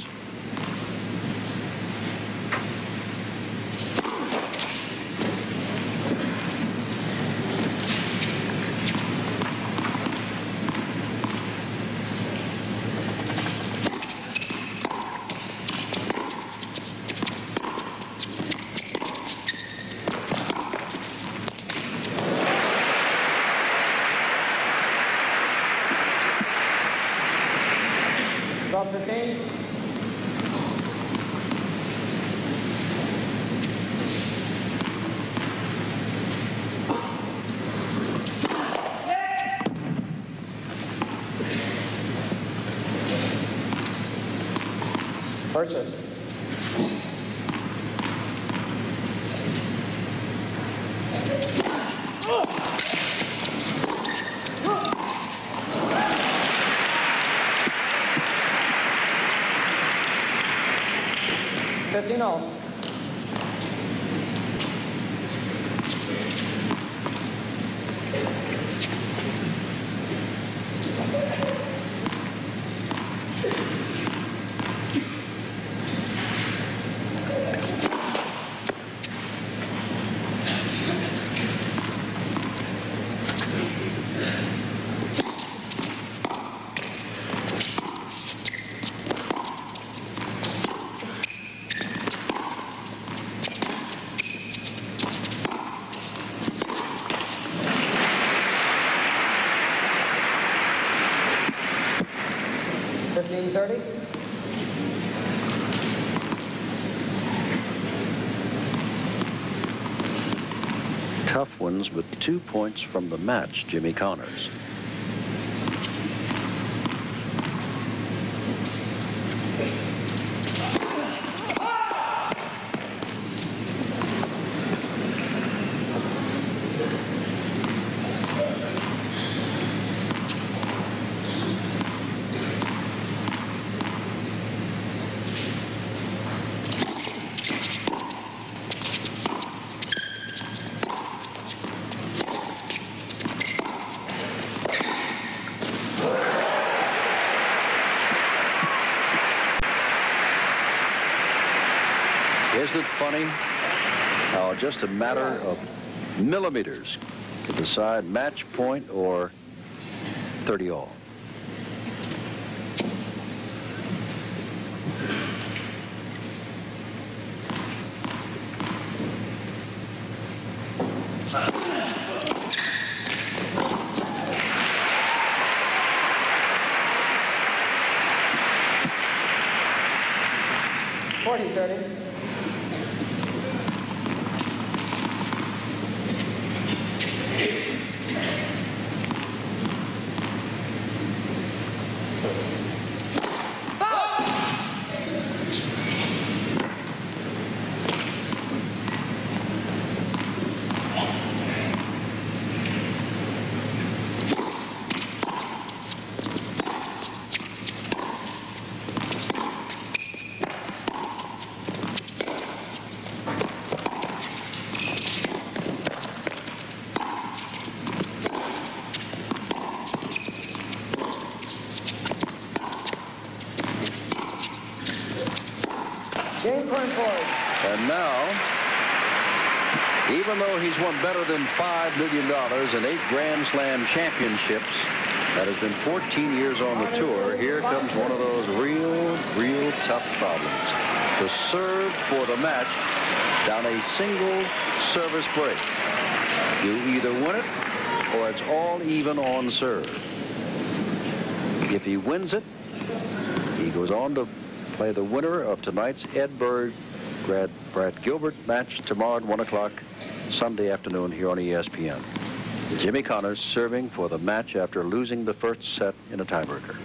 Drop 15. Purchase. $15. $15.30. Tough ones, but 2 points from the match, Jimmy Connors. Isn't it funny how just a matter of millimeters can decide match point or 30 all? $40.30. And now, even though he's won better than $5 million and 8 Grand Slam championships, that has been 14 years on the tour, here comes one of those real tough problems. To serve for the match down a single service break. You either win it or it's all even on serve. If he wins it, he goes on to play the winner of tonight's Edberg Brad Gilbert match tomorrow at 1 o'clock Sunday afternoon here on ESPN. Jimmy Connors serving for the match after losing the first set in a tiebreaker.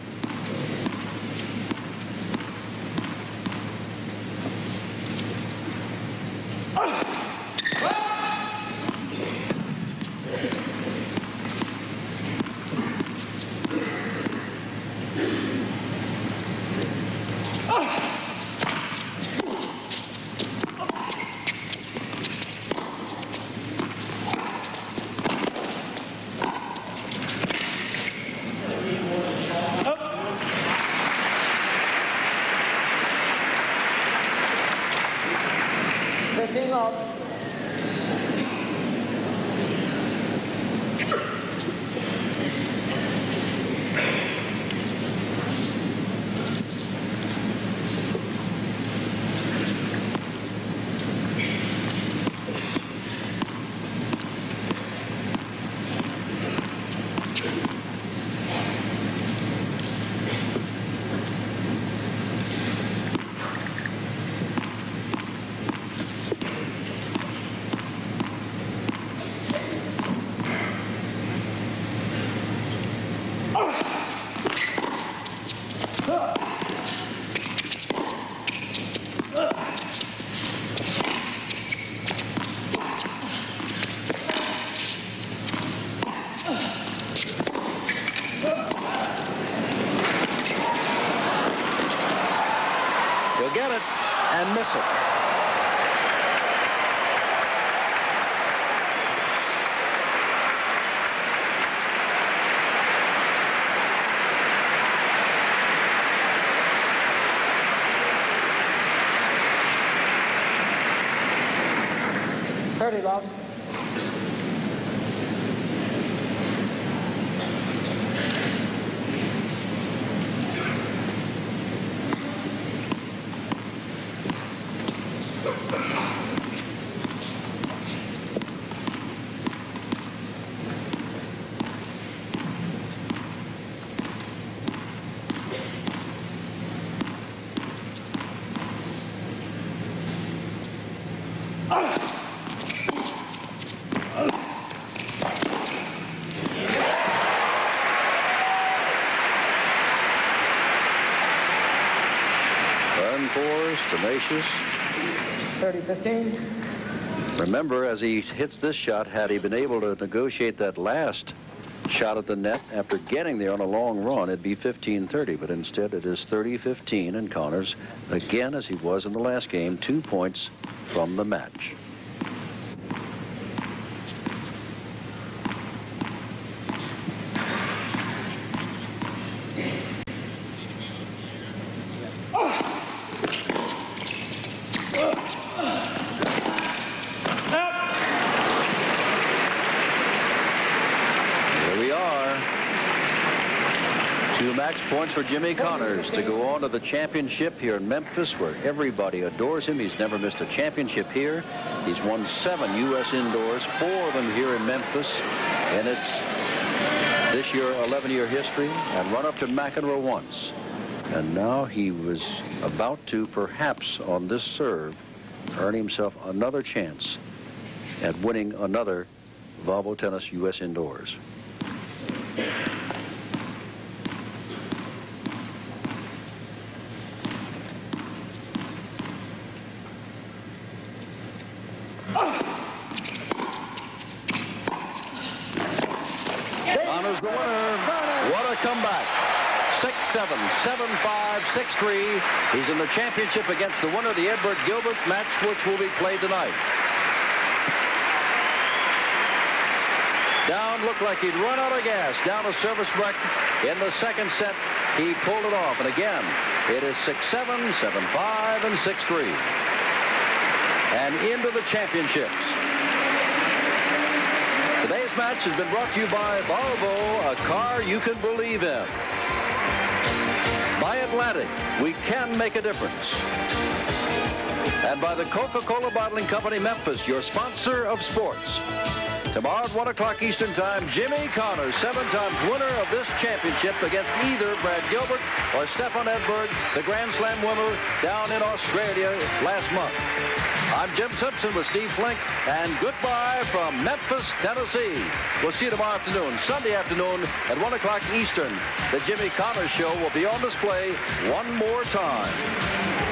Love. Tenacious. 30-15. Remember, as he hits this shot, had he been able to negotiate that last shot at the net after getting there on a long run, it'd be 15-30. But instead, it is 30-15, and Connors, again, as he was in the last game, 2 points from the match. Points for Jimmy Connors to go on to the championship here in Memphis, where everybody adores him. He's never missed a championship here. He's won 7 U.S. indoors, 4 of them here in Memphis, and it's this year 11-year history, and run up to McEnroe once. And now he was about to, perhaps on this serve, earn himself another chance at winning another Volvo Tennis U.S. indoors. Connors the winner. What a comeback. 6-7, 7-5, 6-3. He's in the championship against the winner of the Edberg Gilbert match, which will be played tonight. Down, looked like he'd run out of gas. Down a service break in the second set. He pulled it off. And again, it is 6-7, 7-5, and 6-3. and into the championships. Today's match has been brought to you by Volvo, a car you can believe in. By Atlantic, we can make a difference. And by the Coca-Cola Bottling Company, Memphis, your sponsor of sports. Tomorrow at 1 o'clock Eastern Time, Jimmy Connors, 7 times winner of this championship against either Brad Gilbert or Stefan Edberg, the Grand Slam winner down in Australia last month. I'm Jim Simpson with Steve Flink, and goodbye from Memphis, Tennessee. We'll see you tomorrow afternoon, Sunday afternoon at 1 o'clock Eastern. The Jimmy Connors Show will be on display one more time.